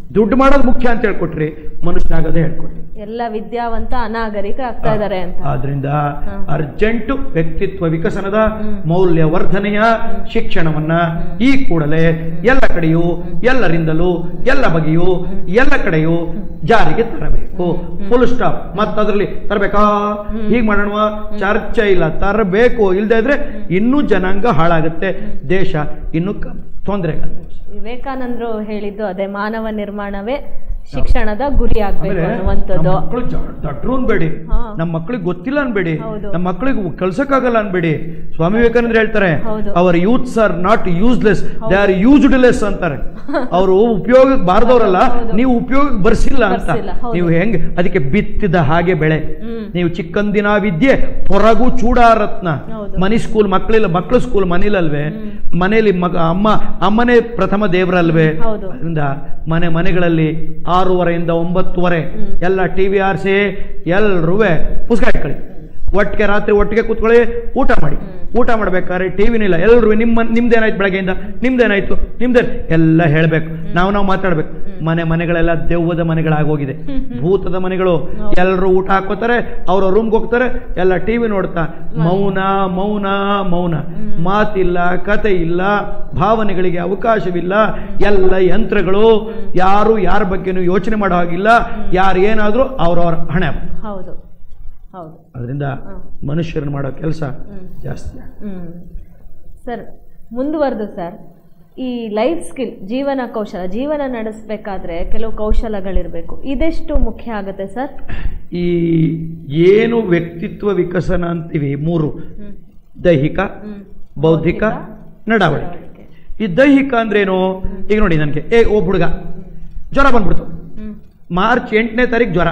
ದುಡ್ಡು ಮಾಡೋದು ಮುಖ್ಯ ಅಂತ ಹೇಳ್ಕೊಟ್ರಿ, ಮನುಷ್ಯನಾಗೋದೇ ಹೇಳ್ಕೊಟ್ರಿ.
ಎಲ್ಲ ವಿದ್ಯಾವಂತ ಅನಾಗರಿಕ ಆಗ್ತಾ ಇದ್ದಾರೆ ಅಂತ.
ಆದ್ರಿಂದ ಅರ್ಜೆಂಟ್ ವ್ಯಕ್ತಿತ್ವ ವಿಕಸನದ ಮೌಲ್ಯವರ್ಧನೆಯ ಶಿಕ್ಷಣವನ್ನ ಈ ಕೂಡಲೇ ಎಲ್ಲ ಕಡೆಯೂ ಎಲ್ಲರಿಂದಲೂ ಎಲ್ಲ ಬಗೆಯೂ ಎಲ್ಲ ಕಡೆಯೂ ಜಾರಿಗೆ ತರಬೇಕು. Full stop. ಮತ್ತದ್ರಲ್ಲಿ ತರಬೇಕಾ, ಹೀಗೆ ಮಾಡೋಣ, ಚರ್ಚೆ ಇಲ್ಲ, ತರಬೇಕು. ಇಲ್ಲದೆ ಇದ್ರೆ ಇನ್ನೂ ಜನಾಂಗ ಹಾಳಾಗುತ್ತೆ, ದೇಶ ಇನ್ನೂ ತೊಂದರೆ.
ವಿವೇಕಾನಂದರು ಹೇಳಿದ್ದು ಅದೇ, ಮಾನವ ನಿರ್ಮಾಣವೇ ಶಿಕ್ಷಣದ ಗುರಿ ಆಗ್ಬೇಕು ಅನ್ನುವಂಥದ್ದು.
ಮಕ್ಕಳು ದಟ್ರು ಅನ್ಬೇಡಿ, ನಮ್ಮ ಮಕ್ಕಳಿಗೆ ಗೊತ್ತಿಲ್ಲ ಅನ್ಬೇಡಿ, ನಮ್ಮ ಮಕ್ಕಳಿಗೆ ಕಳ್ಸಕ್ಕಾಗಲ್ಲ ಅನ್ಬೇಡಿ. ಸ್ವಾಮಿ ವಿವೇಕಾನಂದ್ರ ಹೇಳ್ತಾರೆ, our youths are not useless, they are useless ಅಂತಾರೆ. ಅವರು ಉಪಯೋಗಕ್ಕೆ ಬಾರದವರಲ್ಲ, ನೀವು ಉಪಯೋಗಕ್ಕೆ ಬರ್ಸಿಲ್ಲ ಅಂತ. ನೀವು ಹೆಂಗ್ ಅದಕ್ಕೆ ಬಿತ್ತಿದ ಹಾಗೆ ಬೆಳೆ. ನೀವು ಚಿಕ್ಕಂದಿನ ವಿದ್ಯೆ ಹೊರಗು ಚೂಡಾರತ್ನ. ಮನಿ ಸ್ಕೂಲ್ ಮಕ್ಕಳಿಲ್ಲ, ಮಕ್ಕಳು ಸ್ಕೂಲ್ ಮನೇಲಲ್ವೇ, ಮನೇಲಿ ಮಗ ಅಮ್ಮ ಅಮ್ಮನೇ ಪ್ರಥಮ ದೇವರಲ್ವೇ. ಅದರಿಂದ ಮನೆ ಮನೆಗಳಲ್ಲಿ ಆರೂವರೆಯಿಂದ ಒಂಬತ್ತುವರೆ ಎಲ್ಲ ಟಿವಿ ಆರಿಸಿ ಎಲ್ರೂ ಪುಸ್ತಕ ಇಟ್ಕೊಳ್ಳಿ, ಒಟ್ಟಿಗೆ ರಾತ್ರಿ ಒಟ್ಟಿಗೆ ಕೂತ್ಕೊಳ್ಳಿ, ಊಟ ಮಾಡಿ. ಊಟ ಮಾಡ್ಬೇಕಾದ್ರೆ ಟಿವಿನಿಲ್ಲ, ಎಲ್ಲರೂ ನಿಮ್ಮ ನಿಮ್ದೇನಾಯ್ತು ಬೆಳಗ್ಗೆಯಿಂದ, ನಿಮ್ದೇನಾಯ್ತು ನಿಮ್ದೇ ಎಲ್ಲ ಹೇಳ್ಬೇಕು. ನಾವು ನಾವು ಮಾತಾಡ್ಬೇಕು. ಮನೆ ಮನೆಗಳೆಲ್ಲ ದೆವ್ವದ ಮನೆಗಳಾಗೋಗಿದೆ, ಭೂತದ ಮನೆಗಳು. ಎಲ್ಲರೂ ಊಟ ಹಾಕೋತಾರೆ, ಅವ್ರ ರೂಮ್ಗೆ ಹೋಗ್ತಾರೆ, ಎಲ್ಲ ಟಿವಿ ನೋಡ್ತಾ ಮೌನ ಮೌನ ಮೌನ. ಮಾತಿಲ್ಲ, ಕತೆ ಇಲ್ಲ, ಭಾವನೆಗಳಿಗೆ ಅವಕಾಶವಿಲ್ಲ, ಎಲ್ಲ ಯಂತ್ರಗಳು. ಯಾರು ಯಾರ ಬಗ್ಗೆನೂ ಯೋಚನೆ ಮಾಡೋ ಹಾಗಿಲ್ಲ, ಯಾರು ಏನಾದ್ರೂ ಅವ್ರವ್ರ ಹಣೆ.
ಹೌದು ಹೌದು.
ಅದರಿಂದ ಮನುಷ್ಯರನ್ನು ಮಾಡೋ ಕೆಲಸ ಜಾಸ್ತಿ.
ಸರ್, ಮುಂದುವರೆದು ಸರ್, ಈ ಲೈಫ್ ಸ್ಕಿಲ್, ಜೀವನ ಕೌಶಲ, ಜೀವನ ನಡೆಸಬೇಕಾದ್ರೆ ಕೆಲವು ಕೌಶಲಗಳಿರಬೇಕು. ಇದೆಷ್ಟು ಮುಖ್ಯ ಆಗುತ್ತೆ ಸರ್?
ಈ ಏನು ವ್ಯಕ್ತಿತ್ವ ವಿಕಸನ ಅಂತೀವಿ ಮೂರು: ದೈಹಿಕ, ಬೌದ್ಧಿಕ, ನಡವಳಿಕೆ. ಈ ದೈಹಿಕ ಅಂದ್ರೇನು? ಈಗ ನೋಡಿ, ನನಗೆ ಏ ಒಬ್ಬ ಹುಡುಗ ಜ್ವರ ಬಂದ್ಬಿಡ್ತು, ಮಾರ್ಚ್ ಎಂಟನೇ ತಾರೀಕು ಜ್ವರ,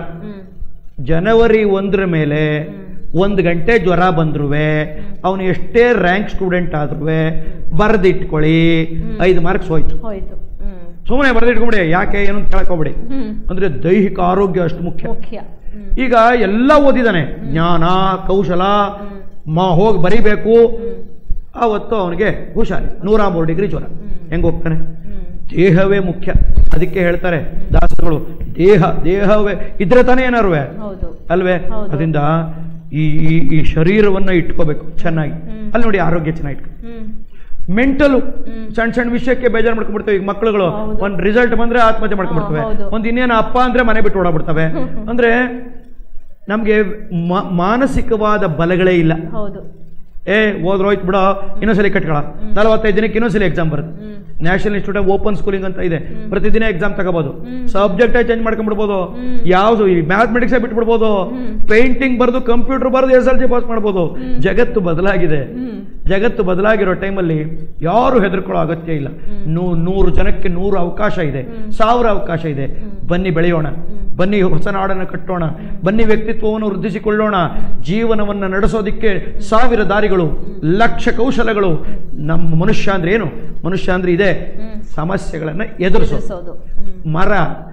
ಜನವರಿ ಒಂದರ ಮೇಲೆ ಒಂದು ಗಂಟೆ ಜ್ವರ ಬಂದ್ರು ಅವನು ಎಷ್ಟೇ ರ್ಯಾಂಕ್ ಸ್ಟೂಡೆಂಟ್ ಆದ್ರೂ ಬರೆದಿಟ್ಕೊಳ್ಳಿ, ಐದು ಮಾರ್ಕ್ಸ್ ಹೋಯ್ತು. ಸುಮ್ಮನೆ ಬರೆದಿಟ್ಕೊಂಬಿಡಿ, ಯಾಕೆ ಏನು ಕೇಳ್ಕೊಬಿಡಿ. ಅಂದ್ರೆ ದೈಹಿಕ ಆರೋಗ್ಯ ಅಷ್ಟು ಮುಖ್ಯ. ಈಗ ಎಲ್ಲ ಓದಿದಾನೆ, ಜ್ಞಾನ ಕೌಶಲ ಮಾ ಹೋಗಿ ಬರಿಬೇಕು, ಆವತ್ತು ಅವನಿಗೆ ಹುಷಾರಿ, ನೂರ ಮೂರು ಡಿಗ್ರಿ ಜ್ವರ, ಹೆಂಗ್ ಹೋಗ್ತಾನೆ? ದೇಹವೇ ಮುಖ್ಯ. ಅದಕ್ಕೆ ಹೇಳ್ತಾರೆ ದಾಸಗಳು, ದೇಹ ದೇಹವೇ ಇದ್ರೆ ತಾನೇ ಏನಾರುವೆ ಅಲ್ವೇ. ಅದರಿಂದ ಈ ಈ ಶರೀರವನ್ನ ಇಟ್ಕೋಬೇಕು ಚೆನ್ನಾಗಿ. ಅಲ್ಲಿ ನೋಡಿ ಆರೋಗ್ಯ ಚೆನ್ನಾಗಿ ಇಟ್ಕೊ. ಮೆಂಟಲು ಸಣ್ಣ ಸಣ್ಣ ವಿಷಯಕ್ಕೆ ಬೇಜಾರು ಮಾಡ್ಕೊಂಡ್ಬಿಡ್ತೇವೆ. ಈಗ ಮಕ್ಕಳುಗಳು ಒಂದ್ ರಿಸಲ್ಟ್ ಬಂದ್ರೆ ಆತ್ಮಹತ್ಯೆ ಮಾಡ್ಕೊಂಡ್ಬಿಡ್ತವೆ, ಒಂದ್ ಇನ್ನೇನು ಅಪ್ಪ ಅಂದ್ರೆ ಮನೆ ಬಿಟ್ಟು ಓಡಾಡ್ಬಿಡ್ತವೆ. ಅಂದ್ರೆ ನಮ್ಗೆ ಮಾನಸಿಕವಾದ ಬಲಗಳೇ ಇಲ್ಲ. ಏ ಹೋದ್ರೋಯ್ತು ಬಿಡೋ, ಇನ್ನೊಂದ್ಸಲಿ ಕಟ್ಕೊಳ, ನಲವತ್ತೈದು ದಿನಕ್ಕೆ ಇನ್ನೊಂದ್ಸಲಿ ಎಕ್ಸಾಮ್ ಬರುತ್ತೆ. National institute of open schooling ಅಂತ ಇದೆ, ಪ್ರತಿದಿನ ಎಕ್ಸಾಮ್ ತಗೋಬಹುದು. ಸಬ್ಜೆಕ್ಟ್ ಚೇಂಜ್ ಮಾಡ್ಕೊಂಡ್ಬಿಡ್ಬೋದು, ಯಾವ್ದು ಈ ಮ್ಯಾಥಮೆಟಿಕ್ಸ್ ಬಿಟ್ಬಿಡ್ಬೋದು, ಪೇಂಟಿಂಗ್ ಬರೆದು ಕಂಪ್ಯೂಟರ್ ಬರೆದು ಎಸ್ ಎಲ್ ಸಿ ಪಾಸ್ ಮಾಡ್ಬೋದು. ಜಗತ್ತು ಬದಲಾಗಿದೆ. ಜಗತ್ತು ಬದಲಾಗಿರೋ ಟೈಮಲ್ಲಿ ಯಾರು ಹೆದರ್ಕೊಳ್ಳೋ ಅಗತ್ಯ ಇಲ್ಲ. ನೂ ನೂರು ಜನಕ್ಕೆ ನೂರು ಅವಕಾಶ ಇದೆ, ಸಾವಿರ ಅವಕಾಶ ಇದೆ. ಬನ್ನಿ ಬೆಳೆಯೋಣ, ಬನ್ನಿ ಹೊಸ ನಾಡನ್ನು ಕಟ್ಟೋಣ, ಬನ್ನಿ ವ್ಯಕ್ತಿತ್ವವನ್ನು ವೃದ್ಧಿಸಿಕೊಳ್ಳೋಣ. ಜೀವನವನ್ನು ನಡೆಸೋದಿಕ್ಕೆ ಸಾವಿರ ದಾರಿಗಳು, ಲಕ್ಷ ಕೌಶಲಗಳು. ನಮ್ಮ ಮನುಷ್ಯ ಅಂದ್ರೆ ಏನು? ಮನುಷ್ಯ ಅಂದ್ರೆ ಇದೆ, ಸಮಸ್ಯೆಗಳನ್ನ ಎದುರಿಸೋದು. ಮರ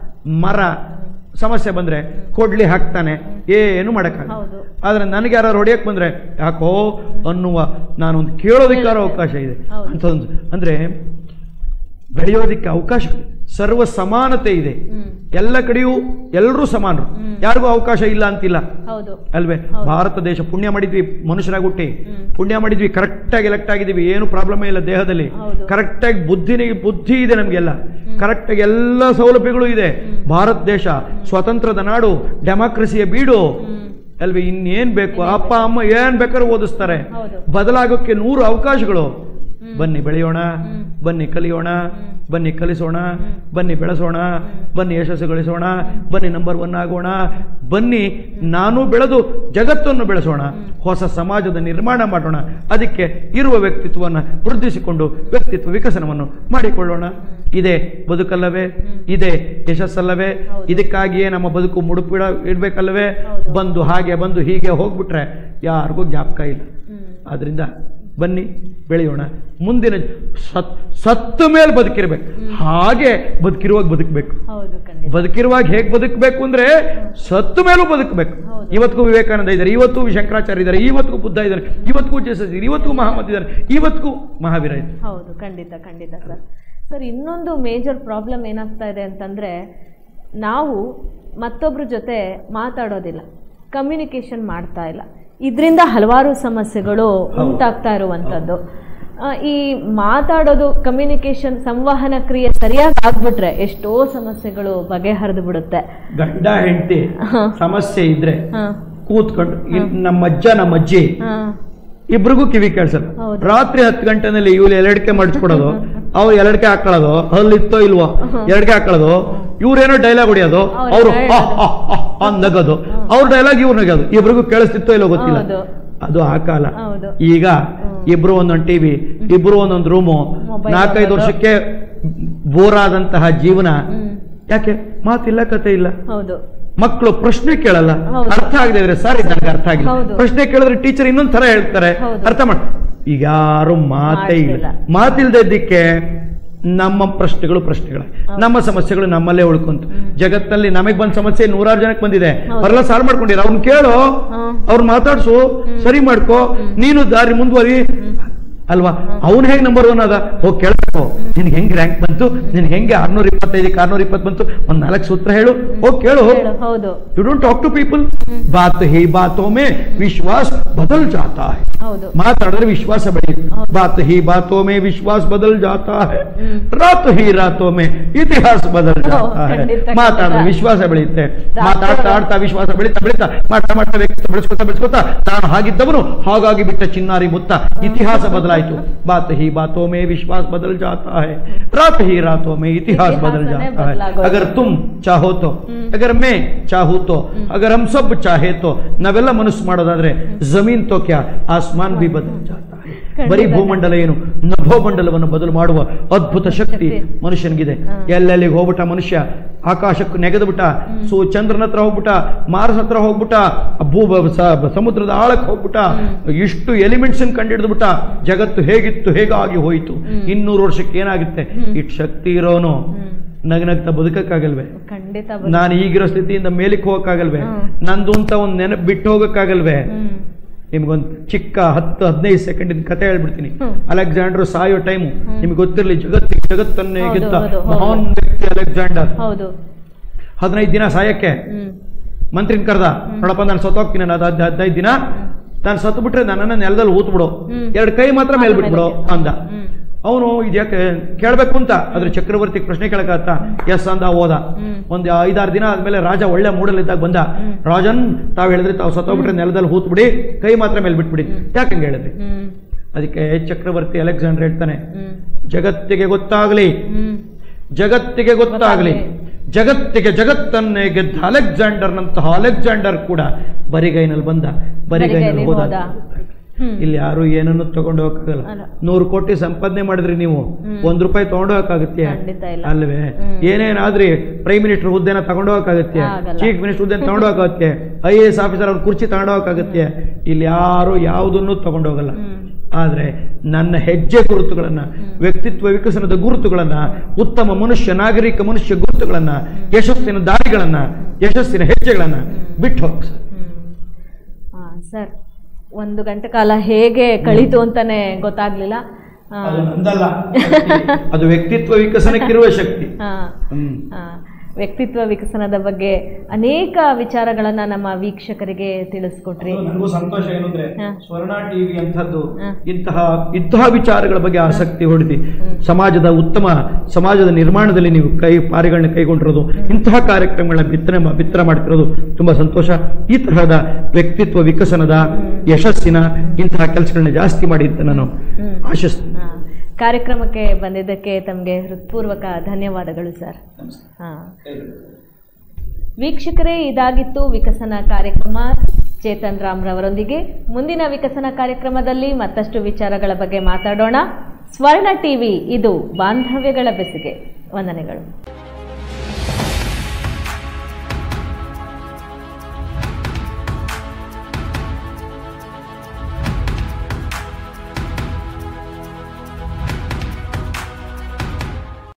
ಮರ ಸಮಸ್ಯೆ ಬಂದ್ರೆ ಕೊಡ್ಲಿ ಹಾಕ್ತಾನೆ, ಏನು ಮಾಡಕ್ಕಾಗಲ್ಲ. ಆದ್ರೆ ನನಗೆ ಯಾರು ಹೊಡೆಯಕ್ ಬಂದ್ರೆ ಯಾಕೋ ಅನ್ನುವ ನಾನೊಂದು ಕೇಳೋದಿಕ್ಕಾರ ಅವಕಾಶ ಇದೆ ಅಂತ ಒಂದು. ಅಂದ್ರೆ ಬೆಳೆಯೋದಿಕ್ಕೆ ಅವಕಾಶ, ಸರ್ವ ಸಮಾನತೆ ಇದೆ. ಎಲ್ಲ ಕಡೆಯೂ ಎಲ್ಲರೂ ಸಮಾನರು, ಯಾರಿಗೂ ಅವಕಾಶ ಇಲ್ಲ ಅಂತಿಲ್ಲ ಅಲ್ವೇ. ಭಾರತ ದೇಶ ಪುಣ್ಯ ಮಾಡಿದ್ವಿ, ಮನುಷ್ಯರಾಗಿ ಹುಟ್ಟಿ ಪುಣ್ಯ ಮಾಡಿದ್ವಿ, ಕರೆಕ್ಟಾಗಿ ಎಲೆಕ್ಟ್ ಆಗಿದ್ದೀವಿ, ಏನು ಪ್ರಾಬ್ಲಮ್ ಇಲ್ಲ ದೇಹದಲ್ಲಿ. ಕರೆಕ್ಟಾಗಿ ಬುದ್ಧಿನಿ ಬುದ್ಧಿ ಇದೆ ನಮಗೆಲ್ಲ, ಕರೆಕ್ಟಾಗಿ ಎಲ್ಲ ಸೌಲಭ್ಯಗಳು ಇದೆ. ಭಾರತ ದೇಶ ಸ್ವತಂತ್ರದ ನಾಡು, ಡೆಮಾಕ್ರಸಿಯ ಬೀಡು ಅಲ್ವೇ. ಇನ್ನೇನ್ ಬೇಕು? ಅಪ್ಪ ಅಮ್ಮ ಏನ್ ಬೇಕಾದ್ರೂ ಓದಿಸ್ತಾರೆ. ಬದಲಾಗೋಕ್ಕೆ ನೂರು ಅವಕಾಶಗಳು. ಬನ್ನಿ ಬೆಳೆಯೋಣ, ಬನ್ನಿ ಕಲಿಯೋಣ, ಬನ್ನಿ ಕಲಿಸೋಣ, ಬನ್ನಿ ಬೆಳೆಸೋಣ, ಬನ್ನಿ ಯಶಸ್ಸು ಗಳಿಸೋಣ, ಬನ್ನಿ ನಂಬರ್ ಒನ್ ಆಗೋಣ, ಬನ್ನಿ ನಾನು ಬೆಳೆದು ಜಗತ್ತನ್ನು ಬೆಳೆಸೋಣ, ಹೊಸ ಸಮಾಜದ ನಿರ್ಮಾಣ ಮಾಡೋಣ. ಅದಕ್ಕೆ ಇರುವ ವ್ಯಕ್ತಿತ್ವವನ್ನು ವೃದ್ಧಿಸಿಕೊಂಡು ವ್ಯಕ್ತಿತ್ವ ವಿಕಸನವನ್ನು ಮಾಡಿಕೊಳ್ಳೋಣ. ಇದೇ ಬದುಕಲ್ಲವೇ? ಇದೇ ಯಶಸ್ಸಲ್ಲವೇ? ಇದಕ್ಕಾಗಿಯೇ ನಮ್ಮ ಬದುಕು ಮುಡುಪಿಡ ಇಡ್ಬೇಕಲ್ಲವೇ? ಬಂದು ಹಾಗೆ ಬಂದು ಹೀಗೆ ಹೋಗ್ಬಿಟ್ರೆ ಯಾರಿಗೂ ಜ್ಞಾಪಕ ಇಲ್ಲ. ಆದ್ರಿಂದ ಬನ್ನಿ ಬೆಳೆಯೋಣ. ಮುಂದಿನ ಸತ್ ಸತ್ತ ಮೇಲೆ ಬದುಕಿರ್ಬೇಕು, ಹಾಗೆ ಬದುಕಿರುವಾಗ ಬದುಕಬೇಕು. ಬದುಕಿರುವಾಗ ಹೇಗೆ ಬದುಕಬೇಕು ಅಂದ್ರೆ ಸತ್ತ ಮೇಲೂ ಬದುಕಬೇಕು. ಇವತ್ತಿಗೂ ವಿವೇಕಾನಂದ ಇದ್ದಾರೆ, ಇವತ್ತು ಶಂಕರಾಚಾರ್ಯ ಇದ್ದಾರೆ, ಇವತ್ತಿಗೂ ಬುದ್ಧ ಇದ್ದಾರೆ, ಇವತ್ತಿಗೂ ಜೇಸಸ್ ಇದ್ದಾರೆ, ಇವತ್ತಿಗೂ ಮಹಮ್ಮದ್ ಇದ್ದಾರೆ, ಇವತ್ತಿಗೂ ಮಹಾವೀರ ಇದ್ದಾರೆ.
ಹೌದು, ಖಂಡಿತ ಖಂಡಿತ ಸರ್. ಸರ್, ಇನ್ನೊಂದು ಮೇಜರ್ ಪ್ರಾಬ್ಲಮ್ ಏನಾಗ್ತಾ ಇದೆ ಅಂತಂದರೆ, ನಾವು ಮತ್ತೊಬ್ಬರ ಜೊತೆ ಮಾತಾಡೋದಿಲ್ಲ, ಕಮ್ಯುನಿಕೇಷನ್ ಮಾಡ್ತಾ ಇಲ್ಲ. ಇದರಿಂದ ಹಲವಾರು ಸಮಸ್ಯೆಗಳು ಉಂಟಾಗ್ತಾ ಇರುವಂಥದ್ದು. ಈ ಮಾತಾಡೋದು, ಕಮ್ಯುನಿಕೇಷನ್, ಸಂವಹನ ಕ್ರಿಯೆ ಸರಿಯಾಗಿ ಆಗ್ಬಿಟ್ರೆ ಎಷ್ಟೋ ಸಮಸ್ಯೆಗಳು ಬಗೆಹರಿದು ಬಿಡುತ್ತೆ.
ಗಂಡ ಹೆಂಡತಿ ಸಮಸ್ಯೆ ಇದ್ರೆ ಕೂತ್ಕೊಂಡು, ನಮ್ಮ ಅಜ್ಜ ನಮ್ಮ ಅಜ್ಜಿ ಇಬ್ರಿಗೂ ಕಿವಿ ಕೇಳಿಸಲ್ಲ. ರಾತ್ರಿ ಹತ್ತು ಗಂಟೆನಲ್ಲಿ ಇವ್ರು ಎಲಡಿಕೆ ಮಾಡಿಸ್ಕೊಡೋದು, ಅವ್ರು ಎಲಡಿಕೆ ಹಾಕೊಳ್ಳೋದು, ಹಲ್ಲಿತ್ತೋ ಇಲ್ವೋ ಎಲಡಿಕೆ ಹಾಕೊಳ್ಳೋದು, ಇವ್ರೇನೋ ಡೈಲಾಗ್ ಹೊಡಿಯೋದು, ಅವ್ರು ನಗೋದು, ಅವ್ರ ಡೈಲಾಗ್ ಇವ್ರು ನಗೋದು, ಇಬ್ರಿಗೂ ಕೇಳಿಸ್ತಿತ್ತೋ ಇಲ್ಲೋ ಗೊತ್ತಿಲ್ಲ. ಅದು ಆ ಕಾಲ. ಈಗ ಇಬ್ರು ಒಂದೊಂದು ಟಿವಿ, ಇಬ್ರು ಒಂದೊಂದು ರೂಮು, ನಾಲ್ಕೈದು ವರ್ಷಕ್ಕೆ ಬೋರ್ ಆದಂತಹ ಜೀವನ. ಯಾಕೆ? ಮಾತಿಲ್ಲ, ಕತೆ ಇಲ್ಲ. ಮಕ್ಕಳು ಪ್ರಶ್ನೆ ಕೇಳಲ್ಲ, ಅರ್ಥ ಆಗದೆ ಇದ್ರೆ ಸರ್ ಇದು ನನಗೆ ಅರ್ಥ ಆಗಿಲ್ಲ, ಪ್ರಶ್ನೆ ಕೇಳಿದ್ರೆ ಟೀಚರ್ ಇನ್ನೊಂದ್ ತರ ಹೇಳ್ತಾರೆ, ಅರ್ಥ ಮಾಡ. ಈಗ ಯಾರು ಮಾತೇ ಇಲ್ಲ. ಮಾತಿಲ್ದೆ ಇದ್ದಕ್ಕೆ ನಮ್ಮ ಪ್ರಶ್ನೆಗಳು ಪ್ರಶ್ನೆಗಳು ನಮ್ಮ ಸಮಸ್ಯೆಗಳು ನಮ್ಮಲ್ಲೇ ಉಳ್ಕೊಂತು. ಜಗತ್ತಲ್ಲಿ ನಮಗ್ ಬಂದ ಸಮಸ್ಯೆ ನೂರಾರು ಜನಕ್ಕೆ ಬಂದಿದೆ, ಅವರೆಲ್ಲ ಸಾಲ್ವ್ ಮಾಡ್ಕೊಂಡಿರ. ಅವ್ನ ಕೇಳು, ಅವ್ರು ಮಾತಾಡ್ಸು, ಸರಿ ಮಾಡ್ಕೋ, ನೀನು ದಾರಿ ಮುಂದುವರಿ ಅಲ್ವಾ. ಅವನು ಹೇಗೆ ನಂಬರ್ ಒನ್ ಅದ, ಹೋಗಿ ಕೇಳಬೇಕು, ನಿನ್ಗೆ ಹೆಂಗ್ ರ್ಯಾಂಕ್ ಬಂತು, ನಿನ್ಗೆ ಹೆಂಗೆ ಆರ್ನೂರ ಇಪ್ಪತ್ತೈದಕ್ಕೆ ಆರ್ನೂರ ಇಪ್ಪತ್ತು ಬಂತು, ಒಂದ್ ನಾಲ್ಕು ಸೂತ್ರ ಹೇಳು, ಹೋಗಿ ಕೇಳು. You don't talk to people. ಬಾತ್ ಹಿ ಬಾತೋ ಮೇ ವಿಶ್ವಾಸ ಬದಲ್ ಜಾತಾ ಹೈ. ಮಾತಾಡಿದ್ರೆ ವಿಶ್ವಾಸ ಬೆಳೆಯುತ್ತೆ. ಬಾತ್ ಹಿ ಬಾತೋ ಮೇ ವಿಶ್ವಾಸ ಬದಲ್ ಜಾತಾ ಹೈ, ರಾತ್ ಹಿ ರಾತೋ ಮೇ ಇತಿಹಾಸ ಬದಲ್ ಜಾತಾ ಹೈ. ಮಾತಾಡಿದ್ರೆ ವಿಶ್ವಾಸ ಬೆಳೆಯುತ್ತೆ. ಮಾತಾಡ್ತಾ ಆಡ್ತಾ ವಿಶ್ವಾಸ ಬೆಳೀತಾ ಬೆಳೀತಾ ಮಾಡ್ತಾ ಮಾಡ್ತಾ ವ್ಯಕ್ತಿ ಬೆಳೆಸ್ಕೊತಾ ಬೆಳೆಸ್ಕೊತಾ ತಾನು ಹಾಗಿದ್ದವನು ಹಾಗಾಗಿ ಬಿಟ್ಟ ಚಿನ್ನಾರಿ ಮುತ್ತ, ಇತಿಹಾಸ ಬದಲಾಯಿತು. बात ही बातों में विश्वास बदल जाता है, रात ही रातों में इतिहास बदल जाता है. अगर तुम चाहो तो, अगर मैं चाहूँ तो, अगर हम सब चाहे तो, ನಾವೆಲ್ಲ ಮನಸ್ಸು ಮಾಡೋದಾದ್ರೆ ಜಮೀನ್ ತೋ ಕ್ಯಾ ಆಸ್ಮಾನ್ भी बदल जाता है. ಬರೀ ಭೂಮಂಡಲ ಏನು, ನಭೋಮಂಡಲವನ್ನು ಬದಲು ಮಾಡುವ ಅದ್ಭುತ ಶಕ್ತಿ ಮನುಷ್ಯನಿಗಿದೆ. ಎಲ್ಲೆಲ್ಲಿಗೆ ಹೋಗ್ಬಿಟ್ಟ ಮನುಷ್ಯ, ಆಕಾಶಕ್ಕೆ ನೆಗೆದ್ಬಿಟ್ಟ, ಸು ಚಂದ್ರನ ಹತ್ರ ಹೋಗ್ಬಿಟ್ಟ, ಮಾರ್ಸ್ ಹತ್ರ ಹೋಗ್ಬಿಟ್ಟ, ಭೂ ಸಮುದ್ರದ ಆಳಕ್ಕೆ ಹೋಗ್ಬಿಟ್ಟ, ಇಷ್ಟು ಎಲಿಮೆಂಟ್ಸ್ ಕಂಡಿಡಿದ್ಬಿಟ್ಟ. ಜಗತ್ತು ಹೇಗಿತ್ತು ಹೇಗಾಗಿ ಹೋಯಿತು. ಇನ್ನೂರು ವರ್ಷಕ್ಕೆ ಏನಾಗುತ್ತೆ? ಇಷ್ಟು ಶಕ್ತಿ ಇರೋನು ನಗನಗ್ತಾ ಬದುಕಕ್ಕಾಗಲ್ವೇ? ನಾನು ಈಗಿರೋ ಸ್ಥಿತಿಯಿಂದ ಮೇಲಕ್ಕೆ ಹೋಗಕ್ಕಾಗಲ್ವೇ? ನಂದು ಅಂತ ಒಂದು ನೆನಪು ಬಿಟ್ಟು ಹೋಗಕ್ಕಾಗಲ್ವೇ? ನಿಮ್ಗೊಂದು ಚಿಕ್ಕ ಹತ್ತು ಹದಿನೈದು ಸೆಕೆಂಡ್ ಕತೆ ಹೇಳ್ಬಿಡ್ತೀನಿ. ಅಲೆಕ್ಸಾಂಡರ್ ಸಾಯೋ ಟೈಮು ನಿಮ್ಗೆ ಗೊತ್ತಿರಲಿ, ಜಗತ್ತಿಗೆ ಜಗತ್ತನ್ನೇ ಗೆದ್ದ ಮಹಾನ್ ವ್ಯಕ್ತಿ ಅಲೆಕ್ಸಾಂಡರ್. ಹದಿನೈದು ದಿನ ಸಾಯಕ್ಕೆ ಮಂತ್ರಿನ ಕರೆದ, ನೋಡಪ್ಪ ನಾನು ಸತ್ತೋಗ್ತೀನಿ, ಅದು ಹದಿನೈದು ದಿನ ನಾನು ಸತ್ತು ಬಿಟ್ರೆ ನನ್ನನ್ನು ನೆಲದಲ್ಲಿ ಊತ್ ಬಿಡು, ಎರಡು ಕೈ ಮಾತ್ರ ಮೇಲ್ ಬಿಟ್ಬಿಡು ಅಂದ. ಅವನು ಇದ್ಯಾಕೆ ಕೇಳಬೇಕು ಅಂತ ಅದ್ರ ಚಕ್ರವರ್ತಿ ಪ್ರಶ್ನೆ ಕೇಳಕತ್ತ. ಎಸ್ ಅಂದ, ಹೋದ. ಒಂದ್ ಐದಾರು ದಿನ ಆದ್ಮೇಲೆ ರಾಜ ಒಳ್ಳೆ ಮೂಡಲಿದ್ದಾಗ ಬಂದ. ರಾಜನ್, ತಾವ್ ಹೇಳಿದ್ರಿ ತಾವು ಸತ್ತೋಗ್ಬಿಟ್ರೆ ನೆಲದಲ್ಲಿ ಹೂತ್ ಬಿಡಿ, ಕೈ ಮಾತ್ರ ಮೇಲ್ ಬಿಟ್ಬಿಡಿ, ಯಾಕಂಗೆ ಹೇಳಿದ್ರಿ? ಅದಕ್ಕೆ ಚಕ್ರವರ್ತಿ ಅಲೆಕ್ಸಾಂಡರ್ ಹೇಳ್ತಾನೆ, ಜಗತ್ತಿಗೆ ಗೊತ್ತಾಗ್ಲಿ, ಜಗತ್ತಿಗೆ ಗೊತ್ತಾಗ್ಲಿ, ಜಗತ್ತಿಗೆ ಜಗತ್ತನ್ನೇ ಗೆದ್ದ ಅಲೆಕ್ಸಾಂಡರ್ನಂತಹ ಅಲೆಕ್ಸಾಂಡರ್ ಕೂಡ ಬರಿಗೈನಲ್ಲಿ ಬಂದ, ಬರಿಗೈನಲ್ಲಿ ಹೋದ. ಇಲ್ಲಿ ಯಾರು ಏನನ್ನು ತಗೊಂಡು ಹೋಗಕ್ಕಾಗಲ್ಲ. ನೂರು ಕೋಟಿ ಸಂಪಾದನೆ ಮಾಡಿದ್ರಿ ನೀವು, ಒಂದ್ ರೂಪಾಯಿ ತಗೊಂಡು ಹೋಗಕ್ಕಾಗತ್ತೆ ಅಲ್ವೇ? ಏನೇನಾದ್ರಿ ಪ್ರೈಮ್ ಮಿನಿಸ್ಟರ್ ಹುದ್ದೆನ ತಗೊಂಡು ಹೋಗಕ್ಕಾಗತ್ತೆ, ಚೀಫ್ ಮಿನಿಸ್ಟರ್ ಹುದ್ದೆನ ತಗೊಂಡು ಹೋಗಕ್ಕೆ, ಐ ಎ ಎಸ್ ಆಫೀಸರ್ ಅವ್ರ ಕುರ್ಚಿ ತಗೊಂಡು ಹೋಗಕ್ಕಾಗತ್ತೆ. ಇಲ್ಲಿ ಯಾರು ಯಾವುದನ್ನು ತಗೊಂಡು ಹೋಗಲ್ಲ. ಆದ್ರೆ ನನ್ನ ಹೆಜ್ಜೆ ಗುರುತುಗಳನ್ನ, ವ್ಯಕ್ತಿತ್ವ ವಿಕಸನದ ಗುರುತುಗಳನ್ನ, ಉತ್ತಮ ಮನುಷ್ಯ, ನಾಗರಿಕ ಮನುಷ್ಯ ಗುರುತುಗಳನ್ನ, ಯಶಸ್ಸಿನ ದಾರಿಗಳನ್ನ, ಯಶಸ್ಸಿನ ಹೆಜ್ಜೆಗಳನ್ನ ಬಿಟ್ಟು ಹೋಗ
ಸರ್. ಒಂದು ಗಂಟೆ ಕಾಲ ಹೇಗೆ ಕಳೀತು ಅಂತಾನೆ ಗೊತ್ತಾಗ್ಲಿಲ್ಲ.
ಅದು ವ್ಯಕ್ತಿತ್ವ ವಿಕಸನಕ್ಕಿರುವ ಶಕ್ತಿ.
ವ್ಯಕ್ತಿತ್ವ ವಿಕಸನದ ಬಗ್ಗೆ ಅನೇಕ ವಿಚಾರಗಳನ್ನ ನಮ್ಮ ವೀಕ್ಷಕರಿಗೆ ತಿಳಿಸ್ಕೊಟ್ರಿ.
ನನಗೂ ಸಂತೋಷ ಏನಂದ್ರೆ ಸ್ವರ್ಣ ಟಿವಿ ಅಂತದ್ದು ಇಂತಹ ಇಂತಹ ವಿಚಾರಗಳ ಬಗ್ಗೆ ಆಸಕ್ತಿ ಹೊಡೆದಿ ಸಮಾಜದ ಉತ್ತಮ ಸಮಾಜದ ನಿರ್ಮಾಣದಲ್ಲಿ ನೀವು ಕೈ ಪಾರಿಗಳನ್ನ ಕೈಗೊಂಡಿರೋದು, ಇಂತಹ ಕಾರ್ಯಕ್ರಮಗಳನ್ನ ಬಿತ್ತನೆ ಬಿತ್ತರ ಮಾಡ್ತಿರೋದು ತುಂಬಾ ಸಂತೋಷ. ಈ ತರಹದ ವ್ಯಕ್ತಿತ್ವ ವಿಕಸನದ ಯಶಸ್ಸಿನ ಇಂತಹ ಕೆಲಸಗಳನ್ನ ಜಾಸ್ತಿ ಮಾಡಿ ಅಂತ ನಾನು ಆಶಿಸ್ತೀನಿ.
ಕಾರ್ಯಕ್ರಮಕ್ಕೆ ಬಂದಿದ್ದಕ್ಕೆ ತಮಗೆ ಹೃತ್ಪೂರ್ವಕ ಧನ್ಯವಾದಗಳು ಸರ್. ಹಾಂ, ವೀಕ್ಷಕರೇ, ಇದಾಗಿತ್ತು ವಿಕಸನ ಕಾರ್ಯಕ್ರಮ ಚೇತನ್ ರಾಮ್ ರವರೊಂದಿಗೆ. ಮುಂದಿನ ವಿಕಸನ ಕಾರ್ಯಕ್ರಮದಲ್ಲಿ ಮತ್ತಷ್ಟು ವಿಚಾರಗಳ ಬಗ್ಗೆ ಮಾತಾಡೋಣ. ಸ್ವರ್ಣ ಟಿವಿ, ಇದು ಬಾಂಧವ್ಯಗಳ ಬೆಸುಗೆ. ವಂದನೆಗಳು.